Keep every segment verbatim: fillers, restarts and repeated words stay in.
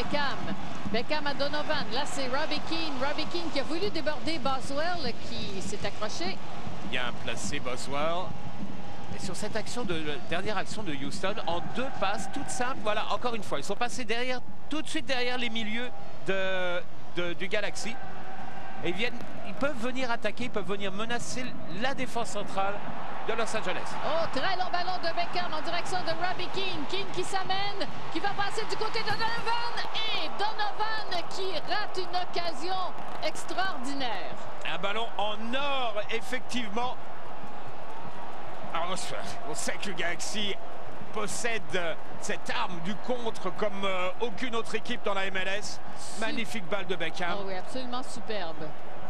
Beckham. Beckham à Donovan. Là, c'est Robbie Keane. Robbie Keane qui a voulu déborder Boswell, qui s'est accroché. Bien placé Boswell. Et sur cette action de dernière action de Houston, en deux passes, toutes simples, voilà, encore une fois, ils sont passés derrière, tout de suite derrière les milieux de, de, du Galaxy. Et ils, viennent, ils peuvent venir attaquer, ils peuvent venir menacer la défense centrale de Los Angeles. Oh, très long ballon de Beckham en direction de Robbie Keane. Keane qui s'amène, qui va passer du côté de Donovan. Et Donovan qui rate une occasion extraordinaire. Un ballon en or, effectivement. Alors, on sait que le Galaxy possède cette arme du contre comme euh, aucune autre équipe dans la M L S. Magnifique balle de Beckham. Oh oui, absolument superbe.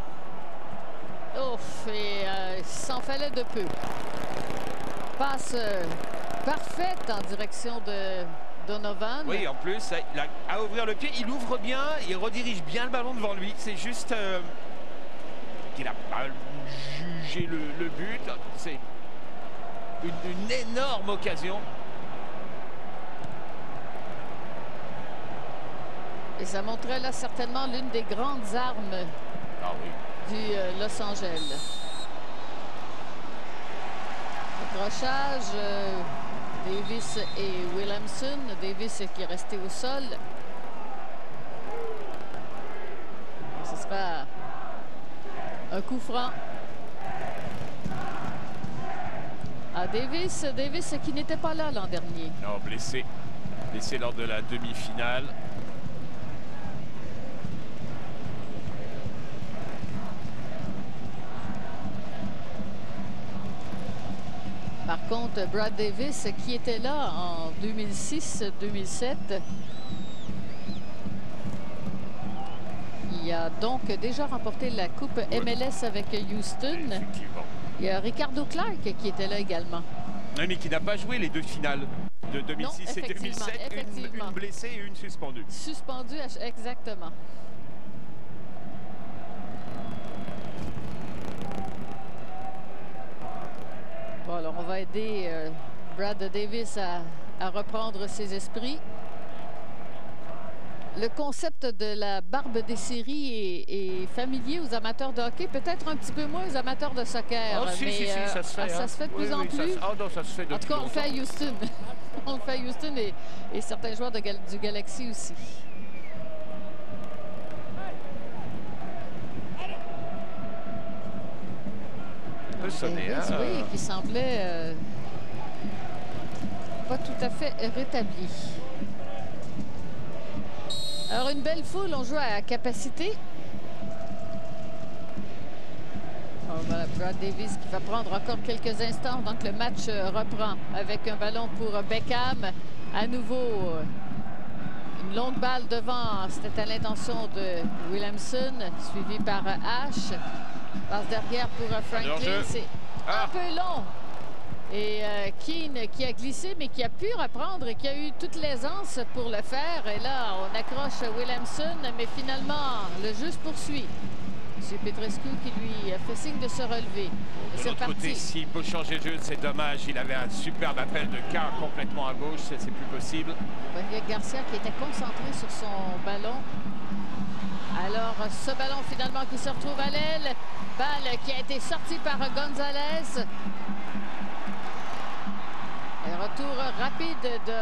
Ouf, et euh, il s'en fallait de peu. Passe euh, parfaite en direction de Donovan. Oui, en plus, il a à ouvrir le pied, il ouvre bien, il redirige bien le ballon devant lui. C'est juste euh, qu'il a pas jugé le, le but. C'est une, une énorme occasion. Et ça montrait là certainement l'une des grandes armes ah, oui. du euh, Los Angeles. Accrochage, euh, Davis et Williamson. Davis qui est resté au sol. Ce sera un coup franc à Davis. Davis qui n'était pas là l'an dernier. Non, blessé. Blessé lors de la demi-finale. Par contre, Brad Davis, qui était là en deux mille six deux mille sept, il a donc déjà remporté la Coupe M L S avec Houston. Il y a Ricardo Clark qui était là également. Oui, mais qui n'a pas joué les deux finales de deux mille six non, et deux mille sept. Une, une blessée et une suspendue. Suspendue, exactement. Bon, alors on va aider euh, Brad Davis à, à reprendre ses esprits. Le concept de la barbe des séries est, est familier aux amateurs de hockey, peut-être un petit peu moins aux amateurs de soccer. Oh, si, mais si, si, euh, ça se fait. ah, ça hein. se fait de oui, plus oui, en plus. Ça, oh non, ça se fait de en tout cas, on le fait à Houston. on le fait à Houston et, et certains joueurs de, du Galaxy aussi. peut sonner. Davis, Hein, oui, euh... qui semblait euh, pas tout à fait rétabli. Alors, une belle foule, on joue à capacité. Oh, voilà, Brad Davis qui va prendre encore quelques instants. Donc, le match reprend avec un ballon pour Beckham. À nouveau, une longue balle devant. C'était à l'intention de Williamson, suivi par Ash. Passe derrière pour Franklin. C'est ah. un peu long. Et euh, Keane qui a glissé, mais qui a pu reprendre et qui a eu toute l'aisance pour le faire. Et là, on accroche Williamson, mais finalement, le jeu se poursuit. C'est Petrescu qui lui a fait signe de se relever. De l'autre côté, s'il peut changer de jeu, c'est dommage. Il avait un superbe appel de quart complètement à gauche. C'est plus possible. Bonnier Garcia qui était concentré sur son ballon. Alors, ce ballon finalement qui se retrouve à l'aile. Balle qui a été sortie par Gonzalez. Et retour rapide de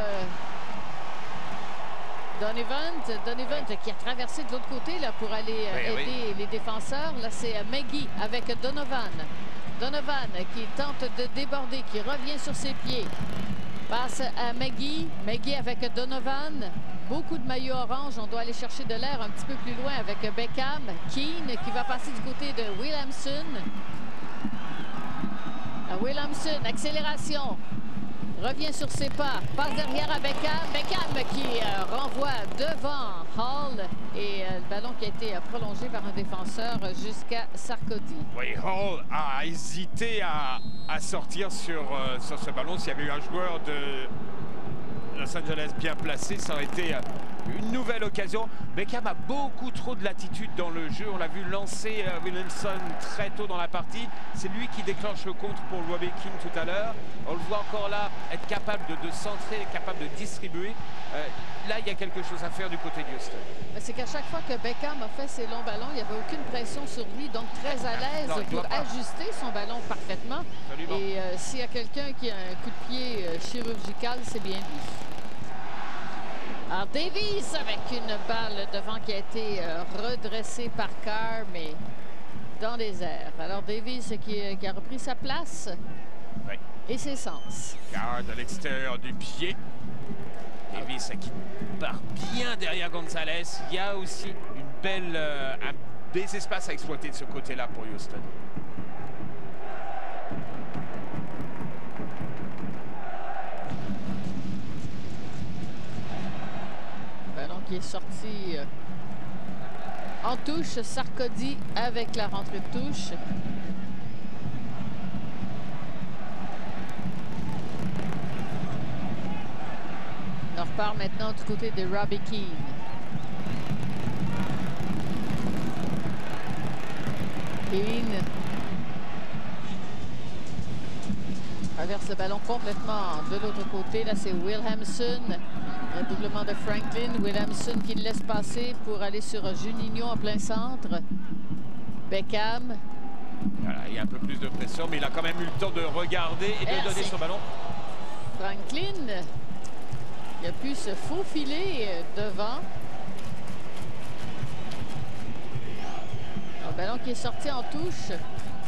Donovan. Donovan qui a traversé de l'autre côté là, pour aller oui, aider oui. les défenseurs. Là, c'est Maggie avec Donovan. Donovan qui tente de déborder, qui revient sur ses pieds. Passe à Maggie. Maggie avec Donovan. Beaucoup de maillots orange. On doit aller chercher de l'air un petit peu plus loin avec Beckham. Keane qui va passer du côté de Williamson. À Williamson, accélération. Revient sur ses pas. Passe derrière à Beckham. Beckham qui euh, renvoie devant Hall. Et euh, le ballon qui a été euh, prolongé par un défenseur jusqu'à Sarkodie. Oui, Hall a hésité à, à sortir sur, euh, sur ce ballon. S'il y avait eu un joueur de Los Angeles bien placé, ça aurait été une nouvelle occasion. Beckham a beaucoup trop de latitude dans le jeu. On l'a vu lancer euh, Williamson très tôt dans la partie. C'est lui qui déclenche le contre pour Robbie Keane tout à l'heure. On le voit encore là être capable de, de centrer, capable de distribuer. Euh, là, il y a quelque chose à faire du côté de Houston. C'est qu'à chaque fois que Beckham a fait ses longs ballons, il n'y avait aucune pression sur lui, donc très à l'aise pour ajuster son ballon parfaitement. Absolument. Et euh, s'il y a quelqu'un qui a un coup de pied euh, chirurgical, c'est bien lui. Alors Davies avec une balle devant qui a été euh, redressée par Carr, mais dans les airs. Alors Davies qui, qui a repris sa place oui. et ses sens. Carr de l'extérieur du pied. Davies qui part bien derrière Gonzalez. Il y a aussi une belle, euh, un, des espaces à exploiter de ce côté-là pour Houston. Ballon qui est sorti euh, en touche. Sarkodie avec la rentrée de touche. On repart maintenant du côté de Robbie Keane. Keane traverse le ballon complètement de l'autre côté. Là, c'est Williamson. Un doublement de Franklin. Williamson qui le laisse passer pour aller sur Juninho en plein centre. Beckham. Voilà, il y a un peu plus de pression, mais il a quand même eu le temps de regarder et de Merci. donner son ballon. Franklin. Il a pu se faufiler devant. Un ballon qui est sorti en touche. Ça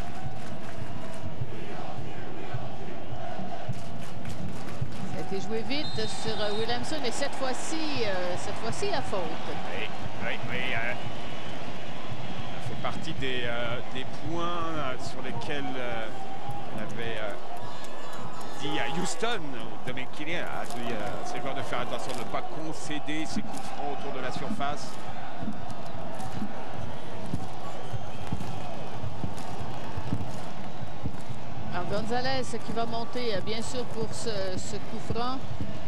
a été joué vite sur Williamson et cette fois-ci, euh, cette fois-ci la faute. Oui, oui, oui. Euh, ça fait partie des, euh, des points euh, sur lesquels euh, on avait euh, dit à Houston, Dominique Killian, à ses joueurs de faire attention de ne pas concéder ses coups de front autour de la surface. Alors Gonzalez qui va monter bien sûr pour ce, ce coup franc.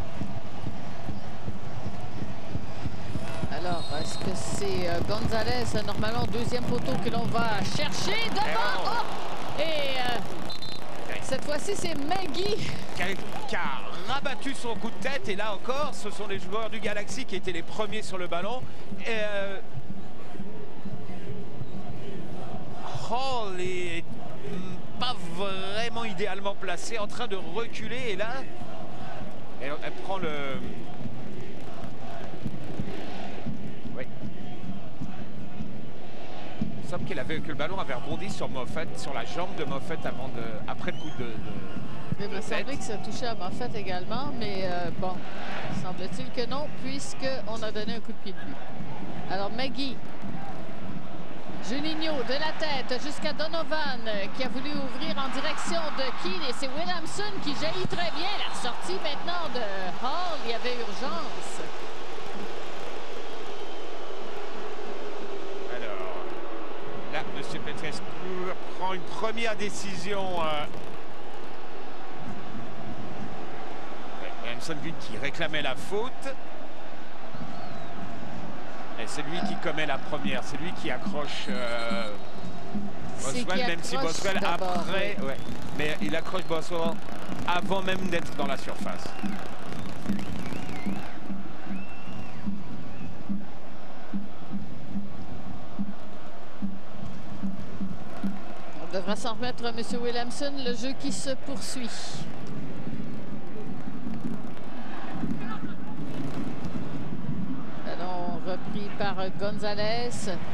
Alors, est-ce que c'est euh, Gonzalez, normalement deuxième poteau que l'on va chercher devant? Oh! Et euh, cette fois-ci, c'est Maggie qui a rabattu son coup de tête. Et là encore, ce sont les joueurs du Galaxy qui étaient les premiers sur le ballon. Et, euh, Hall est pas vraiment idéalement placé, en train de reculer. Et là, elle, elle prend le... Oui. Il semble qu'elle avait, que le ballon avait rebondi sur Moffett, sur la jambe de Moffett avant de, après le coup de, de, Il me semblait que ça touchait à Moffett également, mais euh, bon, semble-t-il que non, puisqu'on a donné un coup de pied de but. Alors Maggie, Juninho de la tête jusqu'à Donovan qui a voulu ouvrir en direction de Keane et c'est Williamson qui jaillit très bien. La sortie maintenant de Hall, il y avait urgence. Alors, là, M. Petrescu prend une première décision. Euh... Williamson qui réclamait la faute. C'est lui qui commet la première, c'est lui qui accroche euh, Boswell, qui même si Boswell après, oui. ouais, mais il accroche Boswell avant même d'être dans la surface. On devra s'en remettre, M. Williamson, le jeu qui se poursuit. Repris par Gonzalez.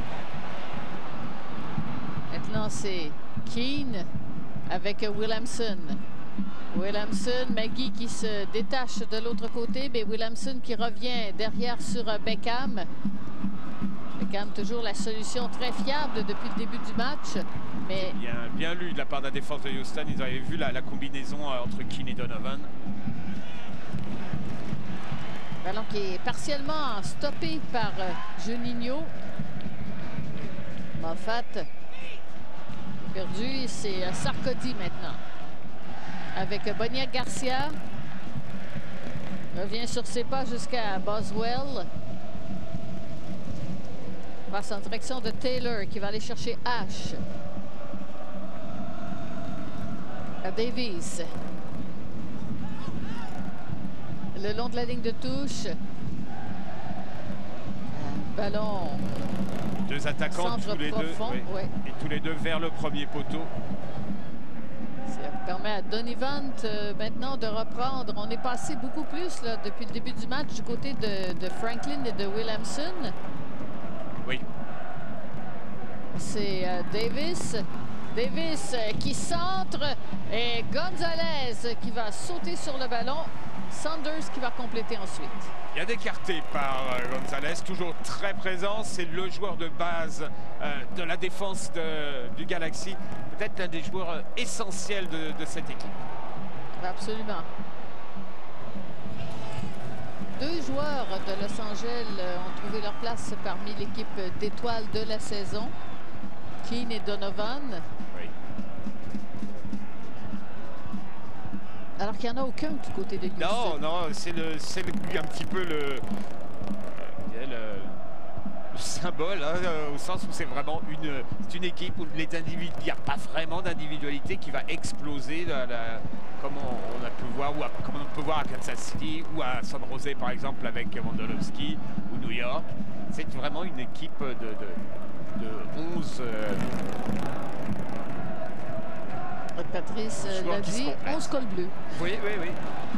Maintenant, c'est Keane avec Williamson. Williamson, Maggie qui se détache de l'autre côté, mais Williamson qui revient derrière sur Beckham. Beckham, toujours la solution très fiable depuis le début du match. Mais... Bien, bien lu de la part de la défense de Houston. Ils avaient vu la, la combinaison entre Keane et Donovan. Ballon qui est partiellement stoppé par euh, Juninho. Moffett perdu. C'est euh, Sarkodie maintenant. Avec euh, Boniek Garcia. Revient sur ses pas jusqu'à Boswell. Passe en direction de Taylor qui va aller chercher Ash. À Davies. Le long de la ligne de touche. Ballon. Deux attaquants, Centre tous les profond, deux. Oui. ouais. Et tous les deux vers le premier poteau. Ça permet à Donivant euh, maintenant de reprendre. On est passé beaucoup plus là, depuis le début du match du côté de, de Franklin et de Williamson. Oui. C'est euh, Davis. Davis euh, qui centre et Gonzalez qui va sauter sur le ballon. Saunders qui va compléter ensuite. Il y a d'écarté par euh, Gonzalez, toujours très présent. C'est le joueur de base euh, de la défense de, du Galaxy. Peut-être l'un des joueurs euh, essentiels de, de cette équipe. Absolument. Deux joueurs de Los Angeles ont trouvé leur place parmi l'équipe d'étoiles de la saison. Keane et Donovan. Oui. Alors qu'il n'y en a aucun du côté de Houston. Non, non, c'est le, c'est le, un petit peu le, euh, le, le symbole, hein, au sens où c'est vraiment une, c'est une équipe où les individus, il n'y a pas vraiment d'individualité qui va exploser, la, la, comme on, on a pu voir, ou à, comme on peut voir à Kansas City ou à San Jose par exemple avec Wondolowski ou New York. C'est vraiment une équipe de, de, de onze. Euh, Patrice l'a dit, onze cols bleus. Oui, oui, oui.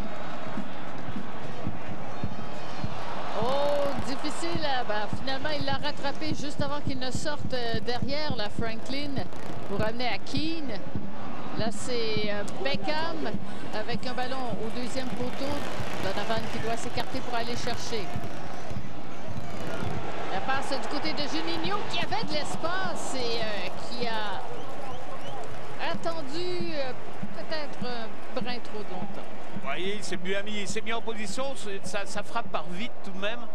Oh, difficile. Ben, finalement, il l'a rattrapé juste avant qu'il ne sorte derrière la Franklin pour amener à Keane. Là, c'est Beckham avec un ballon au deuxième poteau. Donovan qui doit s'écarter pour aller chercher. La passe du côté de Juninho qui avait de l'espace et euh, qui a attendu euh, peut-être un brin trop de longtemps. Vous voyez, il s'est mis, il s'est mis en position, ça, ça frappe par vite tout de même.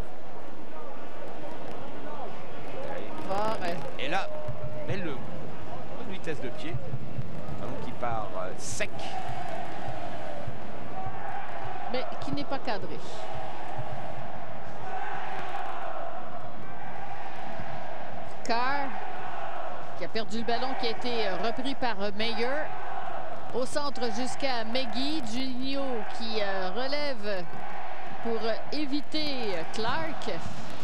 Fort, ouais. Et là, belle, bonne vitesse de pied. Ballon qui part euh, sec. Mais qui n'est pas cadré. Carr qui a perdu le ballon, qui a été repris par Meyer. Au centre jusqu'à McGee. Juninho qui euh, relève pour euh, éviter Clark.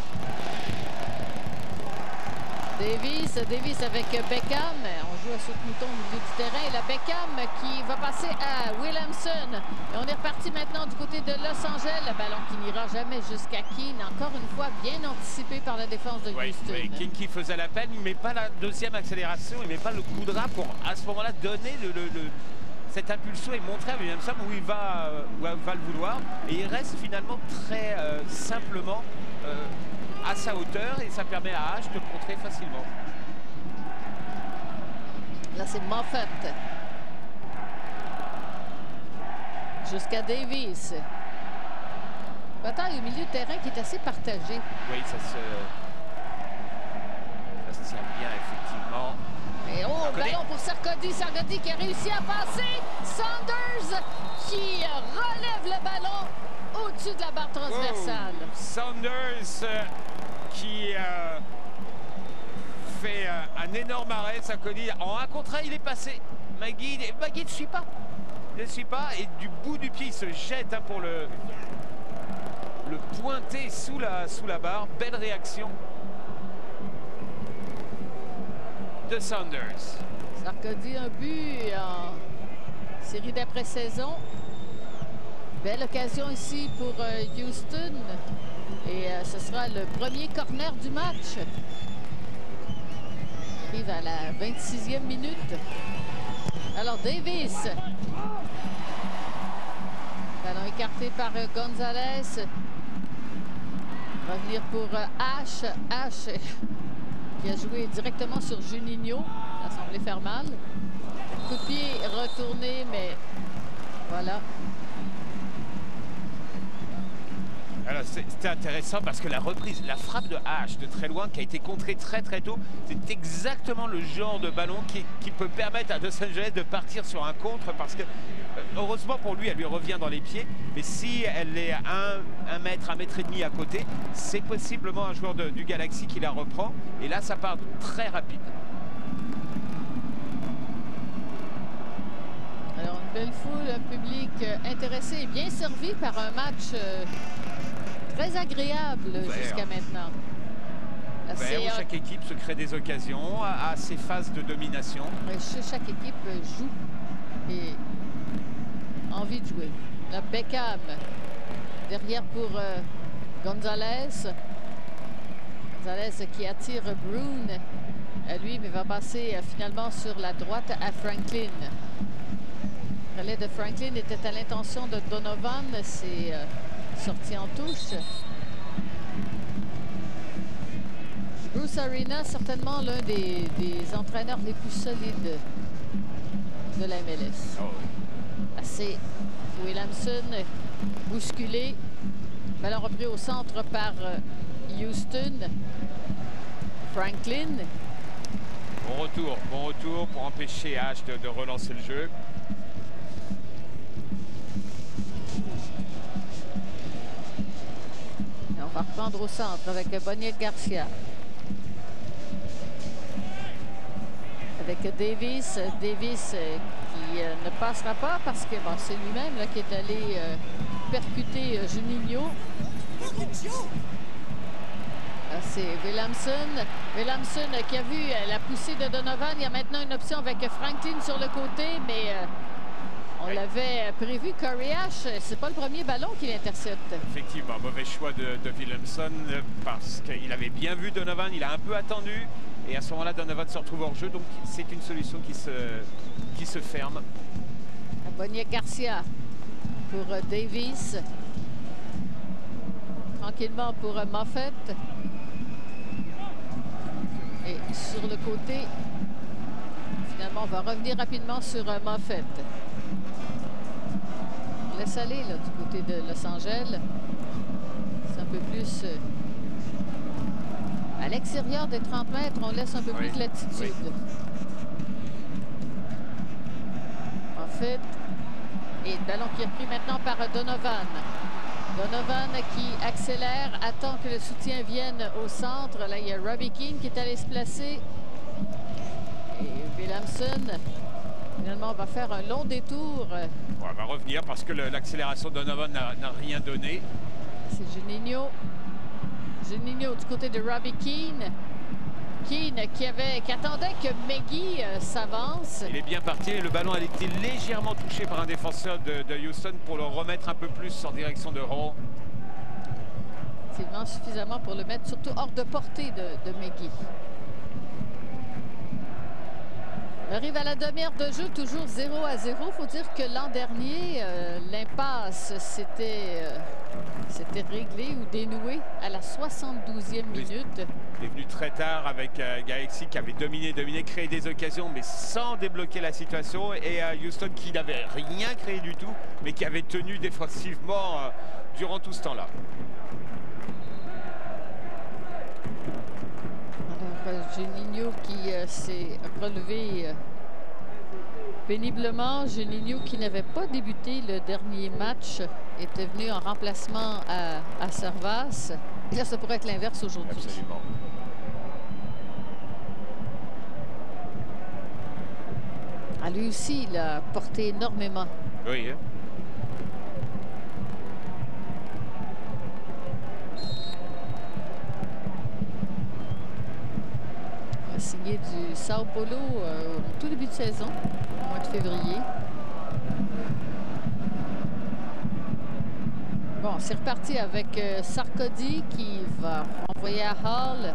Davis, Davis avec Beckham. On joue à saute-mouton au milieu du terrain. Et la Beckham qui va passer à Williamson. Et on est reparti maintenant du côté de Los Angeles. Le ballon qui n'ira jamais jusqu'à Keane. Encore une fois, bien anticipé par la défense de Oui, Houston. oui, Keane qui faisait la peine. Il ne met pas la deuxième accélération. Il ne met pas le coup de rat pour, à ce moment-là, donner le, le, le, cette impulsion et montrer à Williamson où il va, où il va le vouloir. Et il reste finalement très euh, simplement euh, à sa hauteur et ça permet à H de contrer facilement. Là, c'est Moffett. Jusqu'à Davis. Bataille au milieu de terrain qui est assez partagée. Oui, ça se, ça se tient bien, effectivement. Et oh, Sarkodie. Ballon pour Sarkodie. Sarkodie qui a réussi à passer. Saunders qui relève le ballon au-dessus de la barre transversale. Oh, Saunders euh, qui euh, fait euh, un énorme arrêt. Sarkodie en un contre un, il est passé. Magui, Magui ne suit pas. Il ne suit pas et du bout du pied, il se jette hein, pour le, le pointer sous la, sous la barre. Belle réaction de Saunders. Sarkodie, un but en série d'après-saison. Belle occasion ici pour euh, Houston. Et euh, ce sera le premier corner du match. On arrive à la vingt-sixième minute. Alors Davis. Ballon écarté par euh, Gonzalez. Revenir pour euh, H. H qui a joué directement sur Juninho. Ça semblait faire mal. Coup de pied retourné, mais voilà. C'était intéressant parce que la reprise, la frappe de H de très loin qui a été contrée très très tôt, c'est exactement le genre de ballon qui, qui peut permettre à Los Angeles de partir sur un contre parce que heureusement pour lui, elle lui revient dans les pieds. Mais si elle est un, un mètre, un mètre et demi à côté, c'est possiblement un joueur de, du Galaxy qui la reprend. Et là, ça part très rapide. Alors, une belle foule, un public intéressé et bien servi par un match euh, très agréable jusqu'à maintenant. ouvert où chaque équipe se crée des occasions, à, à ses phases de domination. Chaque équipe joue et a envie de jouer. La Beckham derrière pour euh, Gonzalez. Gonzalez qui attire Brown à lui, mais va passer euh, finalement sur la droite à Franklin. Le relais de Franklin était à l'intention de Donovan. C'est euh, sorti en touche. Bruce Arena, certainement l'un des, des entraîneurs les plus solides de la M L S. Oh. Assez Williamson bousculé. Ballon repris au centre par Houston. Franklin. Bon retour, bon retour pour empêcher H de, de relancer le jeu. Et on va reprendre au centre avec Boniek Garcia. Avec Davis, Davis qui euh, ne passera pas parce que bon, c'est lui-même qui est allé euh, percuter euh, Juninho. C'est Williamson. Williamson qui a vu euh, la poussée de Donovan. Il y a maintenant une option avec Franklin sur le côté, mais euh, on oui. l'avait prévu. Corey Ash, c'est pas le premier ballon qu'il intercepte. Effectivement, mauvais choix de, de Williamson parce qu'il avait bien vu Donovan. Il a un peu attendu. Et à ce moment-là, Donovan se retrouve hors jeu, donc c'est une solution qui se, qui se ferme. Boniek Garcia pour Davis. Tranquillement pour Moffett. Et sur le côté, finalement, on va revenir rapidement sur Moffett. On laisse aller là, du côté de Los Angeles. C'est un peu plus... Euh, à l'extérieur des trente mètres, on laisse un peu oui. plus de latitude. Oui. Moffett. Et le ballon qui est pris maintenant par Donovan. Donovan qui accélère, attend que le soutien vienne au centre. Là, il y a Robbie Keane qui est allé se placer. Et Williamson, finalement, va faire un long détour. On va revenir parce que l'accélération de Donovan n'a rien donné. C'est Juninho. Juninho du côté de Robbie Keane. Keane qui, avait, qui attendait que Maggie euh, s'avance. Il est bien parti. Le ballon a été légèrement touché par un défenseur de, de Houston pour le remettre un peu plus en direction de Hall. Effectivement, suffisamment pour le mettre surtout hors de portée de, de Maggie. On arrive à la demi-heure de jeu, toujours zéro à zéro. Il faut dire que l'an dernier, euh, l'impasse s'était euh, réglé ou dénoué à la soixante-douzième minute. Il est venu très tard avec euh, Galaxy qui avait dominé, dominé, créé des occasions, mais sans débloquer la situation. Et euh, Houston qui n'avait rien créé du tout, mais qui avait tenu défensivement euh, durant tout ce temps-là. Juninho qui euh, s'est relevé euh, péniblement. Juninho qui n'avait pas débuté le dernier match était venu en remplacement à, à Servas. Et là, ça pourrait être l'inverse aujourd'hui. Absolument. À lui aussi, il a porté énormément. Oui. Hein? Signé du Sao Paulo euh, au tout début de saison, au mois de février. Bon, c'est reparti avec euh, Sarkodie qui va renvoyer à Hall.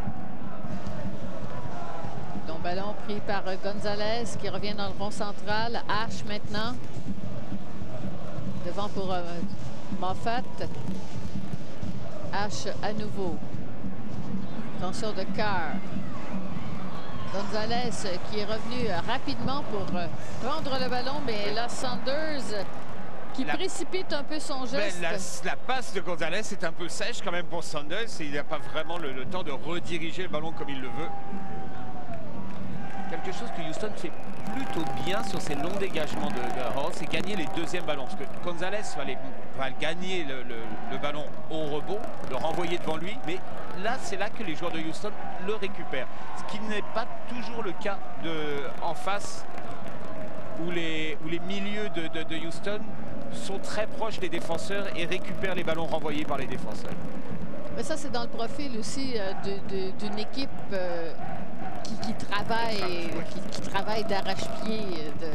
Donc, ballon pris par euh, Gonzalez qui revient dans le rond central. Ash maintenant. Devant pour euh, Moffett. Ash à nouveau. Attention de Carr. Gonzalez qui est revenu rapidement pour prendre le ballon, mais là, Sanders qui la... précipite un peu son geste. La, la passe de Gonzalez est un peu sèche quand même pour Sanders et il n'a pas vraiment le, le temps de rediriger le ballon comme il le veut. Quelque chose que Houston fait plutôt bien sur ses longs dégagements de, de Hall, c'est gagner les deuxièmes ballons. Parce que Gonzalez va, les, va gagner le, le, le ballon au rebond, le renvoyer devant lui, mais là, c'est là que les joueurs de Houston le récupèrent. Ce qui n'est pas toujours le cas de, en face, où les, où les milieux de, de, de Houston sont très proches des défenseurs et récupèrent les ballons renvoyés par les défenseurs. Mais ça, c'est dans le profil aussi euh, d'une équipe euh, qui, qui travaille, ouais. qui, qui travaille d'arrache-pied. De...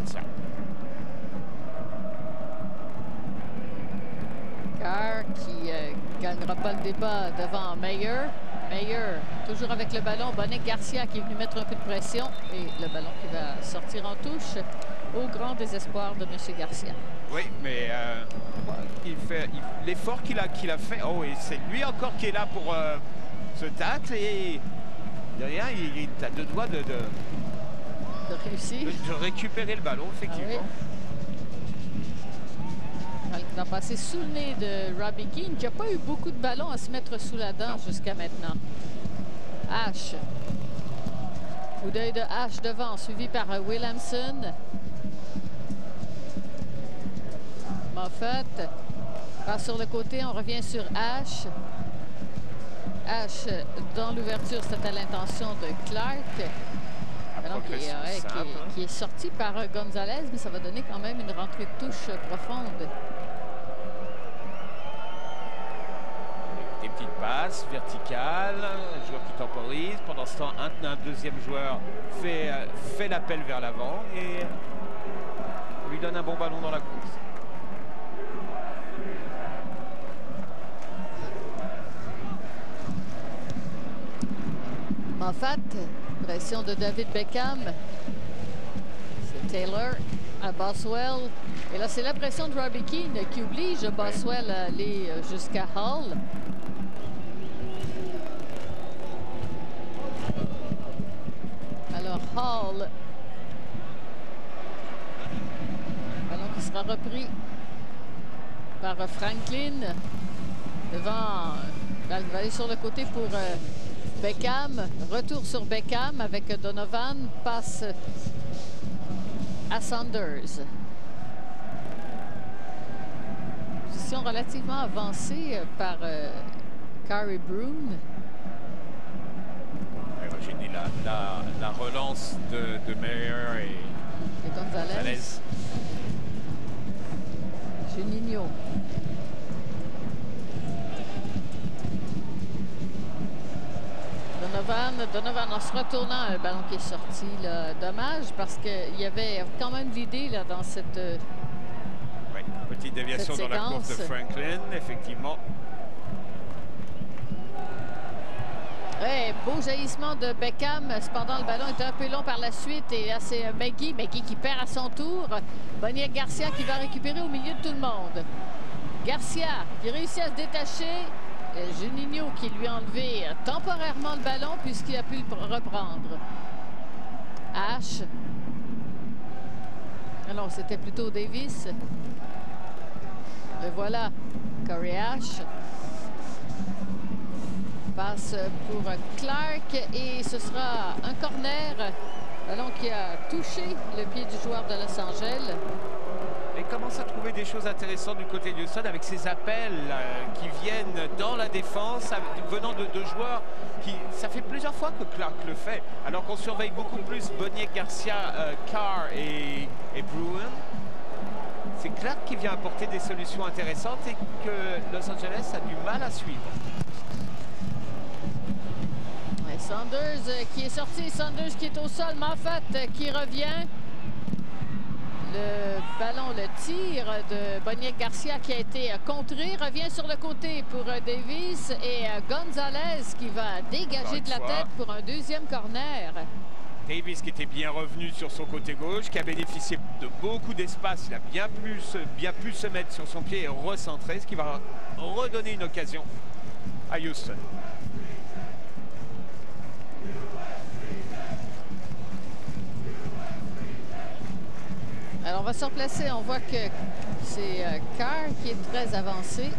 Carr qui euh, gagnera pas le débat devant Mayer. Mayer, toujours avec le ballon. Boniek Garcia qui est venu mettre un peu de pression. Et le ballon qui va sortir en touche au grand désespoir de M. Garcia. Oui, mais euh, il fait l'effort qu'il a, qu'il a fait. Oh, et c'est lui encore qui est là pour euh, ce tacle. Et derrière, il est à deux doigts de, de, de réussir. De, de récupérer le ballon, effectivement. Ah oui. Il va passer sous le nez de Robbie Keane, qui n'a pas eu beaucoup de ballons à se mettre sous la dent jusqu'à maintenant. Ashe. Coup d'œil de Ashe devant, suivi par Williamson. Moffett passe sur le côté, on revient sur Ashe. Ashe dans l'ouverture, c'était à l'intention de Clark. Alors, qui, est, ouais, qui, est, qui est sorti par Gonzalez, mais ça va donner quand même une rentrée de touche profonde. Des petites passes verticales, un joueur qui temporise. Pendant ce temps, un, un deuxième joueur fait, fait l'appel vers l'avant et lui donne un bon ballon dans la course. Moffat, pression de David Beckham. C'est Taylor à Boswell. Et là, c'est la pression de Robbie Keane qui oblige Boswell à aller jusqu'à Hall. Alors, Hall. Ballon qui sera repris par Franklin. Devant, il va aller sur le côté pour euh, Beckham. Retour sur Beckham avec Donovan. Passe à Saunders. Position relativement avancée par euh, Carey Brown. Imaginez la, la, la relance de, de Mayer et, et Gonzalez. Gonzalez. Juninho. Donovan, Donovan en se retournant, un ballon qui est sorti. Là. Dommage parce qu'il y avait quand même l'idée dans cette oui, petite déviation dans la course de Franklin, effectivement. Oui, beau jaillissement de Beckham. Cependant, le ballon est un peu long par la suite. Et là, c'est Maggie. Maggie qui perd à son tour. Boniek Garcia qui va récupérer au milieu de tout le monde. Garcia qui réussit à se détacher. Juninho qui lui a enlevé temporairement le ballon puisqu'il a pu le reprendre. Ashe. Alors, c'était plutôt Davis. Le voilà. Corey Ashe. Passe pour Clark et ce sera un corner. Ballon qui a touché le pied du joueur de Los Angeles. Et commence à trouver des choses intéressantes du côté de Houston avec ces appels euh, qui viennent dans la défense avec, venant de, de joueurs qui... Ça fait plusieurs fois que Clark le fait. Alors qu'on surveille beaucoup plus Boniek Garcia, euh, Carr et, et Bruin. C'est Clark qui vient apporter des solutions intéressantes et que Los Angeles a du mal à suivre. Ouais, Saunders qui est sorti, Saunders qui est au sol, Moffat qui revient. Le ballon, le tir de Boniek Garcia qui a été contré, revient sur le côté pour Davis et Gonzalez qui va dégager de la tête pour un deuxième corner. Davis qui était bien revenu sur son côté gauche, qui a bénéficié de beaucoup d'espace. Il a bien pu, bien pu se mettre sur son pied et recentrer, ce qui va redonner une occasion à Houston. Alors, on va se replacer. On voit que c'est euh, Carr qui est très avancé.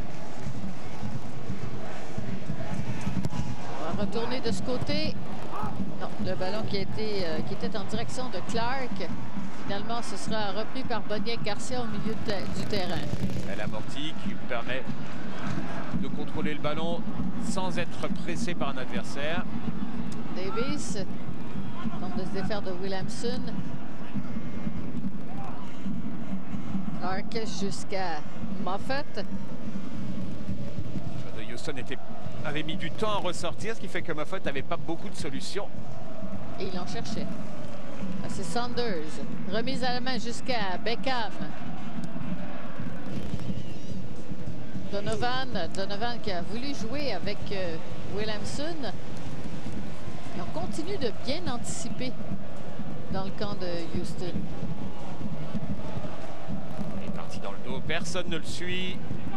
On va retourner de ce côté. Non, le ballon qui, a été, euh, qui était en direction de Clark. Finalement, ce sera repris par Boniek Garcia au milieu de, du terrain. Elle amortit qui permet de contrôler le ballon sans être pressé par un adversaire. Davis tente de se défaire de Williamson. Clark jusqu'à Moffett. Houston était, avait mis du temps à ressortir, ce qui fait que Moffett n'avait pas beaucoup de solutions. Et il en cherchait. C'est Saunders. Remise à la main jusqu'à Beckham. Donovan. Donovan qui a voulu jouer avec euh, Williamson. Et on continue de bien anticiper dans le camp de Houston. Il est parti dans le dos, personne ne le suit.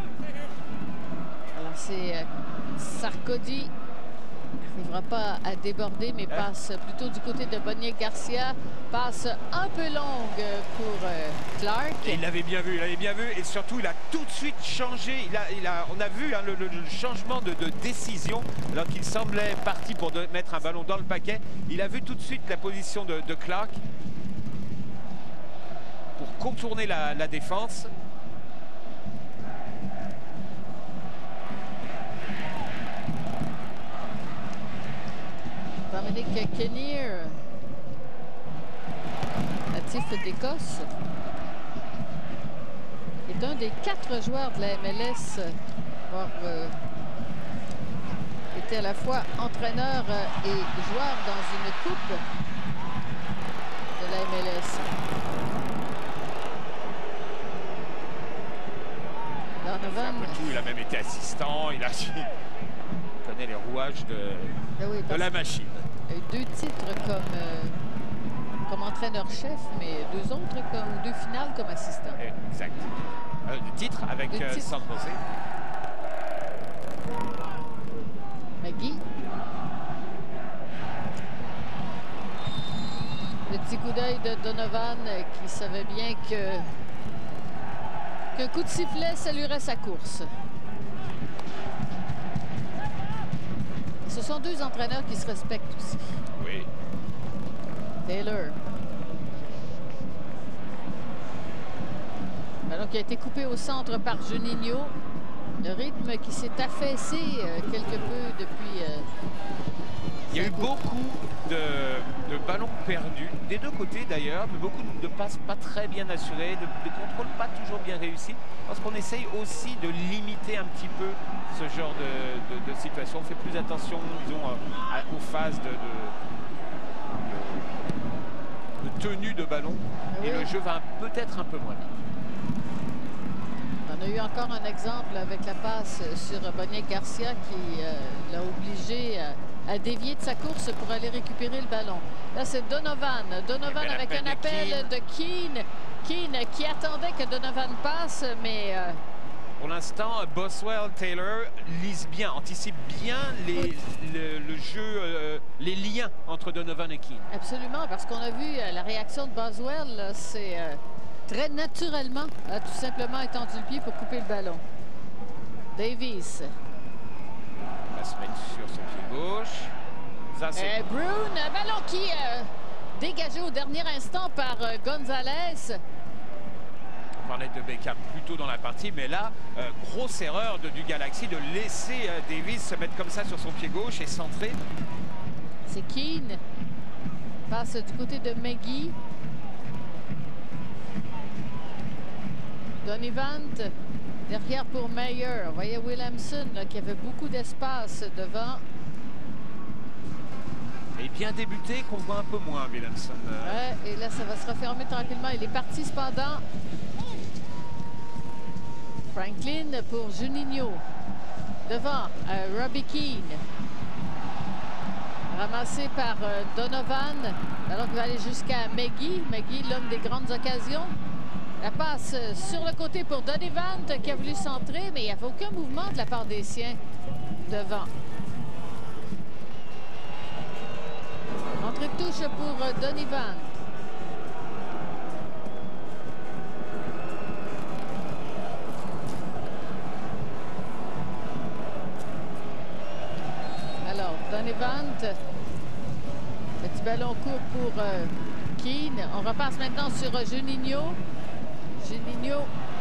Alors c'est euh, Sarkodie. Il n'arrivera pas à déborder, mais passe plutôt du côté de Boniek Garcia. Passe un peu longue pour euh, Clark. Et il l'avait bien vu, il l'avait bien vu. Et surtout, il a tout de suite changé. Il a, il a, on a vu hein, le, le, le changement de, de décision. Alors qu'il semblait parti pour de, mettre un ballon dans le paquet. Il a vu tout de suite la position de, de Clark pour contourner la, la défense. Dominic Kinnear, natif d'Écosse, est un des quatre joueurs de la M L S avoir euh, été à la fois entraîneur et joueur dans une coupe de la M L S. Donovan. Tout, il a même été assistant, il, a, il connaît les rouages de, ah oui, de la machine. Il a eu deux titres comme, euh, comme entraîneur-chef, mais deux autres comme, ou deux finales comme assistant. Exact. Euh, le titre avec euh, San José. Maggie. Le petit coup d'œil de Donovan euh, qui savait bien que qu'un coup de sifflet saluerait sa course. Ce sont deux entraîneurs qui se respectent aussi. Oui. Taylor. Ballon qui a été coupé au centre par Juninho. Le rythme qui s'est affaissé euh, quelque peu depuis... Euh, Il y a eu beaucoup de, de ballons perdus, des deux côtés d'ailleurs, mais beaucoup de passes pas très bien assurées, de, de contrôles pas toujours bien réussis, parce qu'on essaye aussi de limiter un petit peu ce genre de, de, de situation. On fait plus attention, disons, à, aux phases de, de, de tenue de ballon, oui. Et le jeu va peut-être un peu moins vite. On a eu encore un exemple avec la passe sur Boniek Garcia qui euh, l'a obligé à, à dévier de sa course pour aller récupérer le ballon. Là, c'est Donovan. Donovan avec un appel de Keane. Keane qui attendait que Donovan passe, mais... Euh... Pour l'instant, Boswell, Taylor lisent bien, anticipent bien les, oui. le, le jeu, euh, les liens entre Donovan et Keane. Absolument, parce qu'on a vu euh, la réaction de Boswell, c'est... Euh... très naturellement, a tout simplement étendu le pied pour couper le ballon. Davis. Il va se mettre sur son pied gauche. Ça, c'est euh, Brown, un ballon qui euh, dégagé au dernier instant par euh, Gonzalez. On parlait de Beckham plus tôt dans la partie, mais là, euh, grosse erreur de, du Galaxy de laisser euh, Davis se mettre comme ça sur son pied gauche et centrer. C'est Keane. Passe du côté de Maggie. Donovan derrière pour Meyer. Vous voyez Williamson là, qui avait beaucoup d'espace devant. Et bien débuté qu'on voit un peu moins Williamson. Ouais, et là ça va se refermer tranquillement. Il est parti cependant. Franklin pour Juninho. Devant euh, Robbie Keane. Ramassé par euh, Donovan. Alors qu'il va aller jusqu'à Maggie. Maggie, l'homme des grandes occasions. La passe sur le côté pour Donovan qui a voulu centrer, mais il n'y avait aucun mouvement de la part des siens devant. Entrée de touche pour Donovan. Alors, Donovan. Petit ballon court pour euh, Keane. On repasse maintenant sur euh, Juninho. Juninho.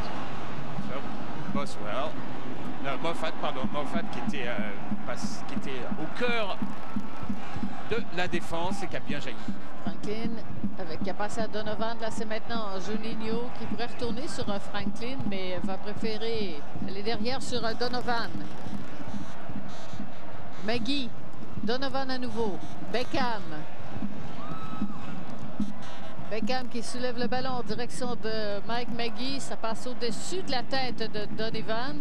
Boswell. Non, Moffett, pardon. Moffett qui était, euh, passe, qui était au cœur de la défense et qui a bien jailli. Franklin avec qui a passé à Donovan. Là, c'est maintenant Juninho qui pourrait retourner sur un Franklin, mais va préférer aller derrière sur un Donovan. McGee, Donovan à nouveau. Beckham. Beckham qui soulève le ballon en direction de Mike McGee. Ça passe au-dessus de la tête de Donovan.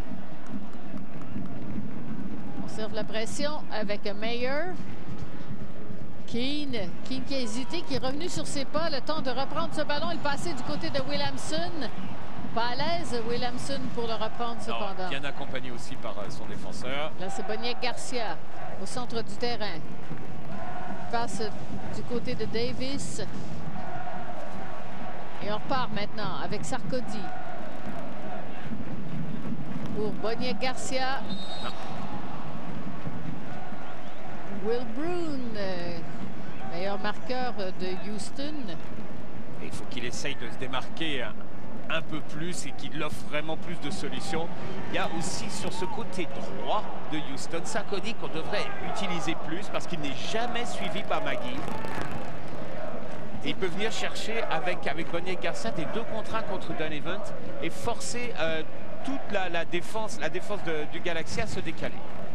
On serve la pression avec Mayer. Keane. Keane qui a hésité, qui est revenu sur ses pas. Le temps de reprendre ce ballon. Il passait du côté de Williamson. Pas à l'aise, Williamson, pour le reprendre cependant. Non, bien accompagné aussi par euh, son défenseur. Là, c'est Boniek Garcia au centre du terrain. Passe du côté de Davis. Et on repart maintenant avec Sarkodie. Pour Boniek Garcia. Non. Will Brown, euh, meilleur marqueur de Houston. Et il faut qu'il essaye de se démarquer un, un peu plus et qu'il offre vraiment plus de solutions. Il y a aussi sur ce côté droit de Houston, Sarkodie qu'on devrait utiliser plus parce qu'il n'est jamais suivi par McGee. Et il peut venir chercher avec, avec Boniek Garcia des deux contre un contre Donovan et forcer euh, toute la, la défense, la défense de, du Galaxy à se décaler.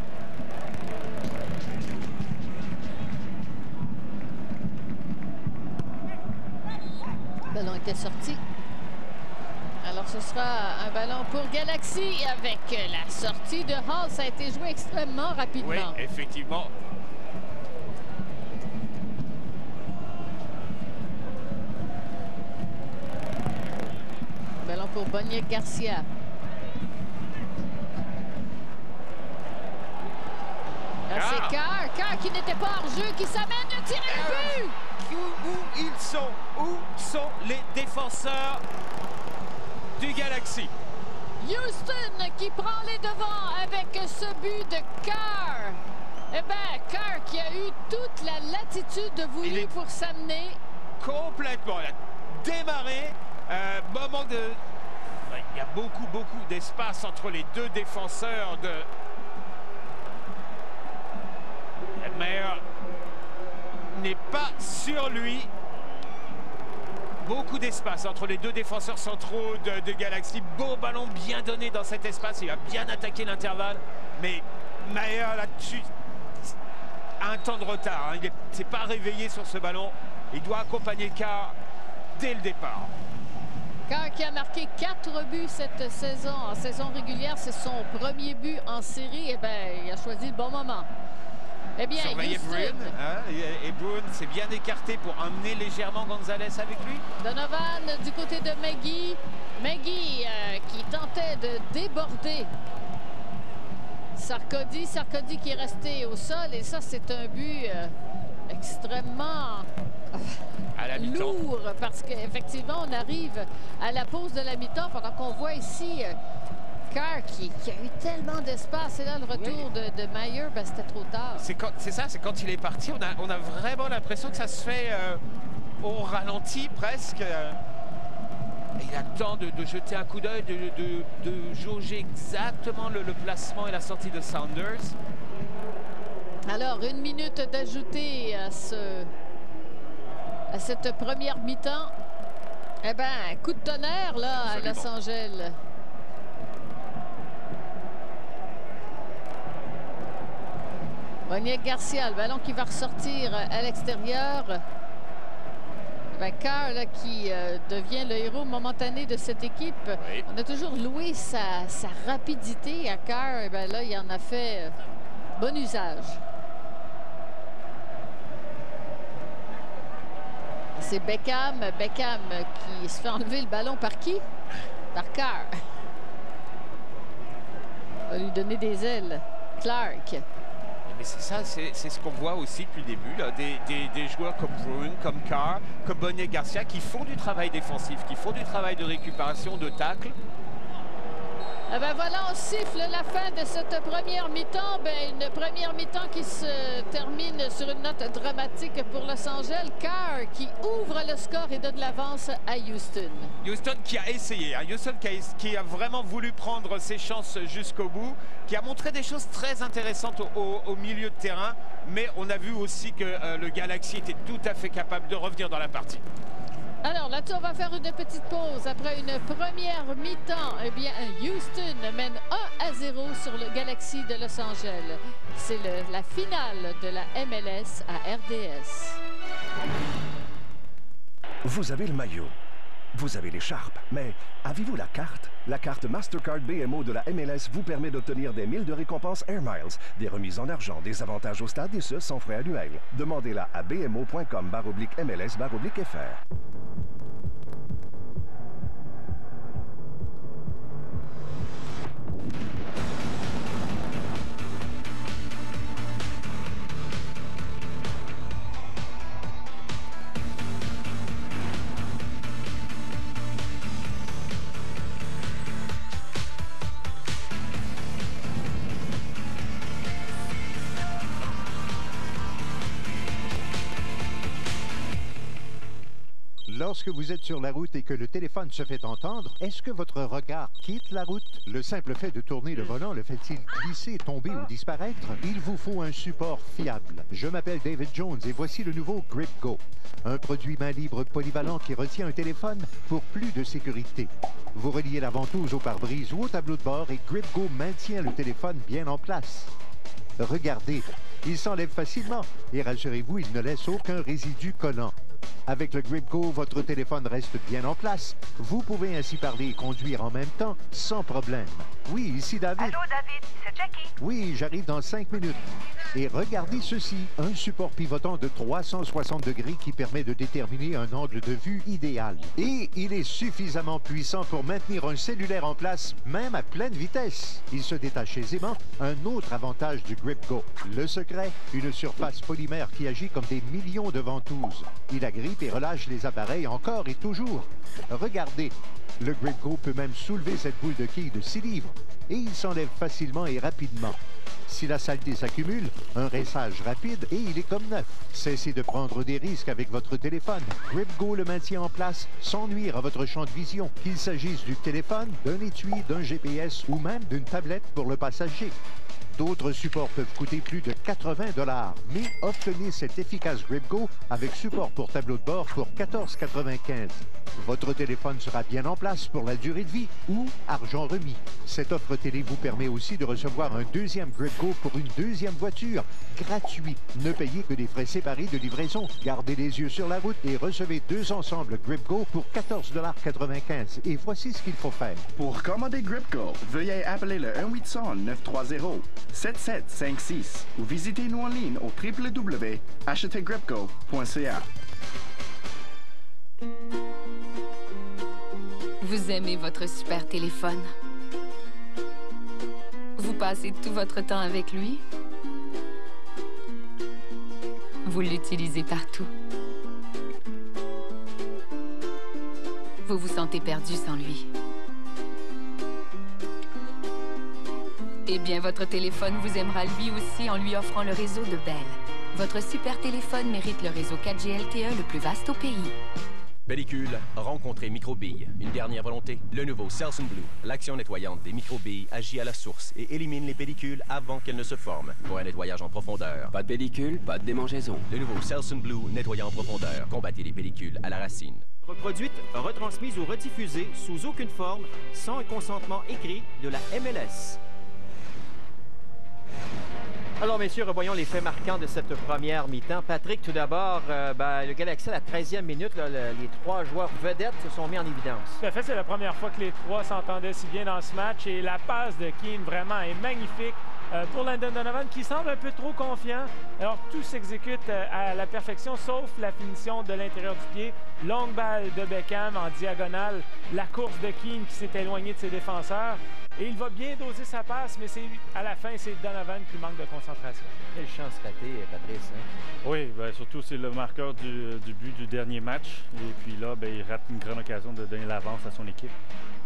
Le ballon était sorti. Alors ce sera un ballon pour Galaxy avec la sortie de Hall. Ça a été joué extrêmement rapidement. Oui, effectivement. Ballon pour Boniek Garcia. Là, c'est Carr. Carr qui n'était pas hors jeu, qui s'amène de tirer le but. Où, où ils sont? Où sont les défenseurs du Galaxy? Houston qui prend les devants avec ce but de Carr. Eh bien, Carr qui a eu toute la latitude voulue est... pour s'amener. Complètement. Il a démarré. Euh, moment de... Il y a beaucoup, beaucoup d'espace entre les deux défenseurs de... Meyer n'est pas sur lui. Beaucoup d'espace entre les deux défenseurs centraux de, de Galaxy. Beau ballon bien donné dans cet espace. Il a bien attaqué l'intervalle. Mais Meyer là-dessus a un temps de retard. Hein. Il ne s'est pas réveillé sur ce ballon. Il doit accompagner Carr dès le départ. Carr qui a marqué quatre buts cette saison. En saison régulière, c'est son premier but en série. Eh bien, il a choisi le bon moment. Eh bien, surveiller Brown, hein, et, et Brown s'est bien écarté pour emmener légèrement Gonzalez avec lui. Donovan du côté de McGee. McGee euh, qui tentait de déborder Sarkodie. Sarkodie qui est resté au sol. Et ça, c'est un but euh, extrêmement à la lourd. Parce qu'effectivement, on arrive à la pause de la mi-temps pendant qu'on voit ici... Euh, Carr qui, qui a eu tellement d'espace. Et là, le retour oui. de, de Mayer, ben, c'était trop tard. C'est ça, c'est quand il est parti, on a, on a vraiment l'impression que ça se fait euh, au ralenti presque. Euh, et il a le temps de, de jeter un coup d'œil, de, de, de jauger exactement le, le placement et la sortie de Saunders. Alors, une minute d'ajouter à, ce, à cette première mi-temps. Eh bien, coup de tonnerre là Absolument. à Los Angeles. Boniek Garcia, le ballon qui va ressortir à l'extérieur. Ben, Carr là, qui euh, devient le héros momentané de cette équipe. Oui. On a toujours loué sa, sa rapidité à Carr. Et ben, là, il en a fait euh, bon usage. C'est Beckham. Beckham qui se fait enlever le ballon par qui? Par Carr. On va lui donner des ailes. Clark. Mais c'est ça, c'est ce qu'on voit aussi depuis le début, là, des, des, des joueurs comme Brown, comme Carr, comme Boniek Garcia, qui font du travail défensif, qui font du travail de récupération, de tacle. Ah ben voilà, on siffle la fin de cette première mi-temps. Ben, une première mi-temps qui se termine sur une note dramatique pour Los Angeles. Carr qui ouvre le score et donne l'avance à Houston. Houston qui a essayé, hein. Houston qui a, qui a vraiment voulu prendre ses chances jusqu'au bout, qui a montré des choses très intéressantes au, au, au milieu de terrain. Mais on a vu aussi que euh, le Galaxy était tout à fait capable de revenir dans la partie. Alors là-dessus, on va faire une petite pause. Après une première mi-temps, eh bien, Houston mène un à zéro sur le Galaxy de Los Angeles. C'est la finale de la M L S à R D S. Vous avez le maillot, vous avez l'écharpe, mais avez-vous la carte? La carte Mastercard B M O de la M L S vous permet d'obtenir des milles de récompenses Air Miles, des remises en argent, des avantages au stade et ce, sans frais annuels. Demandez-la à b m o point com barre oblique M L S barre oblique F R. Lorsque vous êtes sur la route et que le téléphone se fait entendre, est-ce que votre regard quitte la route? Le simple fait de tourner le volant le fait-il glisser, tomber ou disparaître? Il vous faut un support fiable. Je m'appelle David Jones et voici le nouveau Grip Go. Un produit main libre polyvalent qui retient un téléphone pour plus de sécurité. Vous reliez la ventouse au pare-brise ou au tableau de bord et Grip Go maintient le téléphone bien en place. Regardez, il s'enlève facilement et rassurez-vous, il ne laisse aucun résidu collant. Avec le Grip Go, votre téléphone reste bien en place. Vous pouvez ainsi parler et conduire en même temps, sans problème. Oui, ici David. Allô, David, c'est Jackie. Oui, j'arrive dans cinq minutes. Et regardez ceci, un support pivotant de trois cent soixante degrés qui permet de déterminer un angle de vue idéal. Et il est suffisamment puissant pour maintenir un cellulaire en place, même à pleine vitesse. Il se détache aisément, un autre avantage du Grip Go. Le secret, une surface polymère qui agit comme des millions de ventouses. Il agrippe et relâche les appareils encore et toujours. Regardez, le Grip Go peut même soulever cette boule de quilles de six livres et il s'enlève facilement et rapidement. Si la saleté s'accumule, un rinçage rapide et il est comme neuf. Cessez de prendre des risques avec votre téléphone. Grip Go le maintient en place sans nuire à votre champ de vision, qu'il s'agisse du téléphone, d'un étui, d'un G P S ou même d'une tablette pour le passager. D'autres supports peuvent coûter plus de quatre-vingts dollars, mais obtenez cet efficace Grip Go avec support pour tableau de bord pour quatorze quatre-vingt-quinze. Votre téléphone sera bien en place pour la durée de vie ou argent remis. Cette offre télé vous permet aussi de recevoir un deuxième Grip Go pour une deuxième voiture, gratuit. Ne payez que des frais séparés de livraison. Gardez les yeux sur la route et recevez deux ensembles Grip Go pour quatorze quatre-vingt-quinze. Et voici ce qu'il faut faire. Pour commander Grip Go, veuillez appeler le un huit cents neuf trois zéro sept sept cinq six ou visitez-nous en ligne au w w w point achetez grip go point c a. Vous aimez votre super téléphone? Vous passez tout votre temps avec lui? Vous l'utilisez partout? Vous vous sentez perdu sans lui? Eh bien, votre téléphone vous aimera lui aussi en lui offrant le réseau de Bell. Votre super téléphone mérite le réseau quatre G L T E le plus vaste au pays. Pellicule, rencontrez microbilles. Une dernière volonté. Le nouveau Selsun Blue. L'action nettoyante des microbilles agit à la source et élimine les pellicules avant qu'elles ne se forment. Pour un nettoyage en profondeur. Pas de pellicule, pas de démangeaison. Le nouveau Selsun Blue nettoyant en profondeur. Combattez les pellicules à la racine. Reproduite, retransmise ou rediffusée sous aucune forme, sans un consentement écrit de la M L S. Alors, messieurs, revoyons les faits marquants de cette première mi-temps. Patrick, tout d'abord, euh, ben, le Galaxy, à la treizième minute, là, le, les trois joueurs vedettes se sont mis en évidence. Tout à fait, c'est la première fois que les trois s'entendaient si bien dans ce match. Et la passe de Keane, vraiment, est magnifique euh, pour Landon Donovan, qui semble un peu trop confiant. Alors, tout s'exécute euh, à la perfection, sauf la finition de l'intérieur du pied. Longue balle de Beckham en diagonale. La course de Keane qui s'est éloigné de ses défenseurs. Et il va bien doser sa passe, mais c'est à la fin, c'est Donovan qui manque de concentration. Quelle chance ratée, Patrice. Hein? Oui, bien, surtout c'est le marqueur du, du but du dernier match. Et puis là, bien, il rate une grande occasion de donner l'avance à son équipe.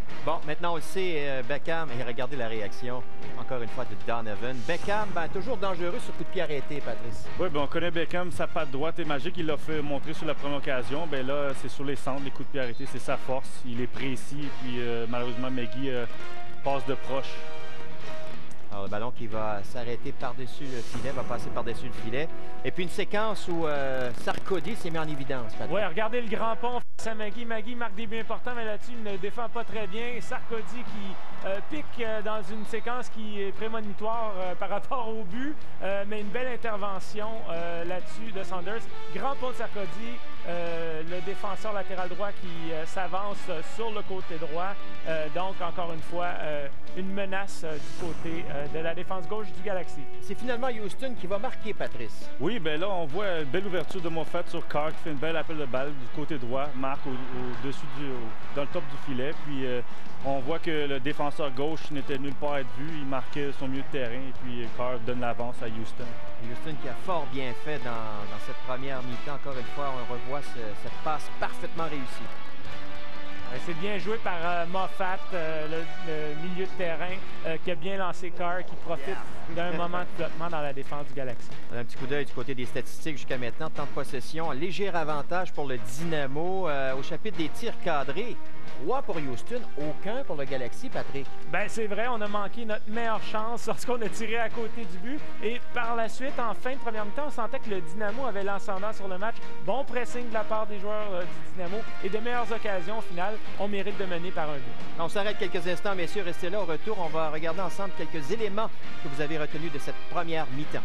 Bon, maintenant on le sait, euh, Beckham, et regardez la réaction, encore une fois, de Donovan. Beckham, ben, toujours dangereux sur coup de pied arrêté, Patrice. Oui, ben, on connaît Beckham, sa patte droite est magique. Il l'a fait montrer sur la première occasion. Ben là, c'est sur les centres, les coups de pied arrêtés, c'est sa force. Il est précis, et puis euh, malheureusement, Maggie euh, passe de proche. Alors, le ballon qui va s'arrêter par-dessus le filet, va passer par-dessus le filet. Et puis une séquence où euh, Sarkodie s'est mis en évidence, Patrick. Oui, regardez le grand pont face à Maggie. Maggie marque des buts importants, mais là-dessus, il ne défend pas très bien. Sarkodie qui euh, pique euh, dans une séquence qui est prémonitoire euh, par rapport au but, euh, mais une belle intervention euh, là-dessus de Saunders. Grand pont de Sarkodie, euh, le défenseur latéral droit qui euh, s'avance euh, sur le côté droit. Euh, donc, encore une fois, euh, une menace euh, du côté euh, de la défense gauche du Galaxy. C'est finalement Houston qui va marquer, Patrice. Oui, bien là, on voit une belle ouverture de Moffat sur Carr qui fait une belle appel de balle du côté droit, marque au-dessus au du, au, dans le top du filet. Puis euh, on voit que le défenseur gauche n'était nulle part à être vu. Il marquait son milieu de terrain et puis Carr donne l'avance à Houston. Houston qui a fort bien fait dans, dans cette première mi-temps. Encore une fois, on revoit ce, cette passe parfaitement réussie. C'est bien joué par euh, Moffat, euh, le, le milieu de terrain, euh, qui a bien lancé Carr, qui profite d'un moment de flottement dans la défense du Galaxy. Un petit coup d'œil du côté des statistiques jusqu'à maintenant. Temps de possession, léger avantage pour le Dynamo. Euh, au chapitre des tirs cadrés, trois pour Houston, aucun pour le Galaxy, Patrick. Ben c'est vrai, on a manqué notre meilleure chance lorsqu'on a tiré à côté du but. Et par la suite, en fin de première mi-temps, on sentait que le Dynamo avait l'ascendant sur le match. Bon pressing de la part des joueurs euh, du Dynamo et de meilleures occasions au final. On mérite de mener par un but. On s'arrête quelques instants, messieurs. Restez là. Au retour, on va regarder ensemble quelques éléments que vous avez retenus de cette première mi-temps.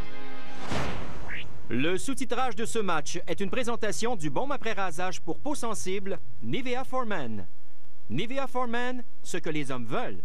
Le sous-titrage de ce match est une présentation du baume après rasage pour peau sensible Nivea for Men. Nivea for Men, ce que les hommes veulent.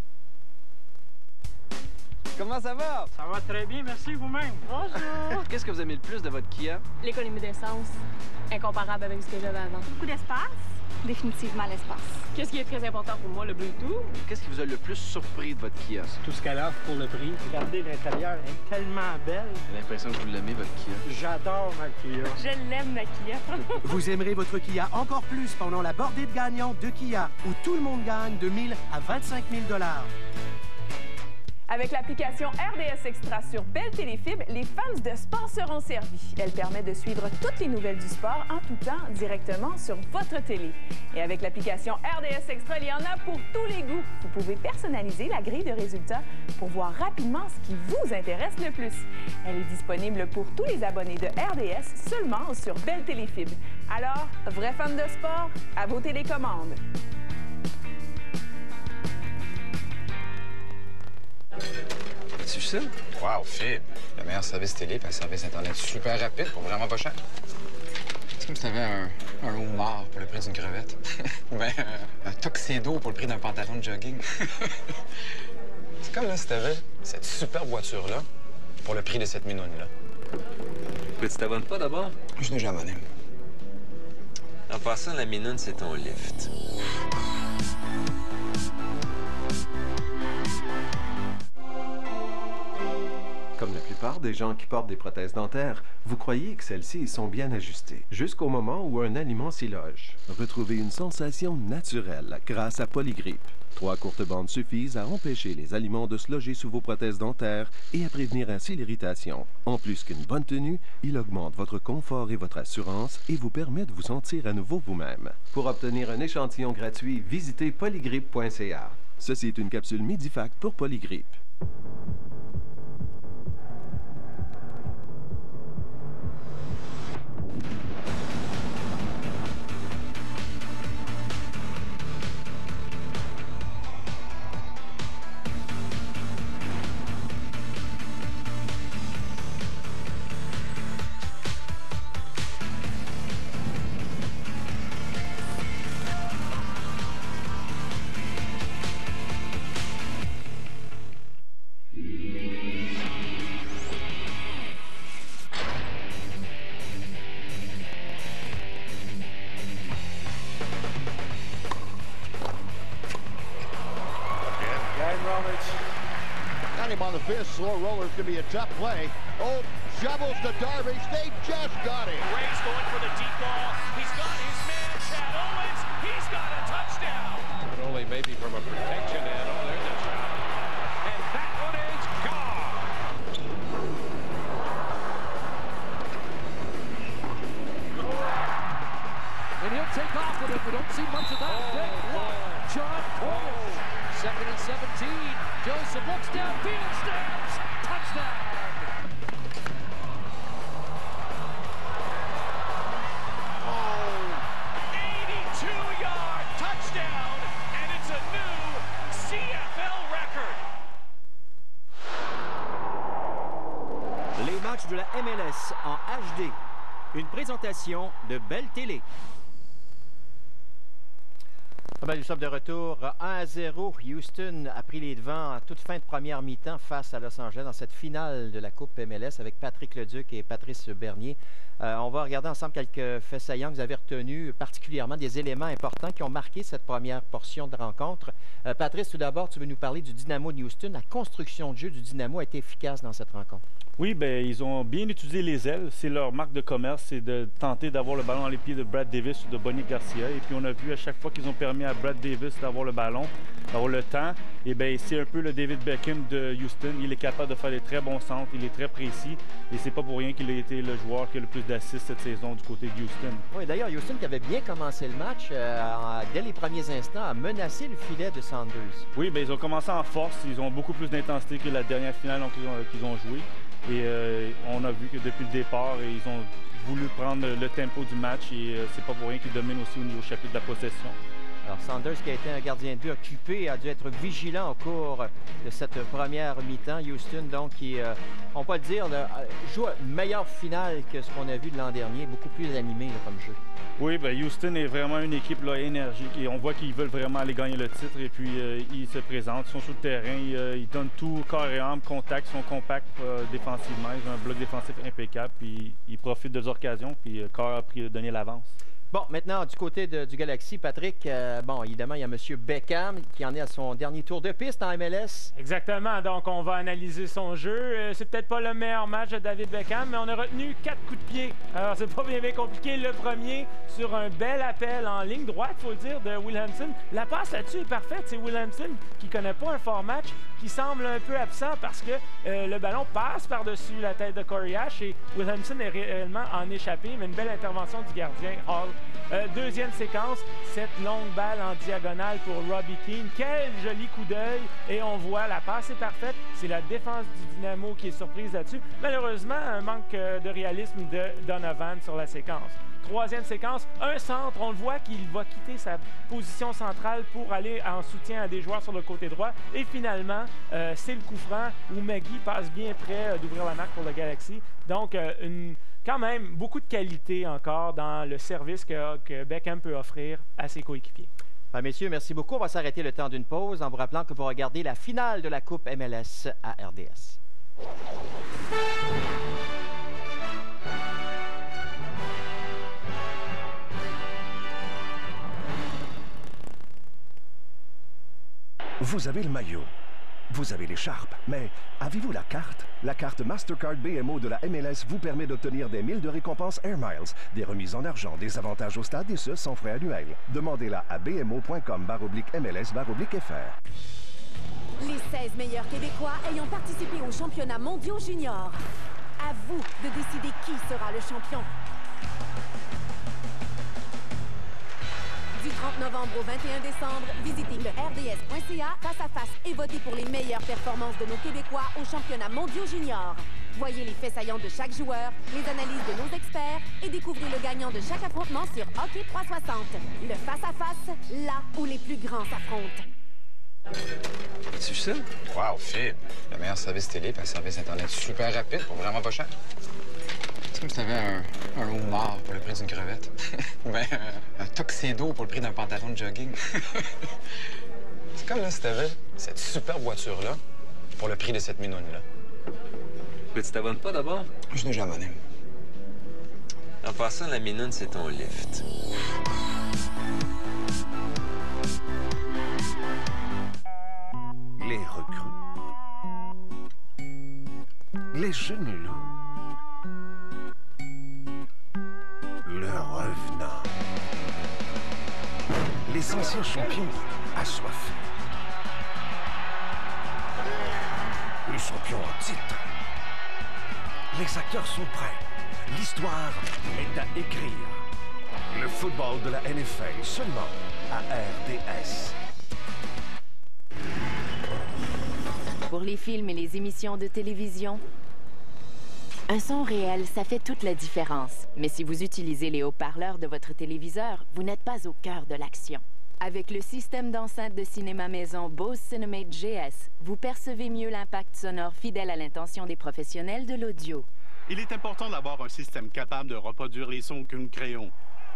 Comment ça va? Ça va très bien, merci vous-même. Bonjour. Qu'est-ce que vous aimez le plus de votre Kia? L'économie d'essence, incomparable avec ce que j'avais avant. Beaucoup d'espace? Définitivement l'espace. Qu'est-ce qui est très important pour moi, le Bluetooth? Qu'est-ce qui vous a le plus surpris de votre Kia? Tout ce qu'elle offre pour le prix. Regardez l'intérieur, elle est tellement belle. J'ai l'impression que vous l'aimez, votre Kia. J'adore ma Kia. Je l'aime, ma Kia. Vous aimerez votre Kia encore plus pendant la bordée de gagnants de Kia, où tout le monde gagne de mille à vingt-cinq mille dollars. Avec l'application R D S Extra sur Bell Téléfibre, les fans de sport seront servis. Elle permet de suivre toutes les nouvelles du sport en tout temps directement sur votre télé. Et avec l'application R D S Extra, il y en a pour tous les goûts. Vous pouvez personnaliser la grille de résultats pour voir rapidement ce qui vous intéresse le plus. Elle est disponible pour tous les abonnés de R D S seulement sur Bell Téléfibre. Alors, vrais fans de sport, à vos télécommandes. As-tu ça? Wow, Fibre! Le meilleur service télé et un service Internet super rapide pour vraiment pas cher. C'est comme si t'avais un, un homard pour le prix d'une crevette. Ou bien un, un tuxedo pour le prix d'un pantalon de jogging. C'est comme là si t'avais cette super voiture-là pour le prix de cette minoune-là. Mais tu t'abonnes pas d'abord? Je suis déjà abonné. En passant, la minoune, c'est ton lift. Comme la plupart des gens qui portent des prothèses dentaires, vous croyez que celles-ci sont bien ajustées, jusqu'au moment où un aliment s'y loge. Retrouvez une sensation naturelle grâce à Polygrip. Trois courtes bandes suffisent à empêcher les aliments de se loger sous vos prothèses dentaires et à prévenir ainsi l'irritation. En plus qu'une bonne tenue, il augmente votre confort et votre assurance et vous permet de vous sentir à nouveau vous-même. Pour obtenir un échantillon gratuit, visitez polygrip point c a. Ceci est une capsule Medifact pour Polygrip. Slow roller's going to be a tough play. Oh, shovels to Darvish. They just got him. Ray's going for the deep ball. He's got his man, Chad Owens. He's got a touchdown. But Finally, maybe from a protection end. Oh, there's a shot. And that one is gone. And he'll take off with it. We don't see much of that. Oh, Big block. John Cornish. Second and seventeen. Joseph looks downfield, snaps. Touchdown. eighty-two-yard touchdown, and it's a new C F L record. Les matchs de la M L S en H D. Une présentation de Bell Télé. Ah ben, nous sommes de retour un à zéro. Houston a pris les devants à toute fin de première mi-temps face à Los Angeles dans cette finale de la Coupe M L S avec Patrick Leduc et Patrice Bernier. Euh, on va regarder ensemble quelques faits saillants que vous avez retenus, particulièrement des éléments importants qui ont marqué cette première portion de rencontre. Euh, Patrice, tout d'abord, tu veux nous parler du Dynamo de Houston. La construction de jeu du Dynamo a été efficace dans cette rencontre. Oui, ben ils ont bien utilisé les ailes. C'est leur marque de commerce, c'est de tenter d'avoir le ballon dans les pieds de Brad Davis ou de Bonnie Garcia. Et puis on a vu à chaque fois qu'ils ont permis à Brad Davis d'avoir le ballon, d'avoir le temps, et bien c'est un peu le David Beckham de Houston. Il est capable de faire des très bons centres, il est très précis. Et c'est pas pour rien qu'il a été le joueur qui a le plus d'assists cette saison du côté de Houston. Oui, d'ailleurs, Houston qui avait bien commencé le match, euh, dès les premiers instants, a menacé le filet de Sanders. Oui, bien ils ont commencé en force. Ils ont beaucoup plus d'intensité que la dernière finale qu'ils ont, qu'ils ont joué. Et euh, on a vu que depuis le départ, ils ont voulu prendre le tempo du match et euh, c'est pas pour rien qu'ils dominent aussi au niveau chapitre de la possession. Alors Sanders, qui a été un gardien de but occupé, a dû être vigilant au cours de cette première mi-temps. Houston, donc, qui, euh, on peut le dire, là, joue une meilleure finale que ce qu'on a vu de l'an dernier, beaucoup plus animé là, comme jeu. Oui, bien, Houston est vraiment une équipe là, énergique et on voit qu'ils veulent vraiment aller gagner le titre et puis euh, ils se présentent, ils sont sur le terrain, ils, euh, ils donnent tout corps et âme, contact, ils sont compacts euh, défensivement, ils ont un bloc défensif impeccable puis ils profitent des occasions puis euh, Carr a pris donné l'avance. Bon, maintenant, du côté de, du Galaxy, Patrick, euh, bon, évidemment, il y a M. Beckham qui en est à son dernier tour de piste en M L S. Exactement, donc on va analyser son jeu. Euh, c'est peut-être pas le meilleur match de David Beckham, mais on a retenu quatre coups de pied. Alors, c'est pas bien, bien compliqué. Le premier, sur un bel appel en ligne droite, il faut le dire, de Williamson. La passe là-dessus est parfaite. C'est Williamson qui connaît pas un fort match, qui semble un peu absent parce que euh, le ballon passe par-dessus la tête de Corey Ash et Williamson est réellement en échappé, mais une belle intervention du gardien Hall. Euh, deuxième séquence, cette longue balle en diagonale pour Robbie Keane. Quel joli coup d'œil! Et on voit la passe est parfaite. C'est la défense du Dynamo qui est surprise là-dessus. Malheureusement, un manque de réalisme de Donovan sur la séquence. Troisième séquence, un centre. On le voit qu'il va quitter sa position centrale pour aller en soutien à des joueurs sur le côté droit. Et finalement, euh, c'est le coup franc où Maggie passe bien près euh, d'ouvrir la marque pour le Galaxy. Donc, euh, une... quand même, beaucoup de qualité encore dans le service que, que Beckham peut offrir à ses coéquipiers. Ben, messieurs, merci beaucoup. On va s'arrêter le temps d'une pause en vous rappelant que vous regardez la finale de la Coupe M L S à R D S. Vous avez le maillot. Vous avez l'écharpe, mais avez-vous la carte? La carte Mastercard B M O de la M L S vous permet d'obtenir des milles de récompenses Air Miles, des remises en argent, des avantages au stade et ce, sans frais annuels. Demandez-la à bmo.com baroblique MLS baroblique FR. Les seize meilleurs Québécois ayant participé aux championnats mondiaux juniors. À vous de décider qui sera le champion. Du trente novembre au vingt et un décembre, visitez le R D S point C A face à face et votez pour les meilleures performances de nos Québécois aux championnats mondiaux juniors. Voyez les faits saillants de chaque joueur, les analyses de nos experts et découvrez le gagnant de chaque affrontement sur Hockey trois cent soixante. Le face-à-face, là où les plus grands s'affrontent. Tu ça? Wow, Phil. Le meilleur service télé et un service Internet super rapide pour vraiment pas cher. C'est comme si t'avais un, un homard pour le prix d'une crevette. Ou bien un, un tuxedo pour le prix d'un pantalon de jogging. C'est comme là si t'avais cette super voiture-là pour le prix de cette minoune-là. Mais tu t'abonnes pas d'abord? Je n'ai jamais abonné. En passant, la minoune, c'est ton lift. Les recrues. Les jeunes loups. Le revenant. Les anciens champions assoiffés. Le champion en titre. Les acteurs sont prêts. L'histoire est à écrire. Le football de la N F L seulement à R D S. Pour les films et les émissions de télévision, un son réel, ça fait toute la différence. Mais si vous utilisez les haut-parleurs de votre téléviseur, vous n'êtes pas au cœur de l'action. Avec le système d'enceinte de cinéma maison Bose Cinemate G S, vous percevez mieux l'impact sonore fidèle à l'intention des professionnels de l'audio. Il est important d'avoir un système capable de reproduire les sons que nous créons.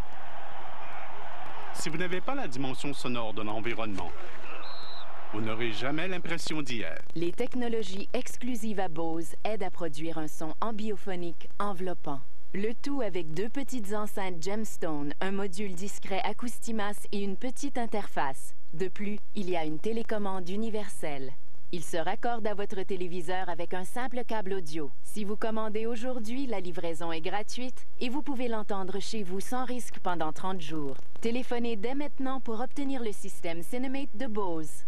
Si vous n'avez pas la dimension sonore de l'environnement, vous n'aurez jamais l'impression d'hier. Les technologies exclusives à Bose aident à produire un son ambiophonique enveloppant. Le tout avec deux petites enceintes Gemstone, un module discret Acoustimas et une petite interface. De plus, il y a une télécommande universelle. Il se raccorde à votre téléviseur avec un simple câble audio. Si vous commandez aujourd'hui, la livraison est gratuite et vous pouvez l'entendre chez vous sans risque pendant trente jours. Téléphonez dès maintenant pour obtenir le système Cinemate de Bose.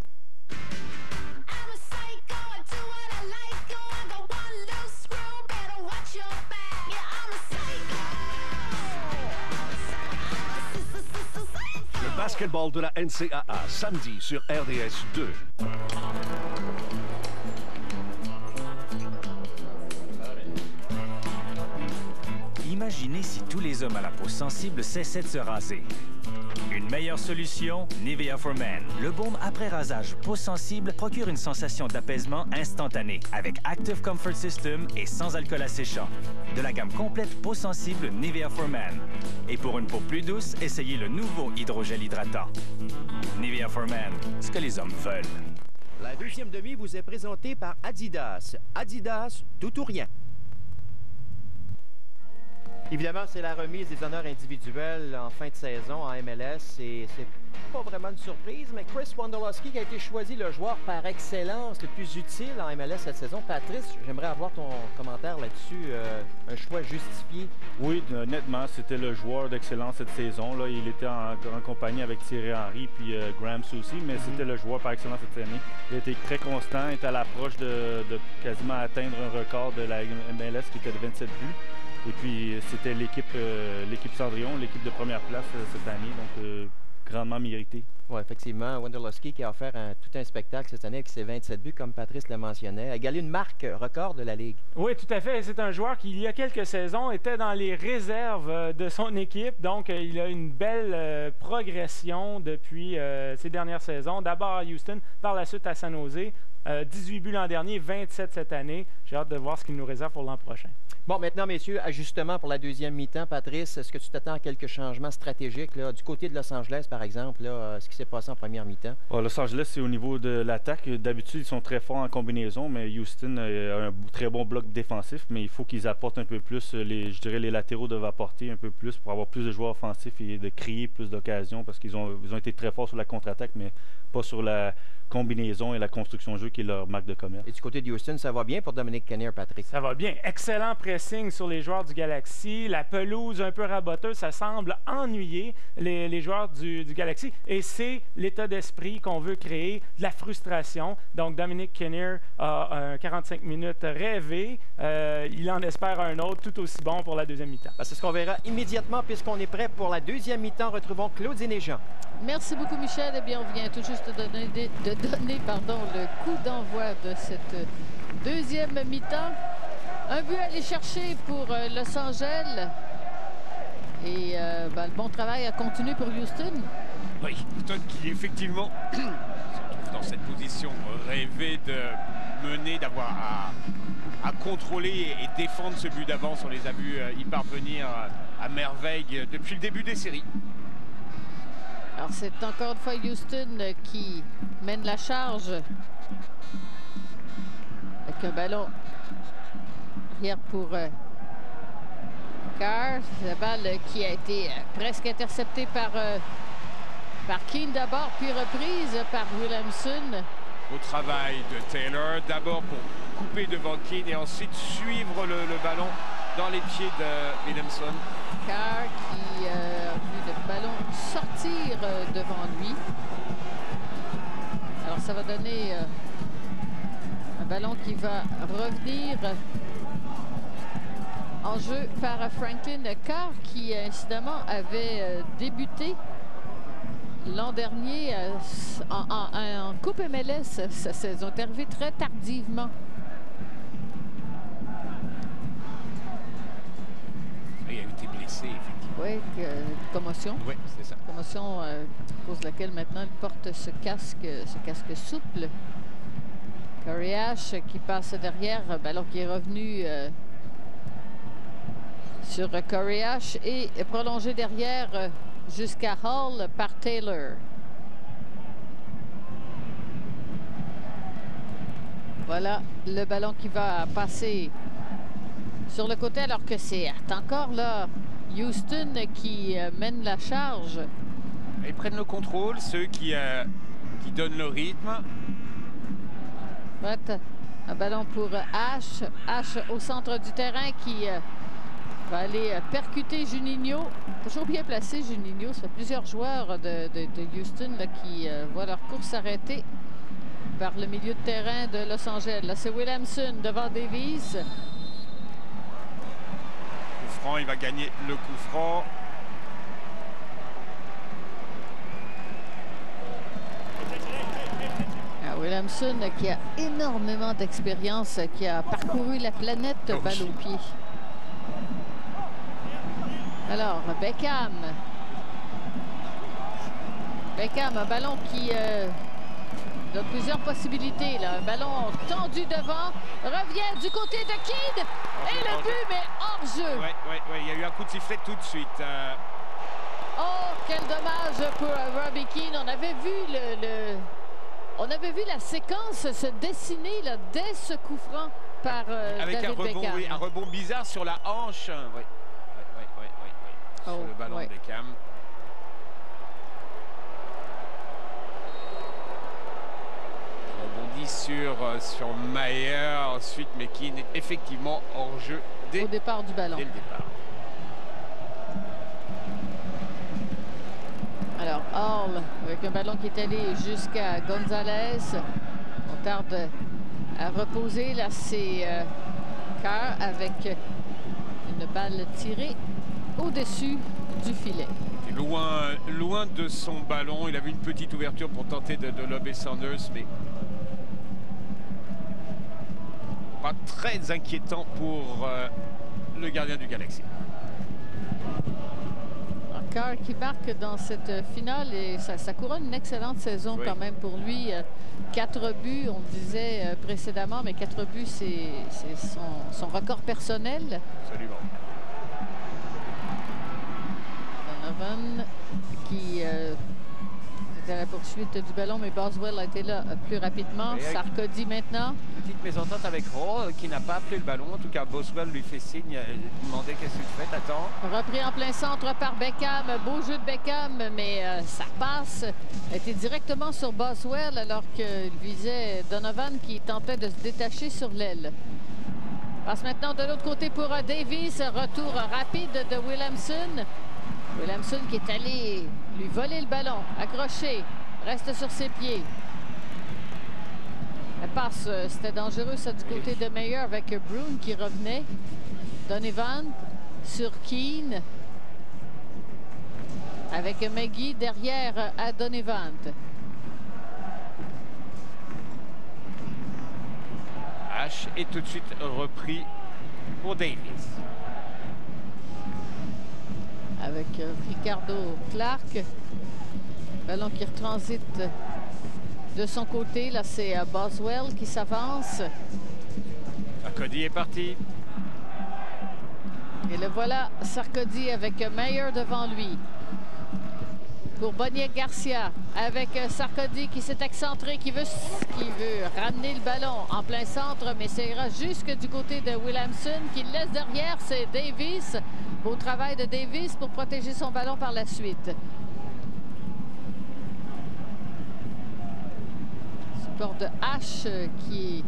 Le basketball de la N C A A, samedi sur R D S deux. Imaginez si tous les hommes à la peau sensible cessaient de se raser. Une meilleure solution, Nivea for Men. Le baume après rasage peau sensible procure une sensation d'apaisement instantanée avec Active Comfort System et sans alcool asséchant. De la gamme complète peau sensible Nivea for Men. Et pour une peau plus douce, essayez le nouveau hydrogel hydratant. Nivea for Men, ce que les hommes veulent. La deuxième demi vous est présentée par Adidas. Adidas, tout ou rien. Évidemment, c'est la remise des honneurs individuels en fin de saison en M L S et c'est pas vraiment une surprise, mais Chris Wondolowski qui a été choisi le joueur par excellence le plus utile en M L S cette saison. Patrice, j'aimerais avoir ton commentaire là-dessus. Euh, un choix justifié. Oui, nettement, c'était le joueur d'excellence cette saison. Là, il était en, en compagnie avec Thierry Henry puis euh, Graham aussi, mais mm-hmm. c'était le joueur par excellence cette année. Il a été très constant, il était à l'approche de, de quasiment atteindre un record de la M L S qui était de vingt-sept buts. Et puis, c'était l'équipe euh, l'équipe Cendrillon, l'équipe de première place euh, cette année, donc euh, grandement mérité. Oui, effectivement, Wondolowski qui a offert un, tout un spectacle cette année avec ses vingt-sept buts, comme Patrice le mentionnait, a égalé une marque record de la Ligue. Oui, tout à fait. C'est un joueur qui, il y a quelques saisons, était dans les réserves de son équipe. Donc, il a une belle euh, progression depuis euh, ces dernières saisons. D'abord à Houston, par la suite à San Jose. Euh, dix-huit buts l'an dernier, vingt-sept cette année. J'ai hâte de voir ce qu'il nous réserve pour l'an prochain. Bon, maintenant, messieurs, ajustement pour la deuxième mi-temps. Patrice, est-ce que tu t'attends à quelques changements stratégiques là, du côté de Los Angeles, par exemple, là, ce qui s'est passé en première mi-temps? Oh, Los Angeles, c'est au niveau de l'attaque. D'habitude, ils sont très forts en combinaison, mais Houston a un très bon bloc défensif, mais il faut qu'ils apportent un peu plus, les, je dirais, les latéraux doivent apporter un peu plus pour avoir plus de joueurs offensifs et de créer plus d'occasions, parce qu'ils ont, ils ont été très forts sur la contre-attaque, mais pas sur la combinaison et la construction de jeu qui est leur marque de commerce. Et du côté de Houston, ça va bien pour Dominic Kinnear, Patrick? Ça va bien. Excellent pressing sur les joueurs du Galaxy. La pelouse un peu raboteuse, ça semble ennuyer les, les joueurs du, du Galaxy. Et c'est l'état d'esprit qu'on veut créer, de la frustration. Donc, Dominic Kinnear a un quarante-cinq minutes rêvé. Euh, il en espère un autre tout aussi bon pour la deuxième mi-temps. Ben, c'est ce qu'on verra immédiatement puisqu'on est prêt pour la deuxième mi-temps. Retrouvons Claudine et Jean. Merci beaucoup, Michel. Eh bien, on vient tout juste de donner, de donner pardon, le coup d'envoi de cette deuxième mi-temps. Un but à aller chercher pour euh, Los Angeles. Et euh, ben, le bon travail a continué pour Houston. Oui, Houston qui effectivement se trouve dans cette position rêvée de mener, d'avoir à, à contrôler et défendre ce but d'avance. On les a vus y parvenir à merveille depuis le début des séries. Alors, c'est encore une fois Houston qui mène la charge. Avec un ballon hier pour euh, Carr. La balle qui a été euh, presque interceptée par, euh, par Keane d'abord, puis reprise par Williamson. Au travail de Taylor, d'abord pour couper devant Keane et ensuite suivre le, le ballon dans les pieds de Williamson. Carr qui euh, a vu le ballon sortir euh, devant lui. Alors, ça va donner euh, un ballon qui va revenir en jeu par Franklin Carr, qui incidemment avait euh, débuté l'an dernier euh, en, en, en Coupe M L S. Ça, ça, ils ont arrivé très tardivement. Il a été blessé, effectivement. Oui, euh, commotion. Oui, c'est ça. Commotion euh, à cause de laquelle maintenant il porte ce casque, ce casque souple. Corey Ash qui passe derrière, ballon qui est revenu euh, sur Corey Ash et prolongé derrière euh, jusqu'à Hall par Taylor. Voilà le ballon qui va passer sur le côté alors que c'est encore là Houston qui euh, mène la charge. Ils prennent le contrôle, ceux qui, euh, qui donnent le rythme. Ouais, un ballon pour Ash. Ash au centre du terrain qui euh, va aller euh, percuter Juninho. Toujours bien placé, Juninho. Ça fait plusieurs joueurs de, de, de Houston là, qui euh, voient leur course s'arrêter par le milieu de terrain de Los Angeles. Là, c'est Williamson devant Davies. Coup franc, il va gagner le coup franc. Williamson qui a énormément d'expérience, qui a parcouru la planète oh, balle au pied. Alors, Beckham. Beckham, un ballon qui euh, donne plusieurs possibilités. Là. Un ballon tendu devant, revient du côté de Keane. Oh, et le but, mais hors jeu. Oui, oui, oui, il y a eu un coup de sifflet tout de suite. Euh... Oh, quel dommage pour euh, Robbie Keane. On avait vu le... le... On avait vu la séquence se dessiner là, dès ce coup franc par euh, Avec David un rebond, Beckham. Oui, un rebond bizarre sur la hanche. Oui, oui, oui, oui, oui, oui. Oh, sur le ballon ouais. de Beckham. Rebondit sur, euh, sur Mayer ensuite, mais qui est effectivement hors jeu dès, au départ du ballon. Dès le départ. Alors, Hall, avec un ballon qui est allé jusqu'à Gonzalez. On tarde à reposer. Là, c'est euh, Carr avec une balle tirée au-dessus du filet. Loin, loin de son ballon. Il avait une petite ouverture pour tenter de, de lober Sanders, mais pas très inquiétant pour euh, le gardien du Galaxy. Carr qui marque dans cette finale et ça, ça couronne une excellente saison oui. quand même pour lui. Quatre buts, on le disait précédemment, mais quatre buts, c'est son, son record personnel. Absolument. Donovan qui euh, était à la poursuite du ballon, mais Boswell a été là plus rapidement. Sarkodie maintenant. Petite mésentente avec Hall qui n'a pas appelé le ballon. En tout cas, Boswell lui fait signe, il demandait qu'est-ce que tu fais, t'attends. Repris en plein centre par Beckham. Beau jeu de Beckham, mais euh, ça passe. Était directement sur Boswell alors qu'il visait Donovan qui tentait de se détacher sur l'aile. Passe maintenant de l'autre côté pour uh, Davies. Retour rapide de Williamson. Williamson qui est allé lui voler le ballon. Accroché. Reste sur ses pieds. La passe, c'était dangereux ça du côté de Mayer avec Brown qui revenait. Donovan sur Keane. Avec McGee derrière à Donovan. Ash est tout de suite repris pour Davies. Avec Ricardo Clark. Ballon qui retransite de son côté. Là, c'est Boswell qui s'avance. Sarkodie est parti. Et le voilà, Sarkodie avec Mayer devant lui. Pour Boniek Garcia, avec Sarkodie qui s'est excentré, qui veut, qui veut ramener le ballon en plein centre, mais ça ira jusque du côté de Williamson, qui le laisse derrière, c'est Davies. Beau travail de Davies pour protéger son ballon par la suite. Support de H qui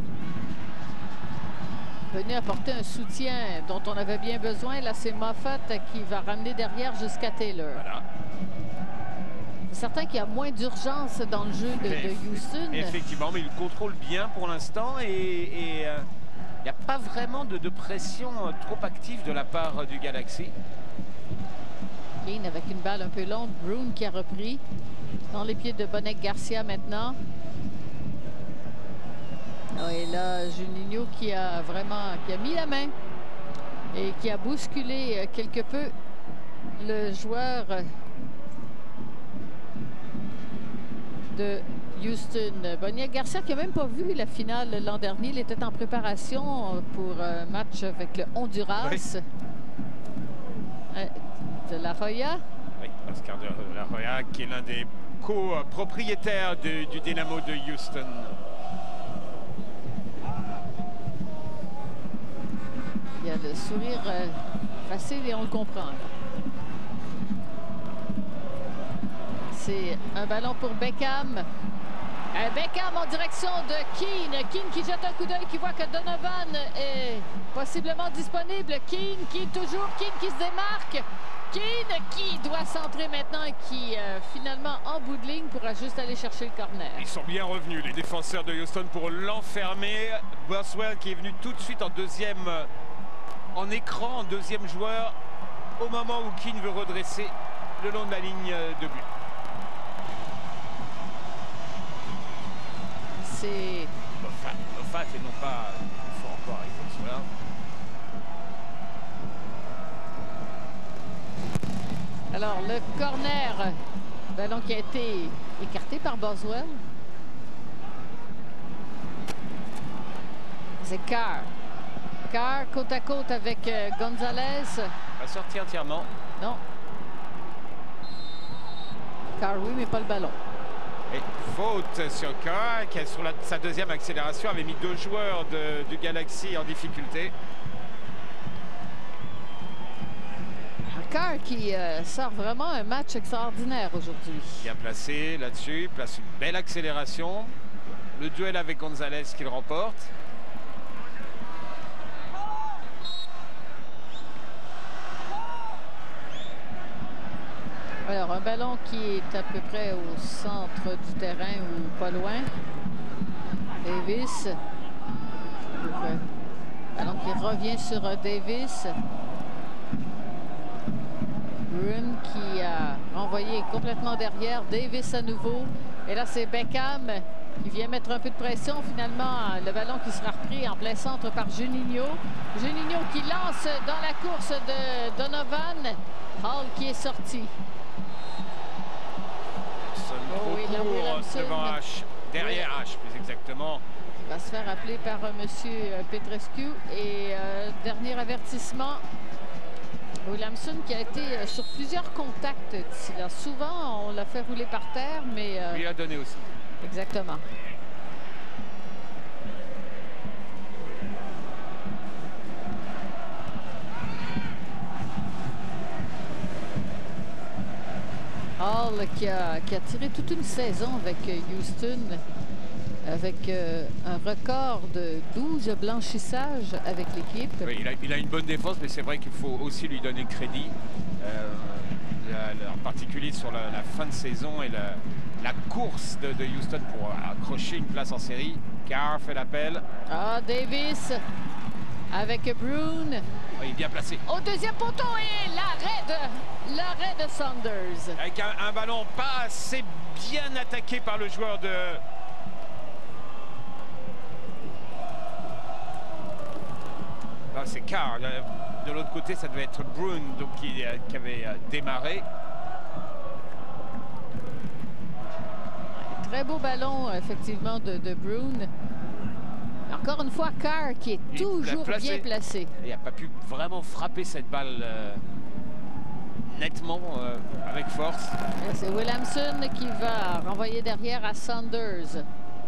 est venu apporter un soutien dont on avait bien besoin. Là, c'est Moffat qui va ramener derrière jusqu'à Taylor. Voilà. C'est certain qu'il y a moins d'urgence dans le jeu de, de Houston. Effectivement, mais il contrôle bien pour l'instant et... et euh... il n'y a pas vraiment de, de pression trop active de la part du Galaxy. Keane avec une balle un peu longue. Brown qui a repris. Dans les pieds de Bonek Garcia maintenant. Oh, et là, Juninho qui a vraiment qui a mis la main et qui a bousculé quelque peu le joueur de Houston. Bonek Garcia qui n'a même pas vu la finale l'an dernier. Il était en préparation pour un match avec le Honduras. Oui. De La Hoya. Oui, Oscar de La Hoya qui est l'un des co-propriétaires du, du Dynamo de Houston. Il y a le sourire euh, facile et on le comprend. C'est un ballon pour Beckham. Euh, Beckham en direction de Keane. Keane qui jette un coup d'œil, qui voit que Donovan est possiblement disponible. Keane qui toujours, Keane qui se démarque. Keane qui doit centrer maintenant et qui euh, finalement en bout de ligne pourra juste aller chercher le corner. Ils sont bien revenus les défenseurs de Houston pour l'enfermer. Boswell qui est venu tout de suite en deuxième en écran, en deuxième joueur au moment où Keane veut redresser le long de la ligne de but. C'est Moffat, Moffat et non pas il faut encore avec Boswell. Alors, le corner, ballon qui a été écarté par Boswell. C'est Carr. Carr côte à côte avec euh, Gonzalez. Va sortir entièrement. Non. Carr, oui, mais pas le ballon. Et faute sur Carr, qui, sur la, sa deuxième accélération, avait mis deux joueurs de, du Galaxy en difficulté. Carr qui euh, sort vraiment un match extraordinaire aujourd'hui. Bien placé là-dessus, place une belle accélération. Le duel avec Gonzalez qu'il remporte. Alors, un ballon qui est à peu près au centre du terrain ou pas loin. Davis. Ballon qui revient sur Davis. Brown qui a renvoyé complètement derrière. Davis à nouveau. Et là, c'est Beckham qui vient mettre un peu de pression. Finalement, le ballon qui sera repris en plein centre par Juninho. Juninho qui lance dans la course de Donovan. Hall qui est sorti. Oh oui, devant H, derrière oui. H plus exactement. Il va se faire appeler par euh, M. Petrescu. Et euh, dernier avertissement. Williamson qui a été euh, sur plusieurs contacts d'ici là. Souvent, on l'a fait rouler par terre, mais... Euh... lui a donné aussi. Exactement. Hall qui a, qui a tiré toute une saison avec Houston, avec euh, un record de douze blanchissages avec l'équipe. Oui, il, il a une bonne défense, mais c'est vrai qu'il faut aussi lui donner le crédit, euh, la, la, en particulier sur la, la fin de saison et la, la course de, de Houston pour accrocher une place en série. Carr fait l'appel. Ah, Davis avec Brown. Oh, il est bien placé. Au deuxième poteau et l'arrêt de, l'arrêt de Saunders. Avec un, un ballon pas assez bien attaqué par le joueur de... Ah, c'est Carr. De l'autre côté, ça devait être Brown donc, qui, qui avait démarré. Très beau ballon, effectivement, de, de Brown. Encore une fois, Carr qui est il toujours placé. bien placé. Il n'a pas pu vraiment frapper cette balle euh, nettement, euh, avec force. C'est Williamson qui va renvoyer derrière à Saunders.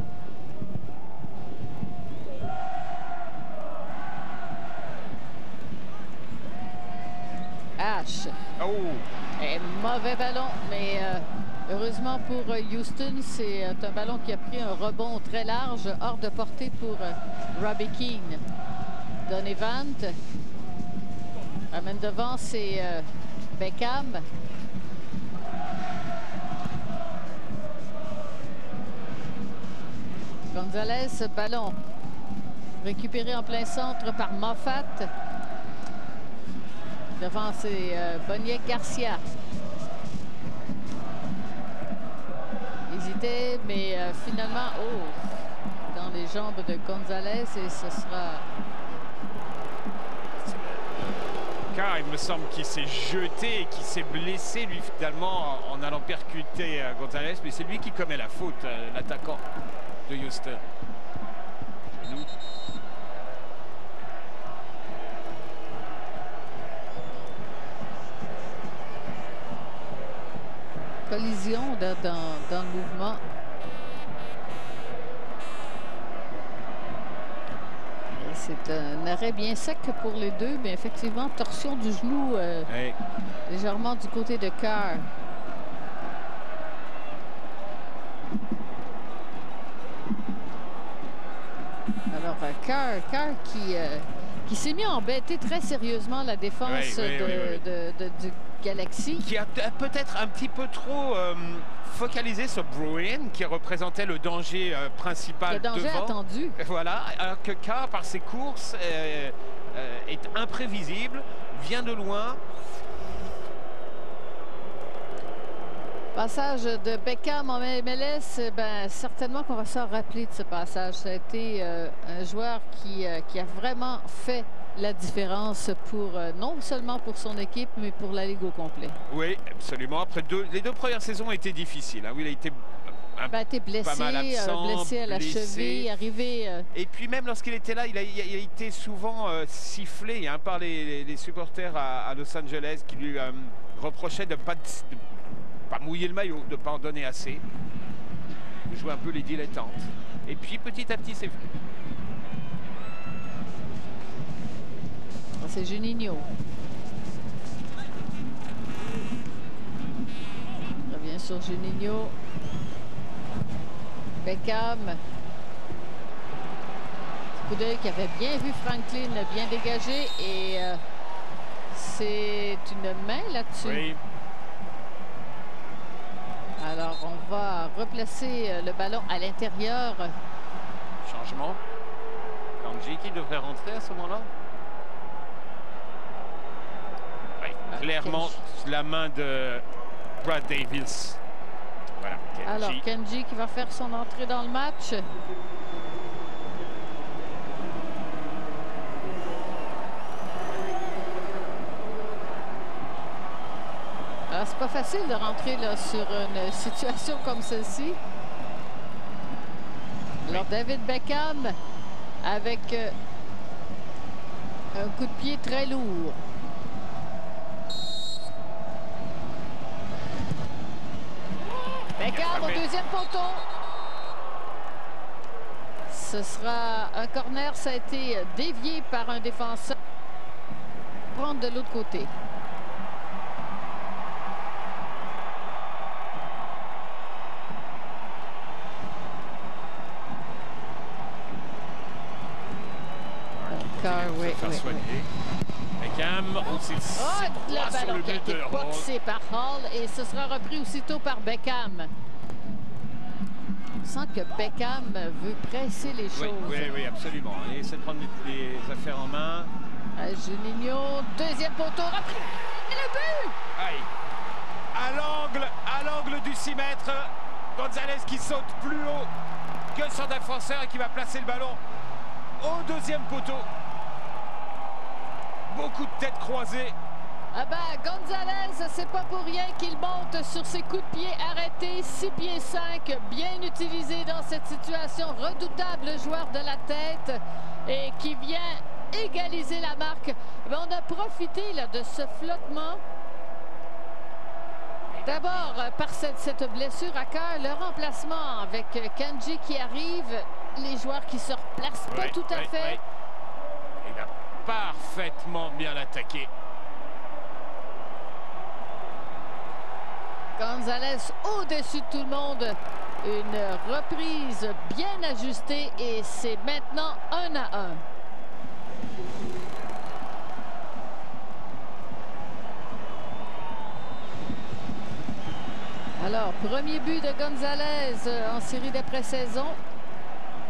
H. Oh. Et mauvais ballon, mais euh, heureusement pour Houston, c'est un ballon qui a pris un rebond très large, hors de portée pour euh, Robbie Keane. Donovan amène devant, c'est euh, Beckham. Gonzalez, ballon récupéré en plein centre par Moffat. Devant, c'est euh, Boniek Garcia. Hésitait, mais euh, finalement, oh, dans les jambes de Gonzalez, et ce sera... Car il me semble qu'il s'est jeté et qu'il s'est blessé, lui, finalement, en allant percuter euh, Gonzalez, mais c'est lui qui commet la faute, euh, l'attaquant de Houston. Nous. Collision là, dans, dans le mouvement. C'est un arrêt bien sec pour les deux, mais effectivement, torsion du genou euh, hey. légèrement du côté de Carr. Alors, euh, Carr, Carr qui, euh, qui s'est mis à embêter très sérieusement la défense oui, oui, de, oui, oui. De, de, du Galaxy. Qui a peut-être un petit peu trop euh, focalisé sur Bruin, qui représentait le danger euh, principal le danger devant. attendu. Voilà, alors que Carr, par ses courses, euh, euh, est imprévisible, vient de loin. Passage de Beckham en M L S, ben, certainement qu'on va s'en rappeler de ce passage. Ça a été euh, un joueur qui, euh, qui a vraiment fait la différence pour euh, non seulement pour son équipe, mais pour la Ligue au complet. Oui, absolument. Après deux, les deux premières saisons ont été difficiles. Hein. Oui, il a été, un, ben, été blessé, pas mal absent, euh, blessé à la blessé. cheville, arrivé. Euh... Et puis même lorsqu'il était là, il a, il a été souvent euh, sifflé hein, par les, les, les supporters à, à Los Angeles qui lui euh, reprochaient de ne pas, de, pas mouiller le maillot, de ne pas en donner assez, de jouer un peu les dilettantes. Et puis petit à petit, c'est venu. C'est Juninho. On revient sur Juninho. Beckham. Coup d'œil qui avait bien vu Franklin, bien dégagé. Et euh, c'est une main là-dessus. Oui. Alors, on va replacer le ballon à l'intérieur. Changement. Kanji qui devrait rentrer à ce moment-là. Clairement, la main de Brad Davis. Voilà, Kenji. Alors, Kenji qui va faire son entrée dans le match. Alors, c'est pas facile de rentrer là, sur une situation comme celle-ci. Alors, David Beckham avec euh, un coup de pied très lourd. Beckham au deuxième poteau. Ce sera un corner. Ça a été dévié par un défenseur. Prendre de l'autre côté. Car, oui, oui, oui. Beckham, aussi oh, le ballon le qui a été boxé par Hall et ce sera repris aussitôt par Beckham. On sent que Beckham veut presser les choses. Oui, oui, oui, absolument. Il essaie de prendre les, les affaires en main. Euh, Juninho, deuxième poteau, repris. Et le but! Aïe. À l'angle, à l'angle du six mètres, Gonzalez qui saute plus haut que son défenseur et qui va placer le ballon au deuxième poteau. Beaucoup de têtes croisées. Ah ben, Gonzalez, c'est pas pour rien qu'il monte sur ses coups de pied arrêtés. six pieds cinq, bien utilisé dans cette situation. Redoutable joueur de la tête et qui vient égaliser la marque. Ben, on a profité là, de ce flottement. D'abord, par cette, cette blessure à cœur, le remplacement avec Kanji qui arrive. Les joueurs qui se replacent pas oui, tout à oui, fait. Oui. Il a parfaitement bien attaqué. Gonzalez au-dessus de tout le monde. Une reprise bien ajustée et c'est maintenant un à un. Alors, premier but de Gonzalez en série d'après-saison.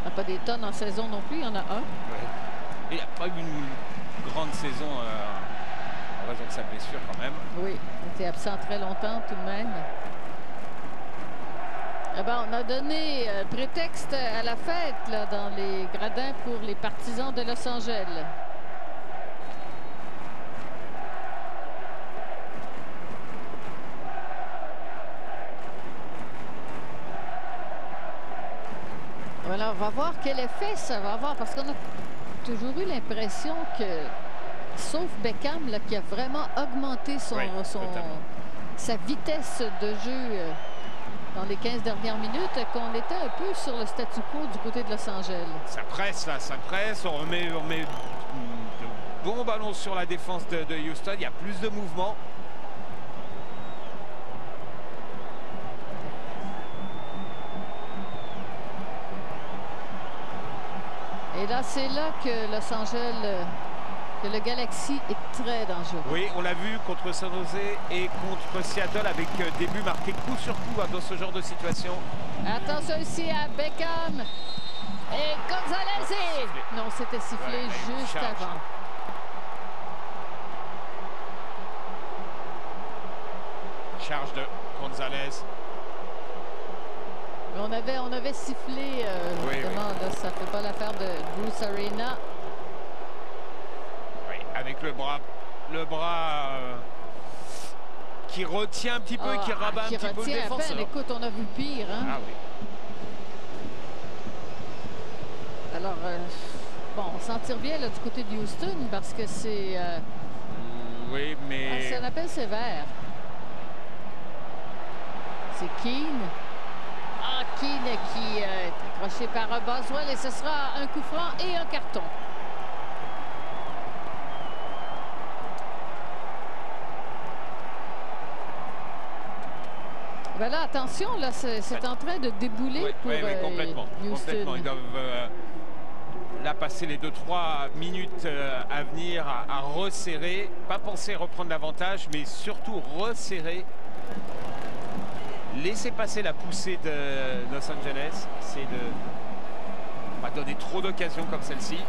n'a pas des tonnes en saison non plus, il y en a un. Ouais. Et il n'a pas eu une grande saison euh, en raison de sa blessure quand même. Oui, il était absent très longtemps tout de même. Eh ben, on a donné euh, prétexte à la fête là, dans les gradins pour les partisans de Los Angeles. Alors, on va voir quel effet ça va avoir, parce qu'on a toujours eu l'impression que, sauf Beckham, là, qui a vraiment augmenté son, oui, son, sa vitesse de jeu euh, dans les quinze dernières minutes, qu'on était un peu sur le statu quo du côté de Los Angeles. Ça presse, là, ça presse. On remet, on remet de bons ballons sur la défense de, de Houston. Il y a plus de mouvement. Et là, c'est là que Los Angeles, euh, que le Galaxy est très dangereux. Oui, on l'a vu contre San Jose et contre Seattle avec euh, des buts marqués coup sur coup hein, dans ce genre de situation. Attention ici à Beckham. Et Gonzalez. Et... Non, c'était sifflé ouais, juste charge. avant. Charge de Gonzalez. On avait, on avait sifflé, euh, oui, justement, oui. Là, ça ne fait pas l'affaire de Bruce Arena. Oui, avec le bras, le bras euh, qui retient un petit peu, ah, qui rabat qui un petit peu le défenseur. Peine. Écoute, on a vu pire. Hein? Ah oui. Alors, euh, bon, on s'en tire bien là, du côté de Houston parce que c'est... Euh, oui, mais... Ah, c'est un appel sévère. C'est Keane. Ah, Keane qui euh, est accroché par Boswell et ce sera un coup franc et un carton. Ben là, attention, là, c'est en train de débouler oui, pour oui, oui, complètement, euh, Houston. Complètement. Ils doivent euh, là passer les deux trois minutes euh, à venir à, à resserrer. Pas penser reprendre l'avantage, mais surtout resserrer. Laisser passer la poussée de Los Angeles, c'est de pas donner trop d'occasions comme celle-ci.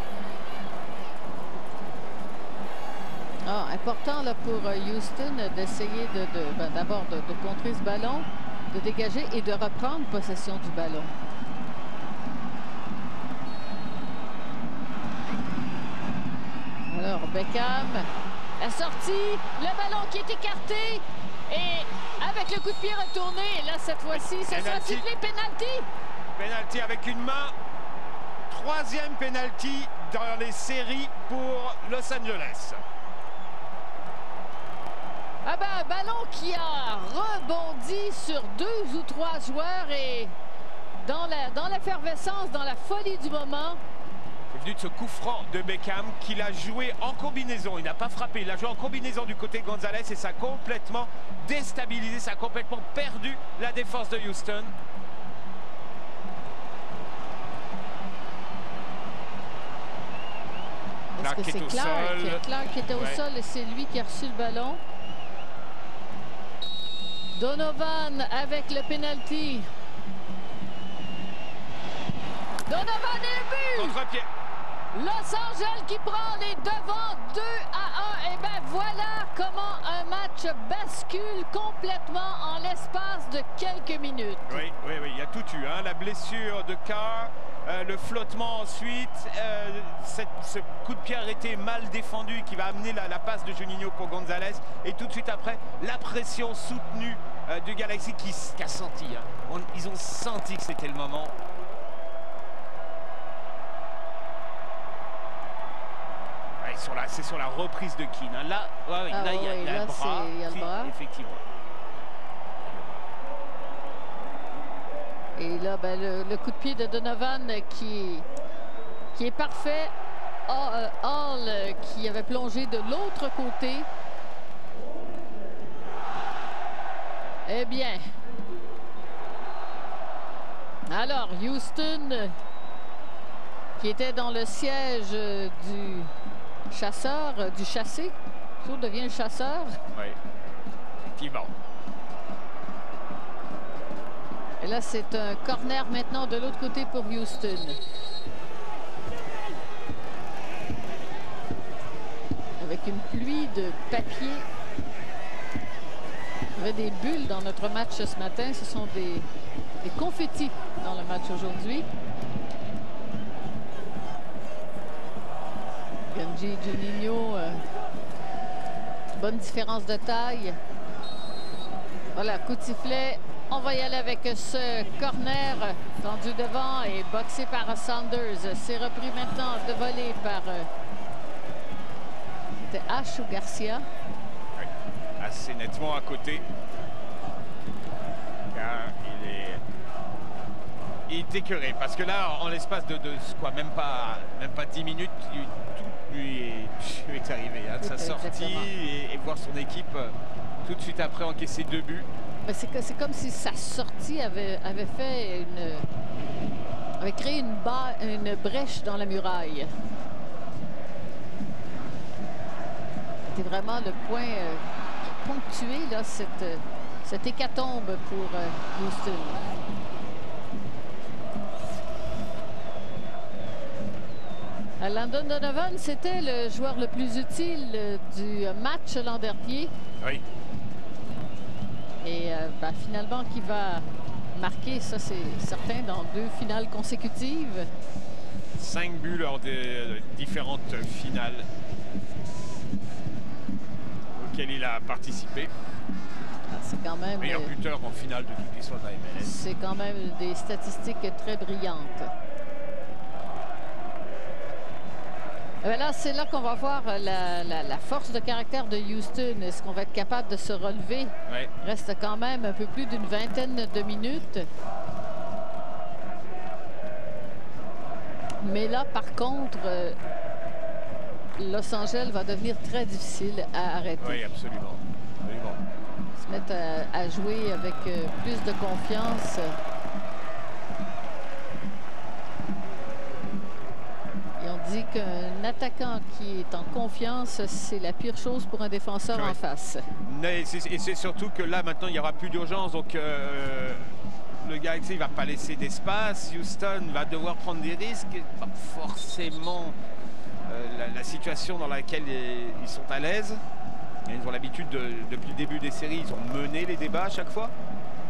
Ah, important là, pour Houston d'essayer de, de, ben, d'abord de, de contrer ce ballon, de dégager et de reprendre possession du ballon. Alors Beckham, la sortie, le ballon qui est écarté et avec le coup de pied retourné, et là cette fois-ci, ce sera sifflé penalty. Penalty avec une main. Troisième penalty dans les séries pour Los Angeles. Ah ben, un ballon qui a rebondi sur deux ou trois joueurs et dans la, dans l'effervescence, dans la folie du moment. C'est venu de ce coup franc de Beckham qu'il a joué en combinaison. Il n'a pas frappé, il a joué en combinaison du côté de Gonzalez et ça a complètement déstabilisé, ça a complètement perdu la défense de Houston. Est-ce que c'est Clark? Clark qui était au ouais. sol et c'est lui qui a reçu le ballon. Donovan avec le penalty. Donovan et le but! Contre-pied. Los Angeles qui prend les devants deux à un. Et bien voilà comment un match bascule complètement en l'espace de quelques minutes. Oui, oui, oui, il y a tout eu. Hein. La blessure de Carr, euh, le flottement ensuite, euh, cette, ce coup de pied arrêté mal défendu qui va amener la, la passe de Juninho pour Gonzalez. Et tout de suite après, la pression soutenue euh, du Galaxy qui, qui a senti. Hein. On, ils ont senti que c'était le moment. C'est sur la reprise de Keane. Hein. Là, ouais, ah, là, il ouais, y a, là, le bras. Y a le bras. Effectivement. Et là, ben, le, le coup de pied de Donovan qui, qui est parfait. Hall, Hall qui avait plongé de l'autre côté. Eh bien. Alors, Houston qui était dans le siège du chasseur, du chassé. Toujours devient le chasseur. Oui, effectivement. Et là, c'est un corner maintenant de l'autre côté pour Houston. Avec une pluie de papier. Il y avait des bulles dans notre match ce matin. Ce sont des, des confettis dans le match aujourd'hui. Ganji Juninho, euh, bonne différence de taille. Voilà, coup de sifflet. On va y aller avec ce corner tendu devant et boxé par Saunders. C'est repris maintenant de voler par... Euh, C'était H ou Garcia? Oui, assez nettement à côté. Car il est... Il est écœuré. Parce que là, en l'espace de, de quoi, même pas, même pas dix minutes, il, tout lui est, lui est arrivé. Hein, de sa sortie et, et voir son équipe euh, tout de suite après encaisser deux buts. C'est comme si sa sortie avait, avait fait une... avait créé une, ba, une brèche dans la muraille. C'était vraiment le point euh, ponctué, là, cette, cette hécatombe pour euh, Houston. Landon Donovan, c'était le joueur le plus utile du match l'an dernier. Oui. Et euh, ben, finalement, qui va marquer, ça c'est certain, dans deux finales consécutives. Cinq buts lors des euh, différentes finales auxquelles il a participé. Ah, c'est quand même... Meilleur buteur en finale de toute l'histoire de la M L S. C'est quand même des statistiques très brillantes. Ben là, c'est là qu'on va voir la, la, la force de caractère de Houston. Est-ce qu'on va être capable de se relever? Ouais. Reste quand même un peu plus d'une vingtaine de minutes. Mais là, par contre, euh, Los Angeles va devenir très difficile à arrêter. Oui, absolument. absolument. Se mettre à, à jouer avec euh, plus de confiance. On dit qu'un attaquant qui est en confiance, c'est la pire chose pour un défenseur oui. en face. Et c'est surtout que là, maintenant, il n'y aura plus d'urgence. Donc, euh, le Galaxy ne va pas laisser d'espace. Houston va devoir prendre des risques. Pas forcément euh, la, la situation dans laquelle ils sont à l'aise. Ils ont l'habitude, de, depuis le début des séries, ils ont mené les débats à chaque fois.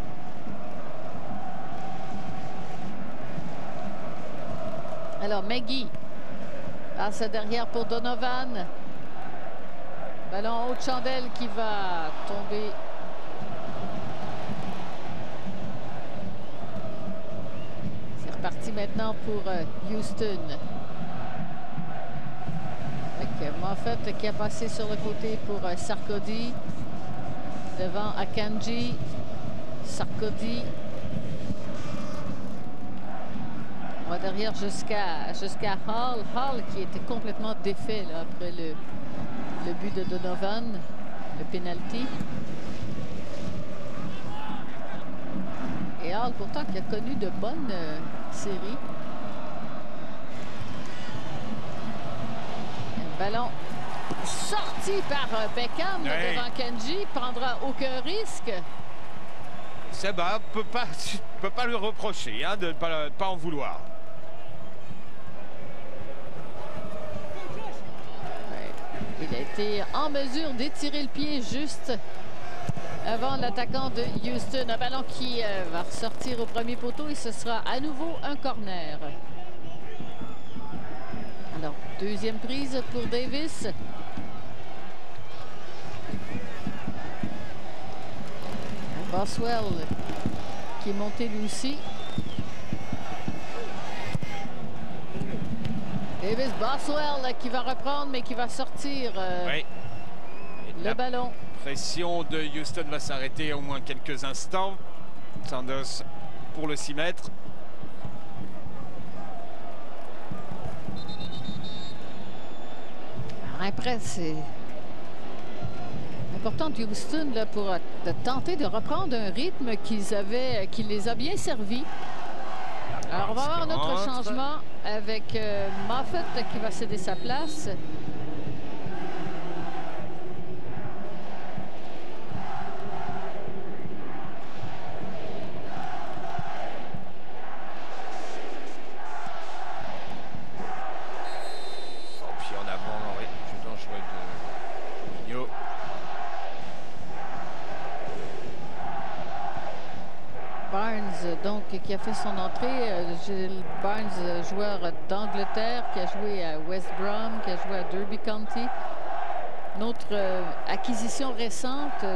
Alors, Maggie. Ah, c'est derrière pour Donovan. Ballon haute chandelle qui va tomber. C'est reparti maintenant pour Houston. Avec Moffett qui a passé sur le côté pour Sarkodie. Devant Akanji. Sarkodie. On va derrière jusqu'à jusqu'à Hall. Hall qui était complètement défait là, après le, le but de Donovan, le penalty. Et Hall pourtant qui a connu de bonnes euh, séries. Un ballon sorti par euh, Beckham ouais. devant Kenji, prendra aucun risque. Seba ne peut pas, peut pas lui reprocher hein, de ne pas, pas en vouloir. Il a été en mesure d'étirer le pied juste avant l'attaquant de Houston. Un ballon qui euh, va ressortir au premier poteau et ce sera à nouveau un corner. Alors, deuxième prise pour Davis. Boswell qui est monté lui aussi. Davis Boswell qui va reprendre mais qui va sortir euh, oui. le ballon. Pression de Houston va s'arrêter au moins quelques instants. Sanders pour le six mètres. Après, c'est important de Houston là, pour de tenter de reprendre un rythme qu'ils avaient, qui les a bien servis. Alors, on va avoir notre changement avec euh, Moffett qui va céder sa place. donc, qui a fait son entrée. Euh, Gilles Barnes, joueur d'Angleterre, qui a joué à West Brom, qui a joué à Derby County. Notre euh, acquisition récente euh,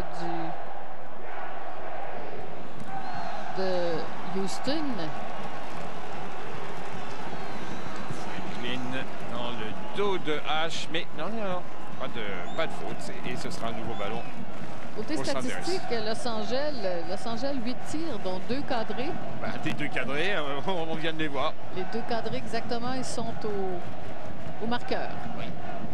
du, de Houston. Franklin dans le dos de H, mais non, non, non, pas de, pas de faute. Et ce sera un nouveau ballon. Côté statistique, Los Angeles, Los Angeles, huit tirs, dont deux cadrés. Bah, des deux cadrés, on vient de les voir. Les deux cadrés, exactement, ils sont au, au marqueur. Oui.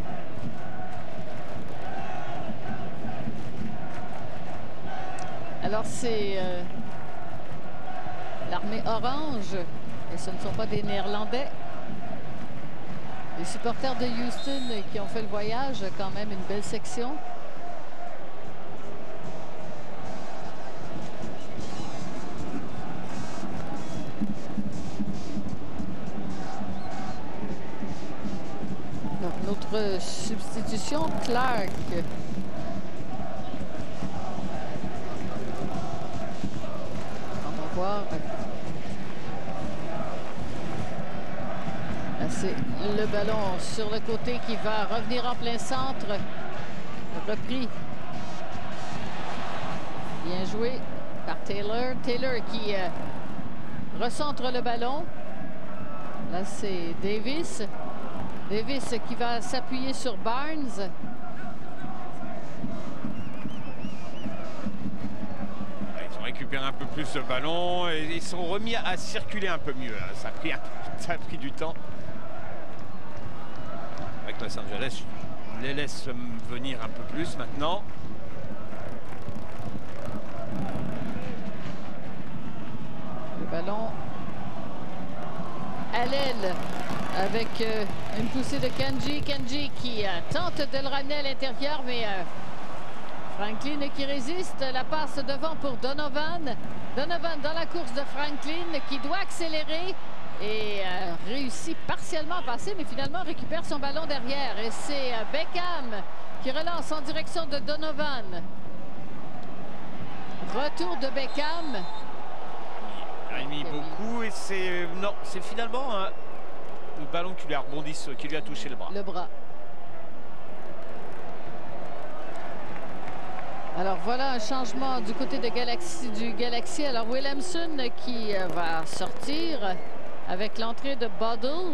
Alors, c'est euh, l'armée orange, et ce ne sont pas des Néerlandais. Les supporters de Houston qui ont fait le voyage, quand même une belle section. Alors, notre substitution, Clark. On va voir. C'est le ballon sur le côté qui va revenir en plein centre. Repris. Bien joué par Taylor. Taylor qui euh, recentre le ballon. Là, c'est Davis. Davis qui va s'appuyer sur Barnes. Ils ont récupéré un peu plus de ballon et ils sont remis à circuler un peu mieux. Ça a pris, un... Ça a pris du temps. Avec Los Angeles, on les laisse venir un peu plus maintenant. Le ballon à l'aile avec euh, une poussée de Kenji. Kenji qui euh, tente de le ramener à l'intérieur, mais euh, Franklin qui résiste. La passe devant pour Donovan. Donovan dans la course de Franklin qui doit accélérer. Et euh, réussit partiellement à passer, mais finalement récupère son ballon derrière. Et c'est euh, Beckham qui relance en direction de Donovan. Retour de Beckham. Il a mis beaucoup et c'est... Non, c'est finalement un... le ballon qui lui a rebondi, qui lui a touché le bras. Le bras. Alors voilà un changement du côté de Galaxy, du Galaxy. Alors Williamson qui euh, va sortir avec l'entrée de Buddle.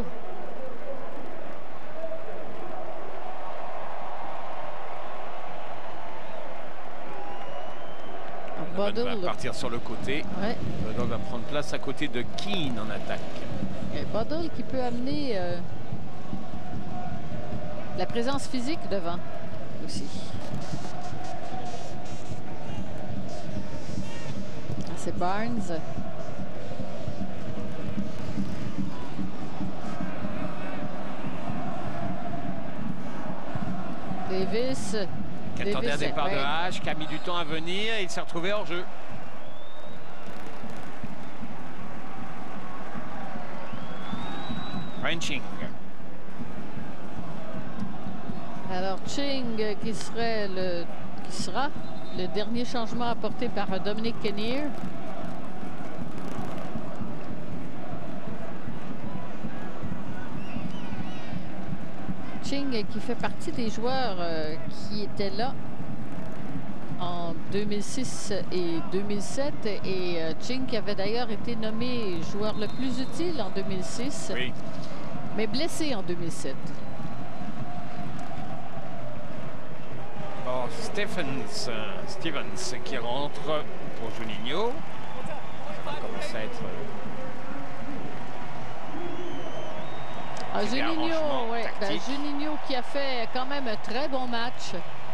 Buddle va partir sur le côté. Ouais. Buddle va prendre place à côté de Keane en attaque. Et Buddle qui peut amener euh, la présence physique devant aussi. Ah, c'est Barnes. Davis. Qui attendait un départ de H, qui a mis du temps à venir et il s'est retrouvé hors jeu. Ching. Alors Ching qui serait le qui sera le dernier changement apporté par Dominic Kinnear. Ching qui fait partie des joueurs euh, qui étaient là en deux mille six et deux mille sept et euh, Ching qui avait d'ailleurs été nommé joueur le plus utile en deux mille six, oui, mais blessé en deux mille sept. Bon, Stephens, euh, Stevens qui rentre pour Juninho. Ça commence à être... Ah, Juninho, ouais, ben, Juninho qui a fait quand même un très bon match.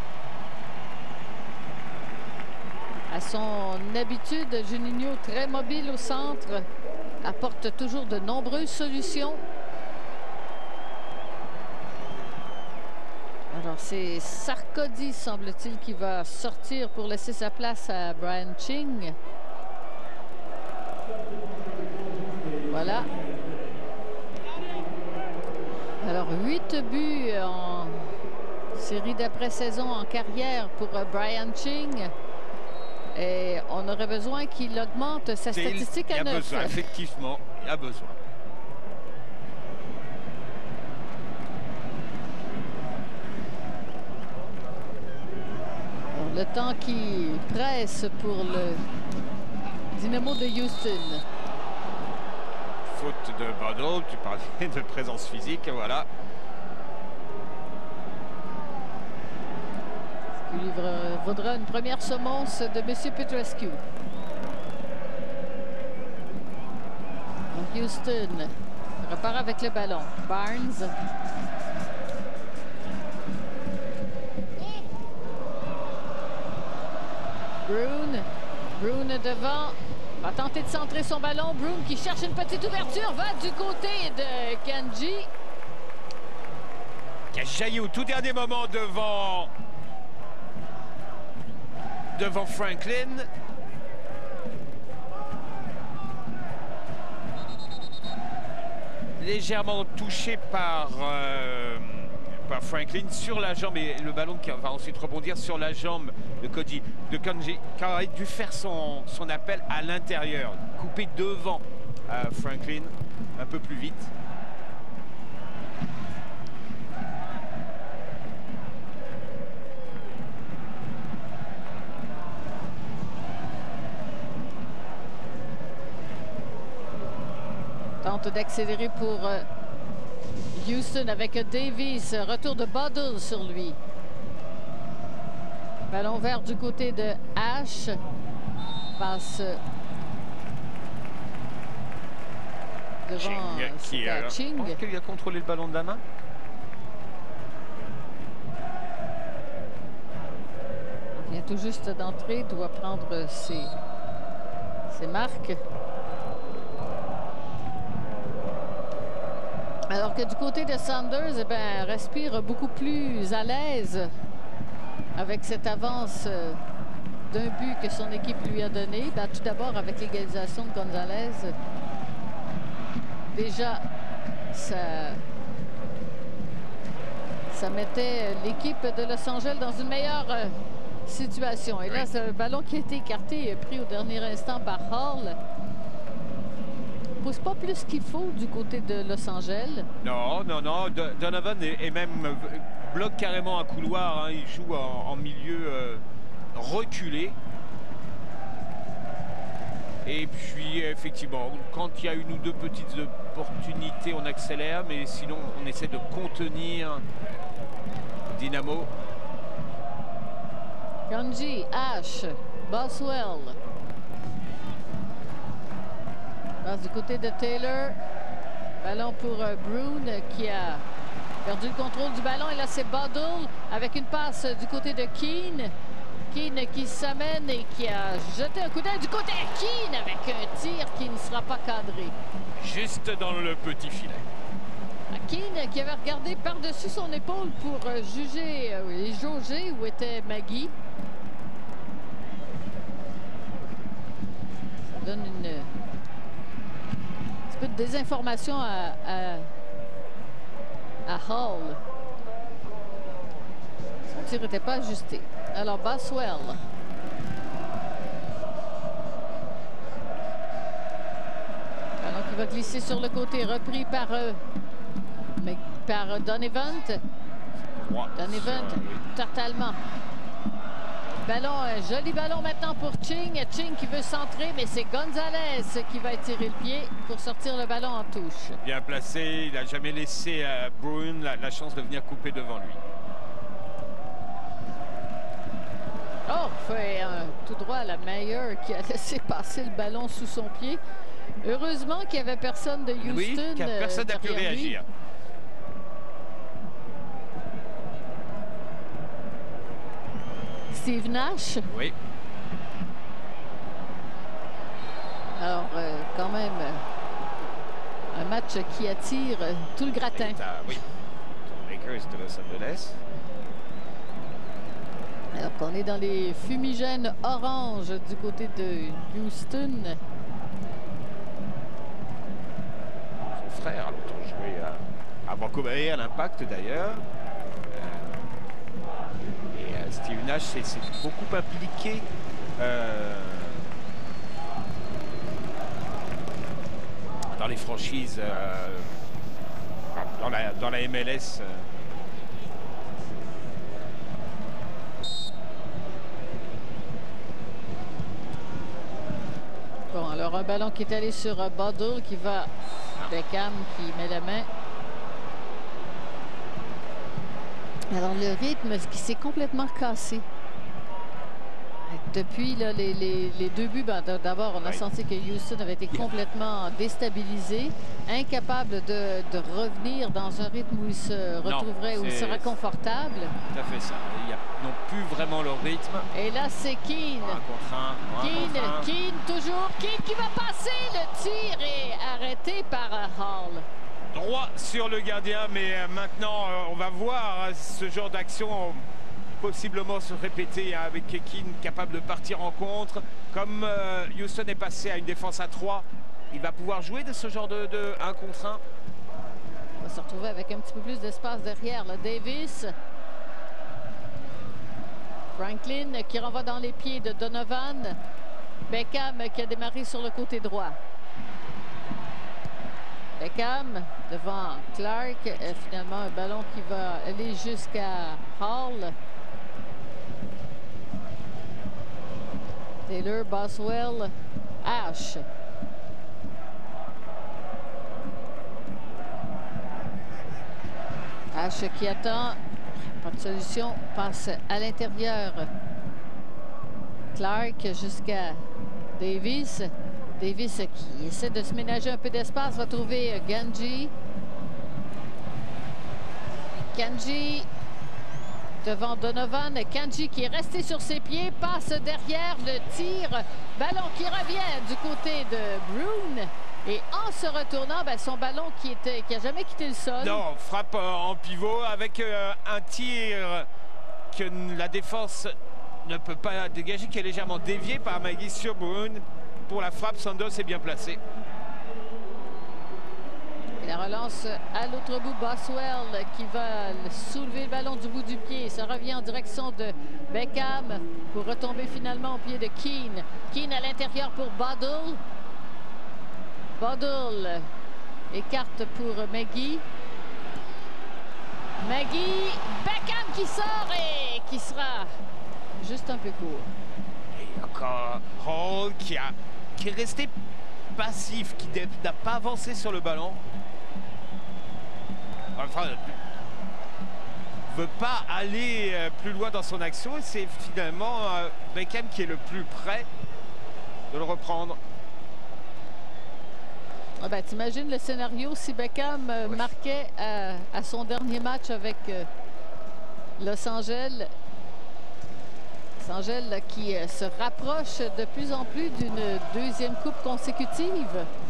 À son habitude, Juninho très mobile au centre, apporte toujours de nombreuses solutions. Alors c'est Sarkodie, semble-t-il, qui va sortir pour laisser sa place à Brian Ching. Voilà. Alors, huit buts en série d'après-saison en carrière pour Brian Ching. Et on aurait besoin qu'il augmente sa statistique il, à il neuf. Besoin, effectivement, il a besoin. Le temps qui presse pour le Dynamo de Houston. Faute de Bodo, tu parlais de présence physique, voilà. Ce qui lui vaudra une première semonce de M. Petrescu. Donc Houston repart avec le ballon. Barnes. Brown, Brown devant, va tenter de centrer son ballon. Brown qui cherche une petite ouverture, va du côté de Kanji. Qui a jailli au tout dernier moment devant, devant Franklin. Légèrement touché par... Euh... Franklin sur la jambe et le ballon qui va ensuite rebondir sur la jambe de Cody, de Kanji, qui aurait dû faire son, son appel à l'intérieur, couper devant euh, Franklin un peu plus vite. Tente d'accélérer pour euh, Houston avec Davis, retour de Bottle sur lui. Ballon vert du côté de Ash. Passe devant Ching, qui euh, Ching. Est-ce qu'il a contrôlé le ballon de la main? Il vient tout juste d'entrer, doit prendre ses, ses marques. Alors que du côté de Sanders, eh bien, respire beaucoup plus à l'aise avec cette avance d'un but que son équipe lui a donné. Ben, tout d'abord avec l'égalisation de Gonzalez. Déjà, ça, ça mettait l'équipe de Los Angeles dans une meilleure situation. Et là, c'est un ballon qui a été écarté et pris au dernier instant par Hall. Pousse pas plus qu'il faut du côté de Los Angeles. Non, non, non. Donovan est, est même bloque carrément un couloir. Hein. Il joue en, en milieu euh, reculé. Et puis, effectivement, quand il y a une ou deux petites opportunités, on accélère. Mais sinon, on essaie de contenir Dynamo. Kanji, Ash, Boswell. Passe du côté de Taylor. Ballon pour euh, Brown qui a perdu le contrôle du ballon. Et là, c'est Bottle avec une passe du côté de Keane. Keane qui s'amène et qui a jeté un coup d'œil du côté de Keane avec un tir qui ne sera pas cadré. Juste dans le petit filet. Keane qui avait regardé par-dessus son épaule pour euh, juger euh, et jauger où était Maggie. Ça donne une... peu de désinformation à, à, à Hall. Son tir n'était pas ajusté. Alors, Boswell. Alors qu'il va glisser sur le côté, repris par, euh, mais, par euh, Donovan. Donovan, totalement. Ballon, un joli ballon maintenant pour Ching. Ching qui veut centrer, mais c'est Gonzalez qui va étirer le pied pour sortir le ballon en touche. Bien placé, il n'a jamais laissé à Brown la, la chance de venir couper devant lui. Oh, fait un tout droit à la Mayer qui a laissé passer le ballon sous son pied. Heureusement qu'il n'y avait personne de Houston. Oui, car personne n'a pu réagir. Steve Nash. Oui. Alors, euh, quand même, euh, un match qui attire euh, tout le gratin. À, oui, Lakers de Los Angeles. Alors qu'on est dans les fumigènes oranges du côté de Houston. Son frère a longtemps joué à, à Vancouver et à l'Impact d'ailleurs. Steve Nash s'est beaucoup impliqué euh, dans les franchises, euh, dans, la, dans la M L S. Euh. Bon, alors un ballon qui est allé sur uh, Bottle qui va... Beckham qui met la main. Alors le rythme qui s'est complètement cassé. Depuis là, les, les, les deux buts, ben, d'abord on a oui. senti que Houston avait été complètement déstabilisé, incapable de, de revenir dans un rythme où il se retrouverait, non, où il serait confortable. Tout à fait ça. Ils n'ont plus vraiment le rythme. Et là c'est Keane. Un contre un. Keane, un contre un. Keane toujours. Keane qui va passer. Le tir est arrêté par Hall. Droit sur le gardien, mais maintenant on va voir ce genre d'action possiblement se répéter avec Keane capable de partir en contre. Comme euh, Houston est passé à une défense à trois, il va pouvoir jouer de ce genre de, de un contre un. On va se retrouver avec un petit peu plus d'espace derrière. Là. Davis. Franklin qui renvoie dans les pieds de Donovan. Beckham qui a démarré sur le côté droit. Beckham devant Clark. Et finalement, un ballon qui va aller jusqu'à Hall. Taylor, Boswell, Ash. Ash qui attend. Pas de solution. Passe à l'intérieur. Clark jusqu'à Davis. Davis qui essaie de se ménager un peu d'espace. Va trouver Ganji. Ganji devant Donovan. Kanji qui est resté sur ses pieds, passe derrière le tir. Ballon qui revient du côté de Brown. Et en se retournant, ben, son ballon qui était qui a jamais quitté le sol. Non, frappe en pivot avec euh, un tir que la défense ne peut pas dégager, qui est légèrement dévié par Maggie sur Brown. Pour la frappe, Sandos est bien placé. Et la relance à l'autre bout, Boswell qui va soulever le ballon du bout du pied. Ça revient en direction de Beckham pour retomber finalement au pied de Keane. Keane à l'intérieur pour Bottle. Bottle écarte pour Maggie. Maggie, Beckham qui sort et qui sera juste un peu court. Et encore Hall qui, a, qui est resté passif, qui n'a pas avancé sur le ballon. Enfin, veut pas aller plus loin dans son action et c'est finalement euh, Beckham qui est le plus près de le reprendre. Ah ben, t'imagines le scénario si Beckham euh, oui. marquait à, à son dernier match avec euh, Los Angeles. Los Angeles là, qui euh, se rapproche de plus en plus d'une deuxième coupe consécutive.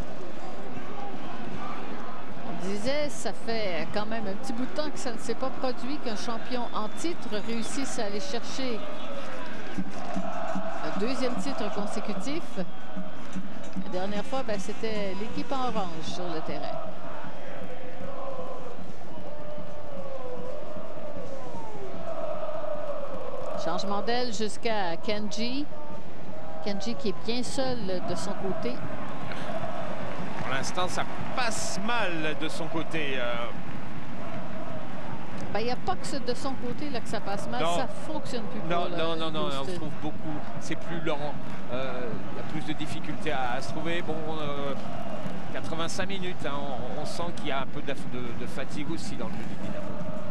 On disait, ça fait quand même un petit bout de temps que ça ne s'est pas produit qu'un champion en titre réussisse à aller chercher un deuxième titre consécutif. La dernière fois, ben, c'était l'équipe en orange sur le terrain. Changement d'aile jusqu'à Kanji. Kanji qui est bien seul de son côté. Pour l'instant, ça passe mal de son côté. Euh... Ben, il n'y a pas que de son côté là, que ça passe mal, non. Ça fonctionne plus. Non, pour non, non, non, on se trouve beaucoup, c'est plus lent, euh, il y a plus de difficultés à, à se trouver. Bon, euh, quatre-vingt-cinq minutes, hein, on, on sent qu'il y a un peu de, de, de fatigue aussi dans le jeu du Dynamo.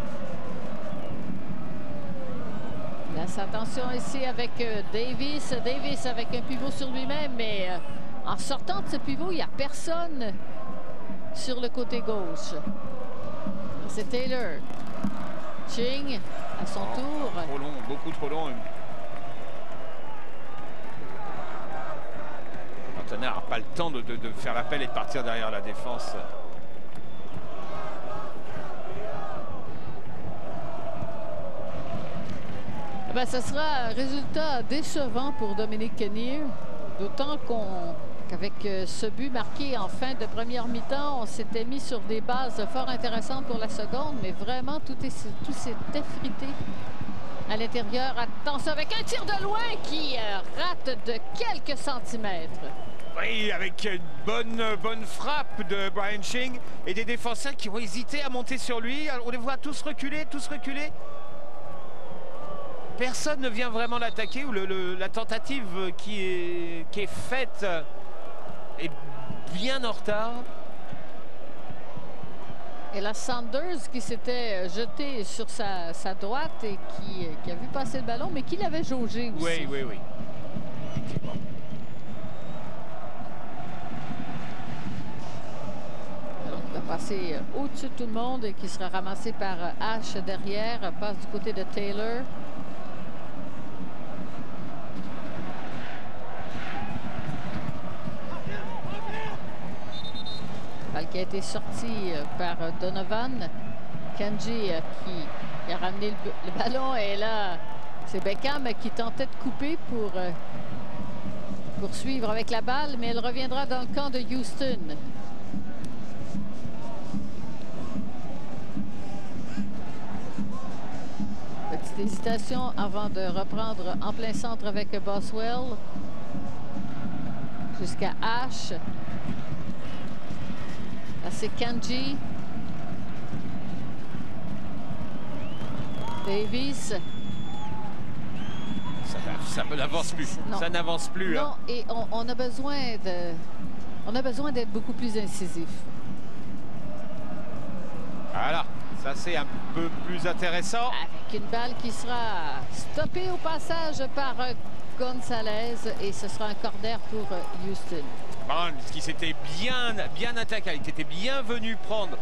Laisse attention ici avec euh, Davis, Davis avec un pivot sur lui-même, mais euh, en sortant de ce pivot, il n'y a personne sur le côté gauche. C'est Taylor. Ching à son oh, tour. Trop long, beaucoup trop long. L'entraîneur n'a pas le temps de, de, de faire l'appel et de partir derrière la défense. Eh bien, ce sera un résultat décevant pour Dominique Kinnear, d'autant qu'on qu'avec ce but marqué en fin de première mi-temps, on s'était mis sur des bases fort intéressantes pour la seconde, mais vraiment tout s'est effrité à l'intérieur. Attention avec un tir de loin qui euh, rate de quelques centimètres. Oui, avec une bonne, bonne frappe de Brian Ching et des défenseurs qui ont hésité à monter sur lui. Alors, on les voit tous reculer, tous reculer. Personne ne vient vraiment l'attaquer ou le, le, la tentative qui est, qui est faite est bien en retard. Et la Sanders qui s'était jeté sur sa, sa droite et qui, qui a vu passer le ballon, mais qui l'avait jaugé aussi. Oui, oui, oui. Alors, il va passer au-dessus de tout le monde et qui sera ramassé par Ash derrière. Passe du côté de Taylor. Balle qui a été sortie par Donovan. Kanji qui, qui a ramené le, le ballon et là, c'est Beckham qui tentait de couper pour euh, poursuivre avec la balle, mais elle reviendra dans le camp de Houston. Petite hésitation avant de reprendre en plein centre avec Boswell. Jusqu'à Ash. Là, c'est Kanji. Davis. Ça, ça n'avance plus. Non. Ça n'avance plus. Non, hein. et on, on a besoin de, on a besoin d'être beaucoup plus incisif. Voilà, ça c'est un peu plus intéressant. Avec une balle qui sera stoppée au passage par Gonzalez et ce sera un corner pour Houston. Barnes qui s'était bien, bien attaqué, il était bien venu prendre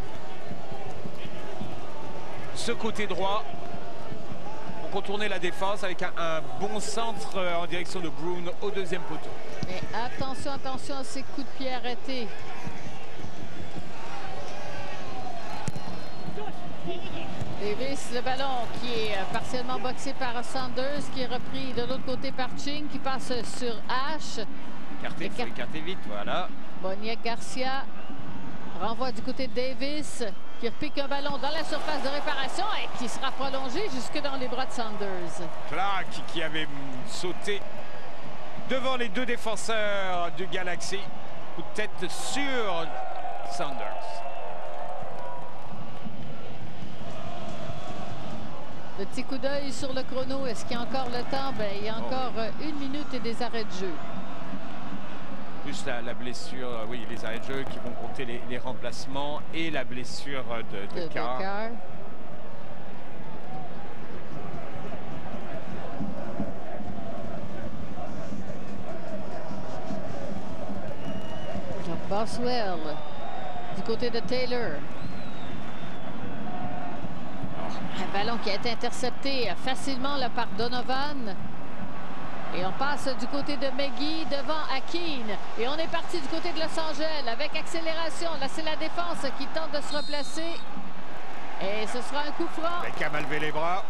ce côté droit pour contourner la défense avec un, un bon centre en direction de Brown au deuxième poteau. Mais attention, attention à ces coups de pied arrêtés. Davis, le ballon qui est partiellement boxé par Sanders, qui est repris de l'autre côté par Ching, qui passe sur Ash. Écarté, il faut écarter vite, voilà. Boniek Garcia renvoie du côté de Davis, qui repique un ballon dans la surface de réparation et qui sera prolongé jusque dans les bras de Sanders. Clark qui avait sauté devant les deux défenseurs du Galaxy. Coup de tête sur Sanders. Petit coup d'œil sur le chrono. Est-ce qu'il y a encore le temps? Ben, il y a encore oh. une minute et des arrêts de jeu. Plus la, la blessure, oui, les arrêts de jeu qui vont compter les, les remplacements et la blessure de, de, de Carr. Carr. Boswell du côté de Taylor. Un ballon qui a été intercepté facilement là, par Donovan. Et on passe du côté de McGee devant Akin. Et on est parti du côté de Los Angeles avec accélération. Là, c'est la défense qui tente de se replacer. Et ce sera un coup franc. Beckham a levé les bras.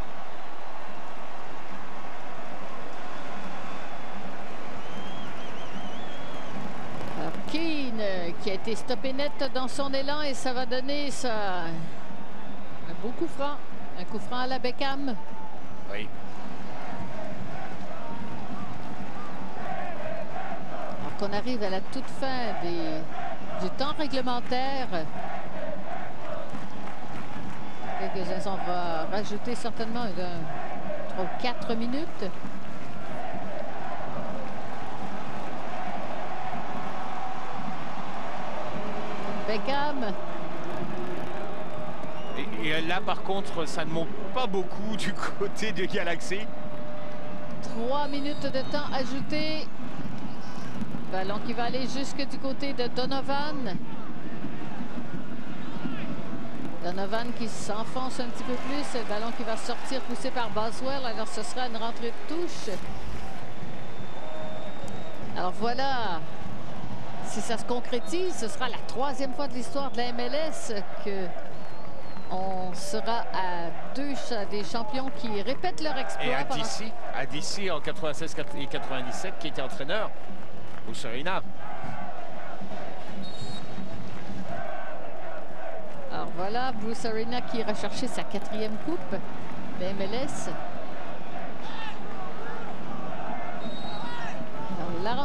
Alors, Keane qui a été stoppé net dans son élan. Et ça va donner ça, un beau coup franc. Un coup franc à la Beckham. Oui. Qu'on arrive à la toute fin des, du temps réglementaire. Quelques instants, on va rajouter certainement trois ou quatre minutes. Beckham. Et, et là, par contre, ça ne monte pas beaucoup du côté de Galaxy. Trois minutes de temps ajouté. Ballon qui va aller jusque du côté de Donovan. Donovan qui s'enfonce un petit peu plus. Le ballon qui va sortir poussé par Boswell. Alors ce sera une rentrée de touche. Alors voilà. Si ça se concrétise, ce sera la troisième fois de l'histoire de la M L S que on sera à deux des champions qui répètent leur exploit. Et à D C, à D C en quatre-vingt-seize et quatre-vingt-dix-sept qui était entraîneur. Serena. Alors voilà, Bruce Arena qui ira chercher sa quatrième coupe de M L S.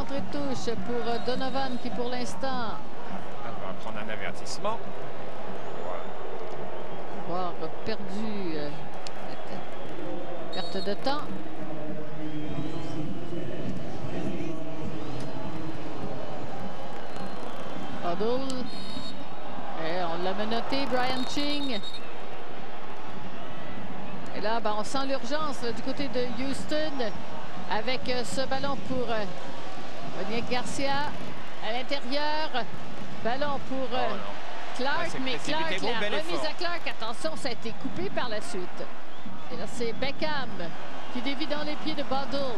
d'entrée de touche pour euh, Donovan qui, pour l'instant, Elle va prendre un avertissement. Avoir perdu euh, perte de temps. Huddle. Et on l'a menotté, Brian Ching. Et là, ben, on sent l'urgence du côté de Houston avec euh, ce ballon pour euh, Onyek Garcia à l'intérieur. Ballon pour euh, oh, Clark, ah, mais Clark, gros, la remise effort. à Clark, attention, ça a été coupé par la suite. Et là, c'est Beckham qui dévie dans les pieds de Bundle.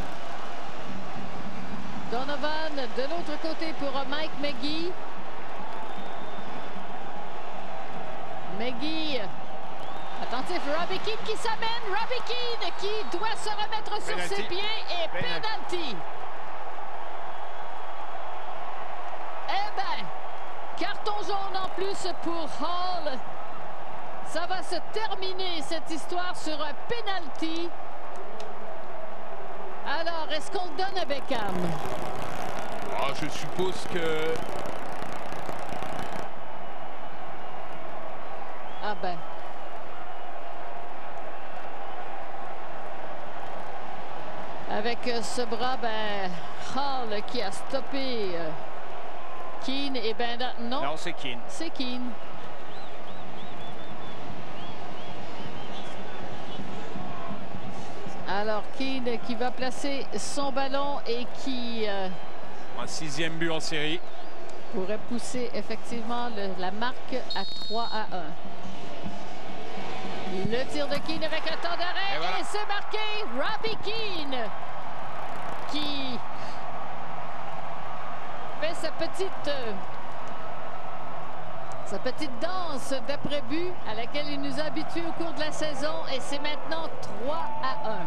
Donovan de l'autre côté pour Mike McGee. McGee, attentif, Robbie Keane qui s'amène. Robbie Keane qui doit se remettre sur Penalty. ses pieds et penalty. Eh ben, carton jaune en plus pour Hall. Ça va se terminer cette histoire sur un penalty. Alors, est-ce qu'on le donne à Beckham? Oh, je suppose que... Ah ben. Avec euh, ce bras, ben, Hall qui a stoppé euh, Keane. Et ben non. Non, c'est Keane. C'est Keane. Alors, Keane qui va placer son ballon et qui... Euh, Un sixième but en série. Pourrait pousser effectivement le, la marque à trois à un. Le tir de Keane avec un temps d'arrêt et, voilà. et c'est marqué. Robbie Keane qui fait sa petite euh, sa petite danse d'après-but à laquelle il nous a habitués au cours de la saison et c'est maintenant trois à un.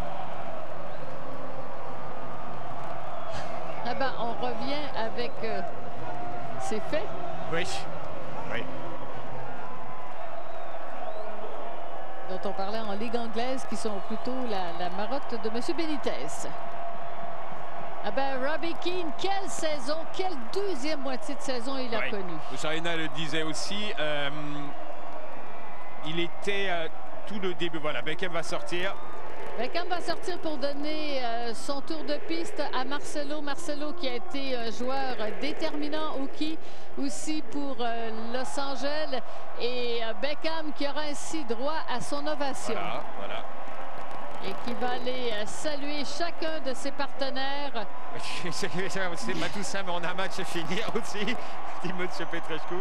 Ah ben, on revient avec euh, ces faits. Oui. Oui. Dont on parlait en Ligue anglaise, qui sont plutôt la, la marotte de M. Benitez. Ah ben, Robbie Keane, quelle saison, quelle deuxième moitié de saison il a oui. connue. Sarina le disait aussi, euh, il était euh, tout le début. Voilà, Beckham va sortir. Beckham va sortir pour donner euh, son tour de piste à Marcelo. Marcelo qui a été un joueur déterminant au qui aussi pour euh, Los Angeles. Et euh, Beckham qui aura ainsi droit à son ovation. Voilà, voilà. Et qui va aller euh, saluer chacun de ses partenaires. C'est pas tout ça, mais on a un match à finir aussi, dit M. Petrescu.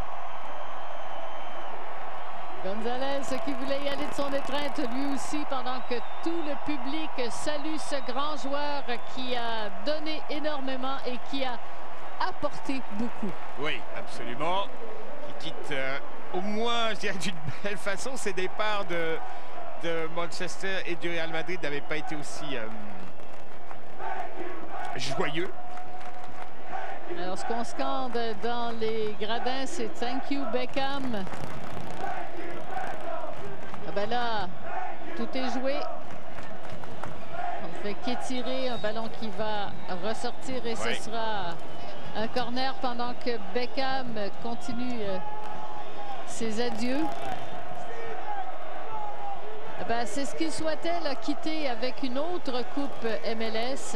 Gonzalez qui voulait y aller de son étreinte lui aussi pendant que tout le public salue ce grand joueur qui a donné énormément et qui a apporté beaucoup. Oui, absolument. Qui quitte euh, au moins, je dirais, d'une belle façon. Ses départs de, de Manchester et du Real Madrid n'avaient pas été aussi euh, joyeux. Alors, ce qu'on scande dans les gradins, c'est « Thank you, Beckham ». Ah ben là, tout est joué. On fait qu'étirer un ballon qui va ressortir et ouais. ce sera un corner pendant que Beckham continue euh, ses adieux. Ah ben, c'est ce qu'il souhaitait, là, quitter avec une autre coupe M L S.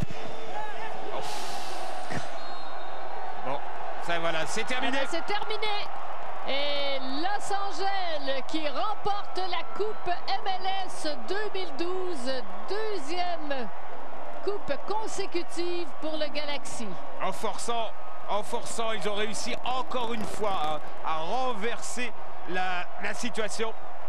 Bon, ça voilà, c'est terminé. Ah ben, c'est terminé. Et Los Angeles qui remporte la Coupe M L S deux mille douze, deuxième coupe consécutive pour le Galaxy. En forçant, en forçant, ils ont réussi encore une fois à, à renverser la, la situation.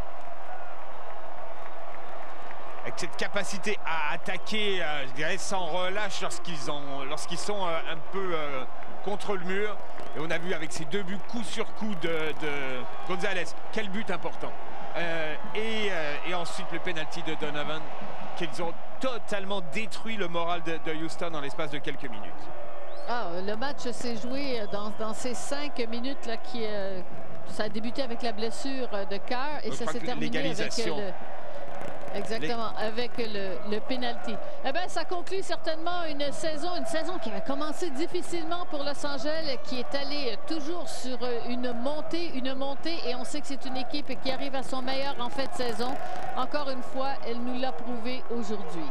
Avec cette capacité à attaquer, euh, je dirais, sans relâche lorsqu'ils ont, lorsqu'ils sont euh, un peu euh, contre le mur. Et on a vu avec ces deux buts coup sur coup de, de Gonzalez, quel but important. Euh, et, euh, et ensuite le penalty de Donovan, qu'ils ont totalement détruit le moral de, de Houston en l'espace de quelques minutes. Ah, le match s'est joué dans, dans ces cinq minutes là, qui, euh, ça a débuté avec la blessure de Carr et Je ça s'est terminé avec le, Exactement, les... avec le, le penalty. Eh bien, ça conclut certainement une saison, une saison qui a commencé difficilement pour Los Angeles, qui est allée toujours sur une montée, une montée, et on sait que c'est une équipe qui arrive à son meilleur en fin de saison. Encore une fois, elle nous l'a prouvé aujourd'hui.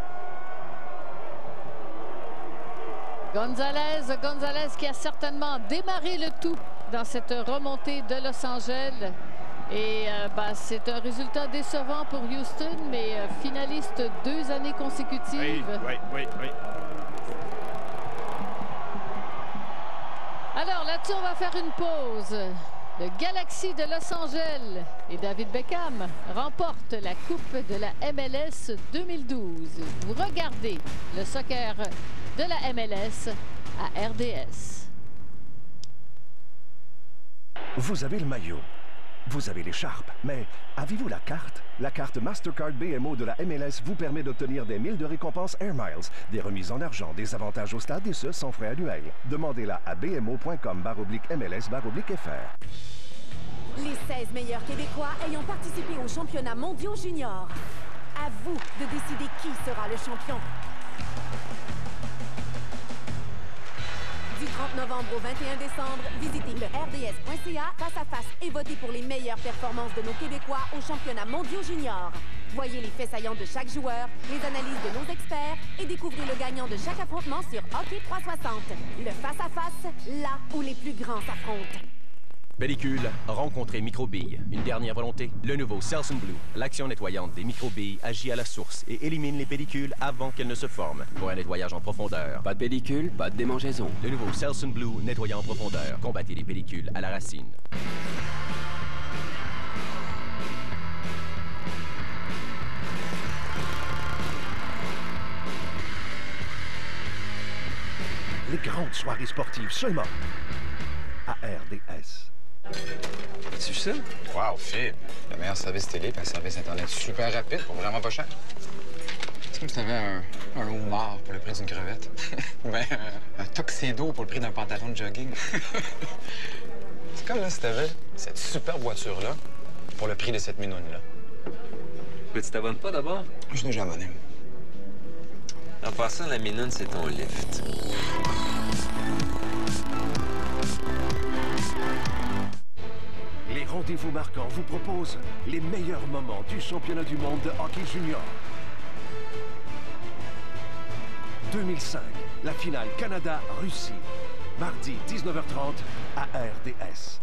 Gonzalez, Gonzalez qui a certainement démarré le tout dans cette remontée de Los Angeles. Et euh, ben, c'est un résultat décevant pour Houston, mais euh, finaliste deux années consécutives. Oui, oui, oui, oui. Alors là-dessus, on va faire une pause. Le Galaxy de Los Angeles et David Beckham remportent la Coupe de la M L S deux mille douze. Vous regardez le soccer de la M L S à R D S. Vous avez le maillot. Vous avez l'écharpe, mais avez-vous la carte? La carte Mastercard B M O de la M L S vous permet d'obtenir des milles de récompenses Air Miles, des remises en argent, des avantages au stade et ce, sans frais annuels. Demandez-la à b m o point com barre oblique M L S barre oblique F R. Les seize meilleurs Québécois ayant participé aux championnats mondiaux juniors. À vous de décider qui sera le champion. Du trente novembre au vingt et un décembre, visitez le R D S point C A face à face et votez pour les meilleures performances de nos Québécois aux championnats mondiaux juniors. Voyez les faits saillants de chaque joueur, les analyses de nos experts et découvrez le gagnant de chaque affrontement sur Hockey trois cent soixante. Le face-à-face, là où les plus grands s'affrontent. Pellicule, rencontrer microbilles. Une dernière volonté? Le nouveau Selsun Blue. L'action nettoyante des microbilles agit à la source et élimine les pellicules avant qu'elles ne se forment. Pour un nettoyage en profondeur. Pas de pellicule, pas de démangeaison. Le nouveau Selsun Blue nettoyant en profondeur. Combattez les pellicules à la racine. Les grandes soirées sportives seulement à R D S. C'est ça? Wow, Phil. Le meilleur service télé et un service Internet super rapide pour vraiment pas cher. C'est comme si t'avais un, un homard pour le prix d'une crevette. Ou bien un, un tuxedo pour le prix d'un pantalon de jogging. C'est comme là si t'avais cette super voiture-là pour le prix de cette minoune-là. Mais tu t'abonnes pas d'abord? Je suis déjà abonné. En passant, la minoune, c'est ton lift. Les rendez-vous marquants vous proposent les meilleurs moments du championnat du monde de hockey junior. deux mille cinq, la finale Canada-Russie. Mardi, dix-neuf heures trente, à R D S.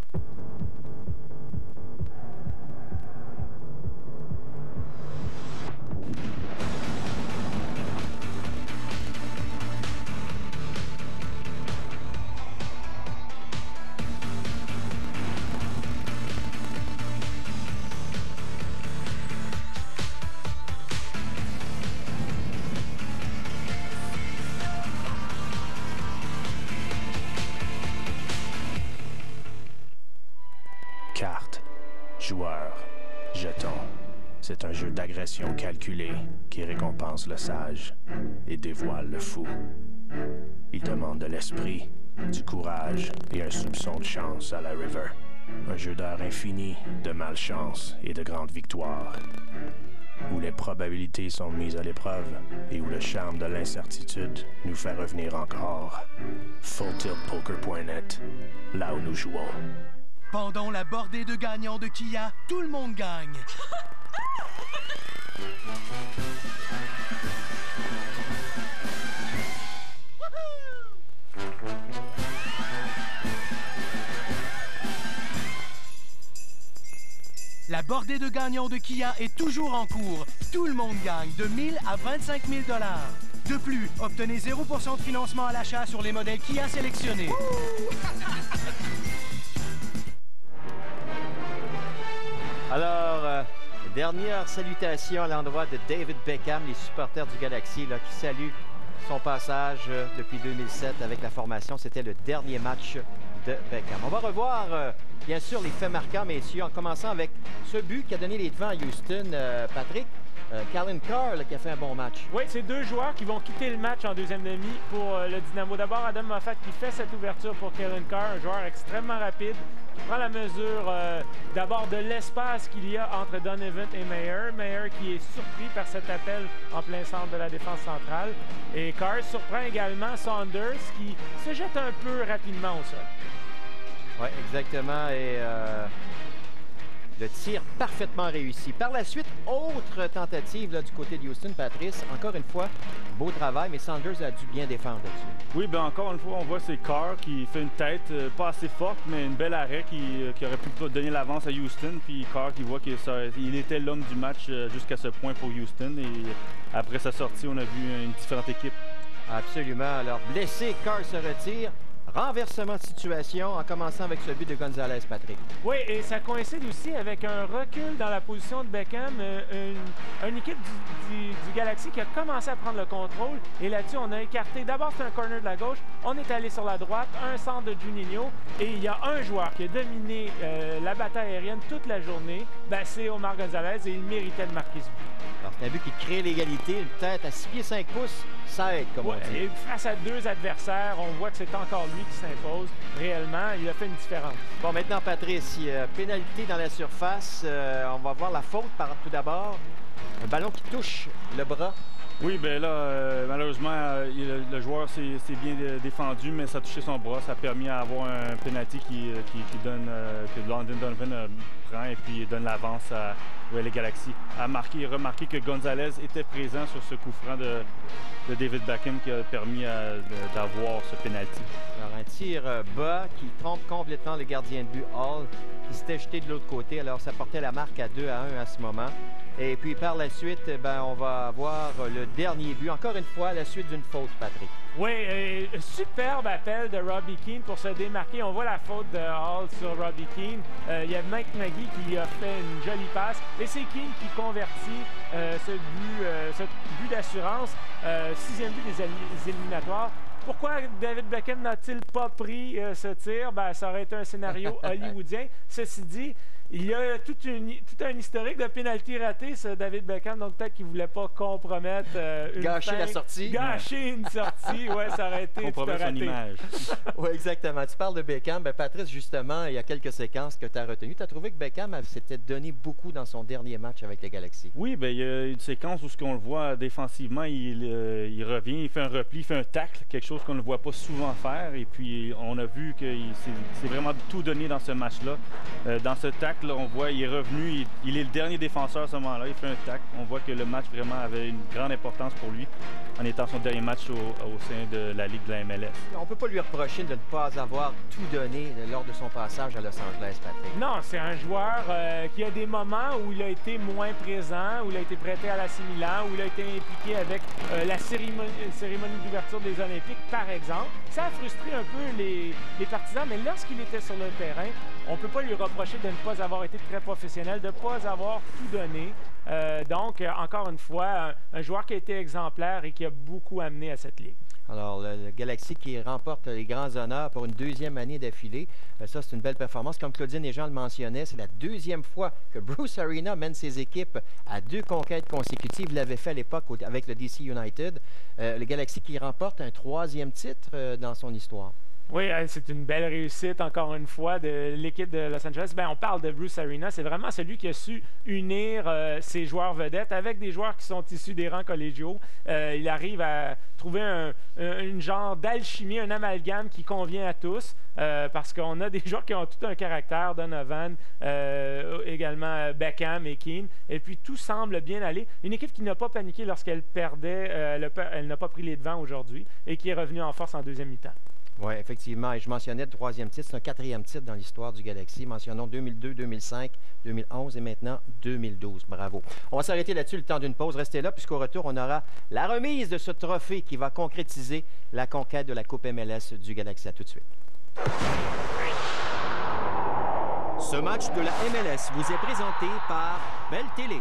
Cartes, joueurs, jetons. C'est un jeu d'agression calculé qui récompense le sage et dévoile le fou. Il demande de l'esprit, du courage et un soupçon de chance à la River. Un jeu d'heures infini, de malchance et de grandes victoires. Où les probabilités sont mises à l'épreuve et où le charme de l'incertitude nous fait revenir encore. full tilt poker point net, là où nous jouons. Pendant la bordée de gagnants de Kia, tout le monde gagne. La bordée de gagnants de Kia est toujours en cours. Tout le monde gagne de mille à vingt-cinq mille dollars. De plus, obtenez zéro pour cent de financement à l'achat sur les modèles Kia sélectionnés. Alors, euh, dernière salutation à l'endroit de David Beckham, les supporters du Galaxy là, qui saluent son passage euh, depuis deux mille sept avec la formation. C'était le dernier match de Beckham. On va revoir, euh, bien sûr, les faits marquants, messieurs, en commençant avec ce but qui a donné les devants à Houston. Euh, Patrick, euh, Calen Carr là, qui a fait un bon match. Oui, c'est deux joueurs qui vont quitter le match en deuxième demi pour euh, le Dynamo. D'abord, Adam Moffat qui fait cette ouverture pour Calen Carr, un joueur extrêmement rapide. prend la mesure euh, d'abord de l'espace qu'il y a entre Donovan et Mayer. Mayer qui est surpris par cet appel en plein centre de la défense centrale. Et Carr surprend également Saunders qui se jette un peu rapidement au sol. Oui, exactement. Et euh, le tir parfaitement réussi. Par la suite, autre tentative là, du côté de Houston, Patrice. Encore une fois, beau travail, mais Saunders a dû bien défendre là-dessus. Oui, bien encore une fois, on voit c'est Carr qui fait une tête euh, pas assez forte, mais une belle arrêt qui, euh, qui aurait pu donner l'avance à Houston. Puis Carr qui voit qu'il était l'homme du match euh, jusqu'à ce point pour Houston. Et après sa sortie, on a vu une différente équipe. Absolument. Alors, blessé, Carr se retire. Renversement de situation en commençant avec ce but de Gonzalez, Patrick. Oui, et ça coïncide aussi avec un recul dans la position de Beckham, euh, une, une équipe du, du, du Galaxy qui a commencé à prendre le contrôle. Et là-dessus, on a écarté. D'abord, c'est un corner de la gauche. On est allé sur la droite, un centre de Juninho. Et il y a un joueur qui a dominé euh, la bataille aérienne toute la journée. Ben, c'est Omar Gonzalez et il méritait de marquer ce but. Alors, c'est un but qui crée l'égalité, une tête à six pieds cinq pouces, ça aide, comme ouais, on dit. Et face à deux adversaires, on voit que c'est encore lui qui s'impose. Réellement, il a fait une différence. Bon, maintenant, Patrice, il y a pénalité dans la surface. Euh, on va voir la faute par tout d'abord. Un ballon qui touche le bras. Oui, bien là, euh, malheureusement, euh, il, le, le joueur s'est bien défendu, mais ça a touché son bras. Ça a permis d'avoir un penalty qui, qui, qui donne, euh, que Landon Donovan euh, prend et puis donne l'avance à ouais, les Galaxy. A marqué et remarqué que Gonzalez était présent sur ce coup franc de, de David Beckham qui a permis d'avoir ce penalty. Alors, un tir bas qui trompe complètement le gardien de but Hall, qui s'était jeté de l'autre côté. Alors, ça portait la marque à deux à un à ce moment. Et puis par la suite, ben, on va avoir le dernier but. Encore une fois, à la suite d'une faute, Patrick. Oui, euh, superbe appel de Robbie Keane pour se démarquer. On voit la faute de Hall sur Robbie Keane. Euh, il y a Mike Maggie qui a fait une jolie passe. Et c'est Keane qui convertit euh, ce but, euh, ce but d'assurance. Euh, sixième but des, des éliminatoires. Pourquoi David Beckham n'a-t-il pas pris euh, ce tir? Ben, ça aurait été un scénario hollywoodien. Ceci dit, il y a tout, une, tout un historique de pénalty raté, ce David Beckham, donc peut-être qu'il ne voulait pas compromettre euh, une Gâcher fin, la sortie. Gâcher une sortie, ouais, ça aurait été compromettre son image. Oui, exactement. Tu parles de Beckham. Ben, Patrice, justement, il y a quelques séquences que tu as retenues. Tu as trouvé que Beckham s'était donné beaucoup dans son dernier match avec les Galaxy. Oui, bien, il y a une séquence où ce qu'on le voit défensivement, il, euh, il revient, il fait un repli, il fait un tacle, quelque chose qu'on ne voit pas souvent faire. Et puis, on a vu qu'il s'est vraiment tout donné dans ce match-là. Euh, dans ce tacle, on voit il est revenu, il, il est le dernier défenseur à ce moment-là, il fait un tacle. On voit que le match vraiment avait une grande importance pour lui en étant son dernier match au, au sein de la Ligue de la M L S. On ne peut pas lui reprocher de ne pas avoir tout donné lors de son passage à Los Angeles, Patrick. Non, c'est un joueur euh, qui a des moments où il a été moins présent, où il a été prêté à l'A C Milan, où il a été impliqué avec euh, la cérémonie, cérémonie d'ouverture des Olympiques, par exemple. Ça a frustré un peu les, les partisans, mais lorsqu'il était sur le terrain, on ne peut pas lui reprocher de ne pas avoir été très professionnel, de ne pas avoir tout donné. Euh, donc, euh, encore une fois, un, un joueur qui a été exemplaire et qui a beaucoup amené à cette ligue. Alors, le, le Galaxy qui remporte les grands honneurs pour une deuxième année d'affilée. Euh, ça, c'est une belle performance. Comme Claudine et Jean le mentionnaient, c'est la deuxième fois que Bruce Arena mène ses équipes à deux conquêtes consécutives. Il l'avait fait à l'époque avec le D C United. Euh, le Galaxy qui remporte un troisième titre euh, dans son histoire. Oui, c'est une belle réussite, encore une fois, de l'équipe de Los Angeles. Bien, on parle de Bruce Arena. C'est vraiment celui qui a su unir euh, ses joueurs vedettes avec des joueurs qui sont issus des rangs collégiaux. Euh, il arrive à trouver un, un une genre d'alchimie, un amalgame qui convient à tous, euh, parce qu'on a des joueurs qui ont tout un caractère, Donovan, euh, également Beckham et Keane. Et puis, tout semble bien aller. Une équipe qui n'a pas paniqué lorsqu'elle perdait, euh, elle, elle n'a pas pris les devants aujourd'hui et qui est revenue en force en deuxième mi-temps. Oui, effectivement. Et je mentionnais le troisième titre. C'est un quatrième titre dans l'histoire du Galaxy. Mentionnons deux mille deux, deux mille cinq, deux mille onze et maintenant deux mille douze. Bravo. On va s'arrêter là-dessus le temps d'une pause. Restez là, puisqu'au retour, on aura la remise de ce trophée qui va concrétiser la conquête de la Coupe M L S du Galaxy. À tout de suite. Ce match de la M L S vous est présenté par Bell Télé,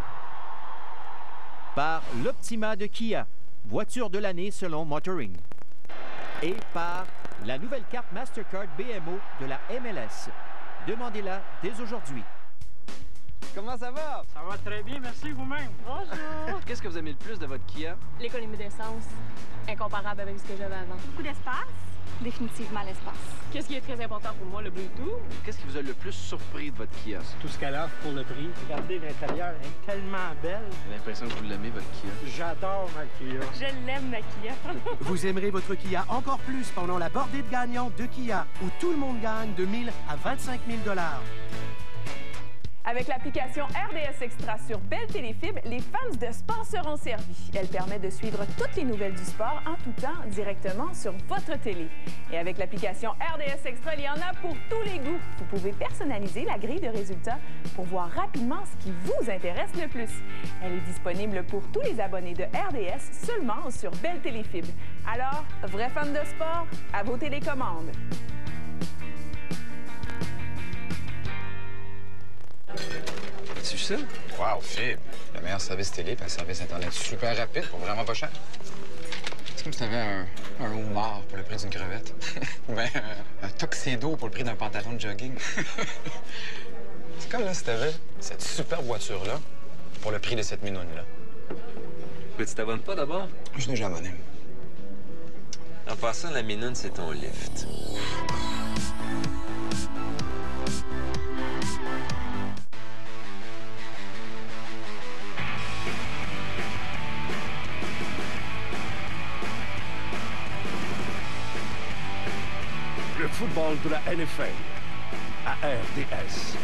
par l'Optima de Kia, voiture de l'année selon Motoring, et par la nouvelle carte Mastercard B M O de la M L S. Demandez-la dès aujourd'hui. Comment ça va? Ça va très bien, merci vous-même. Bonjour. Qu'est-ce que vous aimez le plus de votre Kia? L'économie d'essence, incomparable avec ce que j'avais avant. Beaucoup d'espace, définitivement l'espace. Qu'est-ce qui est très important pour moi, le Bluetooth? Qu'est-ce qui vous a le plus surpris de votre Kia? Tout ce qu'elle offre pour le prix. Regardez, l'intérieur est tellement belle. J'ai l'impression que vous l'aimez, votre Kia. J'adore ma Kia. Je l'aime, ma Kia. Vous aimerez votre Kia encore plus pendant la bordée de gagnants de Kia, où tout le monde gagne de mille à vingt-cinq mille dollars. Avec l'application R D S Extra sur Bell Téléfibre, les fans de sport seront servis. Elle permet de suivre toutes les nouvelles du sport en tout temps directement sur votre télé. Et avec l'application R D S Extra, il y en a pour tous les goûts. Vous pouvez personnaliser la grille de résultats pour voir rapidement ce qui vous intéresse le plus. Elle est disponible pour tous les abonnés de R D S seulement sur Bell Téléfibre. Alors, vrais fans de sport, à vos télécommandes. C'est ça? Wow, Fibre. Le meilleur service télé et un service Internet super rapide pour vraiment pas cher. C'est comme si t'avais un, un homard pour le prix d'une crevette. Ou bien un, un tuxedo pour le prix d'un pantalon de jogging. C'est comme là si t'avais cette super voiture-là pour le prix de cette minoune-là. Mais tu t'abonnes pas d'abord? Je n'ai jamais abonné. En passant, la minoune, c'est ton lift. Le football de la N F L à R D S.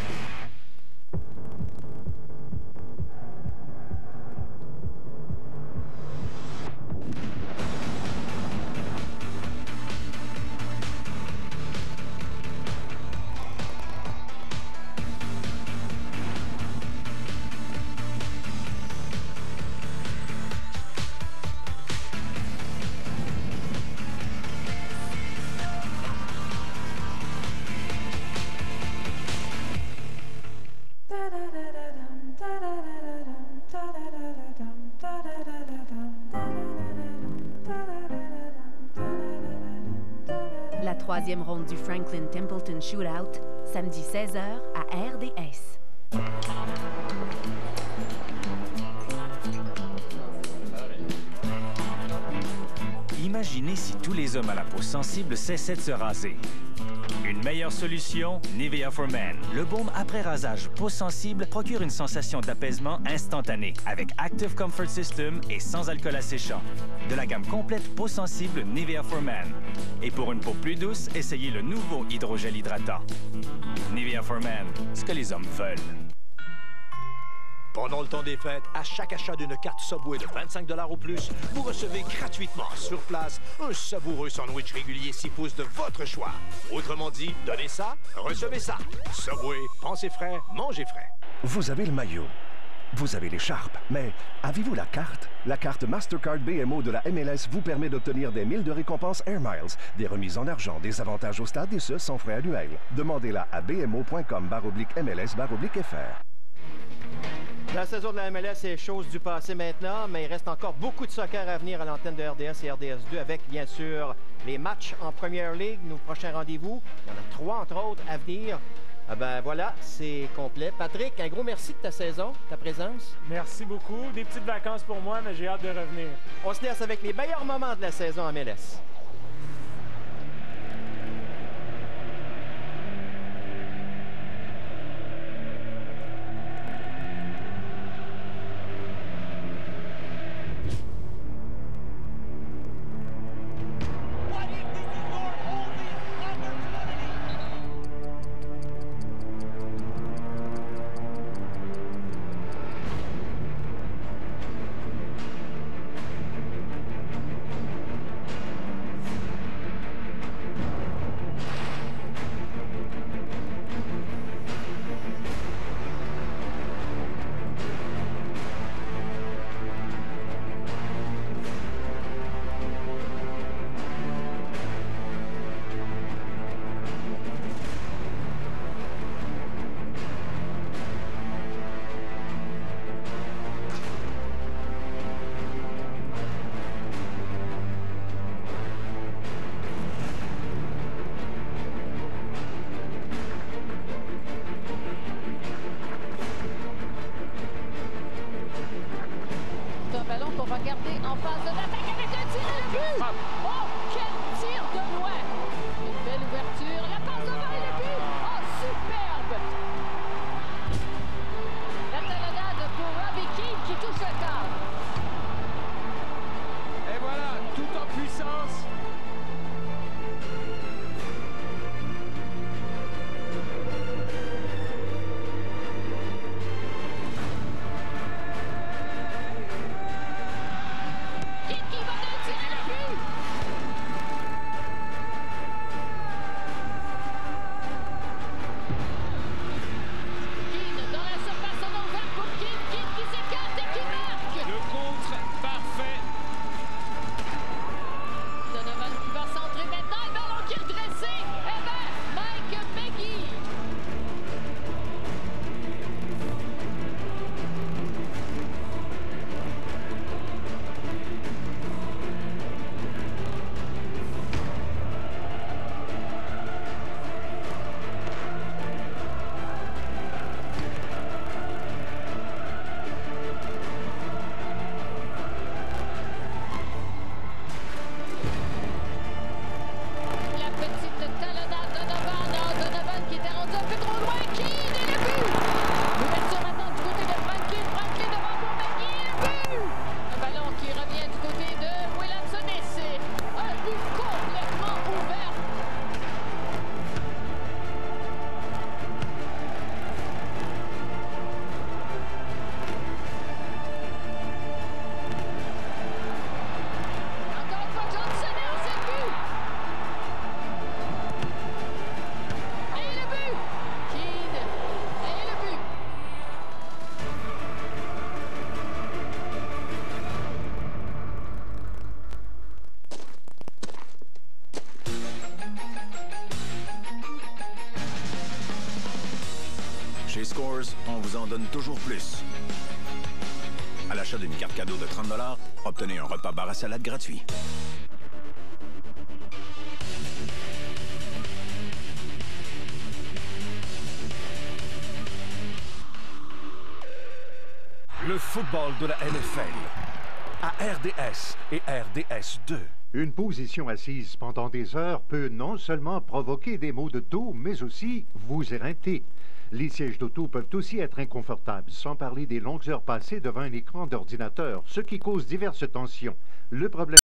La troisième ronde du Franklin Templeton Shootout, samedi seize heures à R D S. Imaginez si tous les hommes à la peau sensible cessaient de se raser. Une meilleure solution, Nivea for Men. Le baume après rasage peau sensible procure une sensation d'apaisement instantanée avec Active Comfort System et sans alcool asséchant. De la gamme complète peau sensible Nivea for Men. Et pour une peau plus douce, essayez le nouveau hydrogel hydratant. Nivea for Men, ce que les hommes veulent. Pendant le temps des fêtes, à chaque achat d'une carte Subway de vingt-cinq dollars ou plus, vous recevez gratuitement sur place un savoureux sandwich régulier six pouces de votre choix. Autrement dit, donnez ça, recevez ça. Subway, pensez frais, mangez frais. Vous avez le maillot. Vous avez l'écharpe. Mais avez-vous la carte? La carte Mastercard B M O de la M L S vous permet d'obtenir des milles de récompenses Air Miles, des remises en argent, des avantages au stade et ce, sans frais annuels. Demandez-la à bmo.com barre oblique MLS barre oblique FR. La saison de la M L S est chose du passé maintenant, mais il reste encore beaucoup de soccer à venir à l'antenne de R D S et R D S deux avec, bien sûr, les matchs en Premier League, nos prochains rendez-vous. Il y en a trois, entre autres, à venir. Ah ben voilà, c'est complet. Patrick, un gros merci de ta saison, ta présence. Merci beaucoup. Des petites vacances pour moi, mais j'ai hâte de revenir. On se laisse avec les meilleurs moments de la saison en M L S. garder en phase de l'attaque avec un tir et le but! Oh, quel tir de loin! Une belle ouverture, la passe devant et le but! Oh, superbe! La talonnade pour Robbie Keane qui touche le cadre. Et voilà, tout en puissance. Chez Scores, on vous en donne toujours plus. À l'achat d'une carte cadeau de trente dollars, obtenez un repas bar à salade gratuit. Le football de la N F L à R D S et R D S deux. Une position assise pendant des heures peut non seulement provoquer des maux de dos, mais aussi vous éreinter. Les sièges d'auto peuvent aussi être inconfortables, sans parler des longues heures passées devant un écran d'ordinateur, ce qui cause diverses tensions. Le problème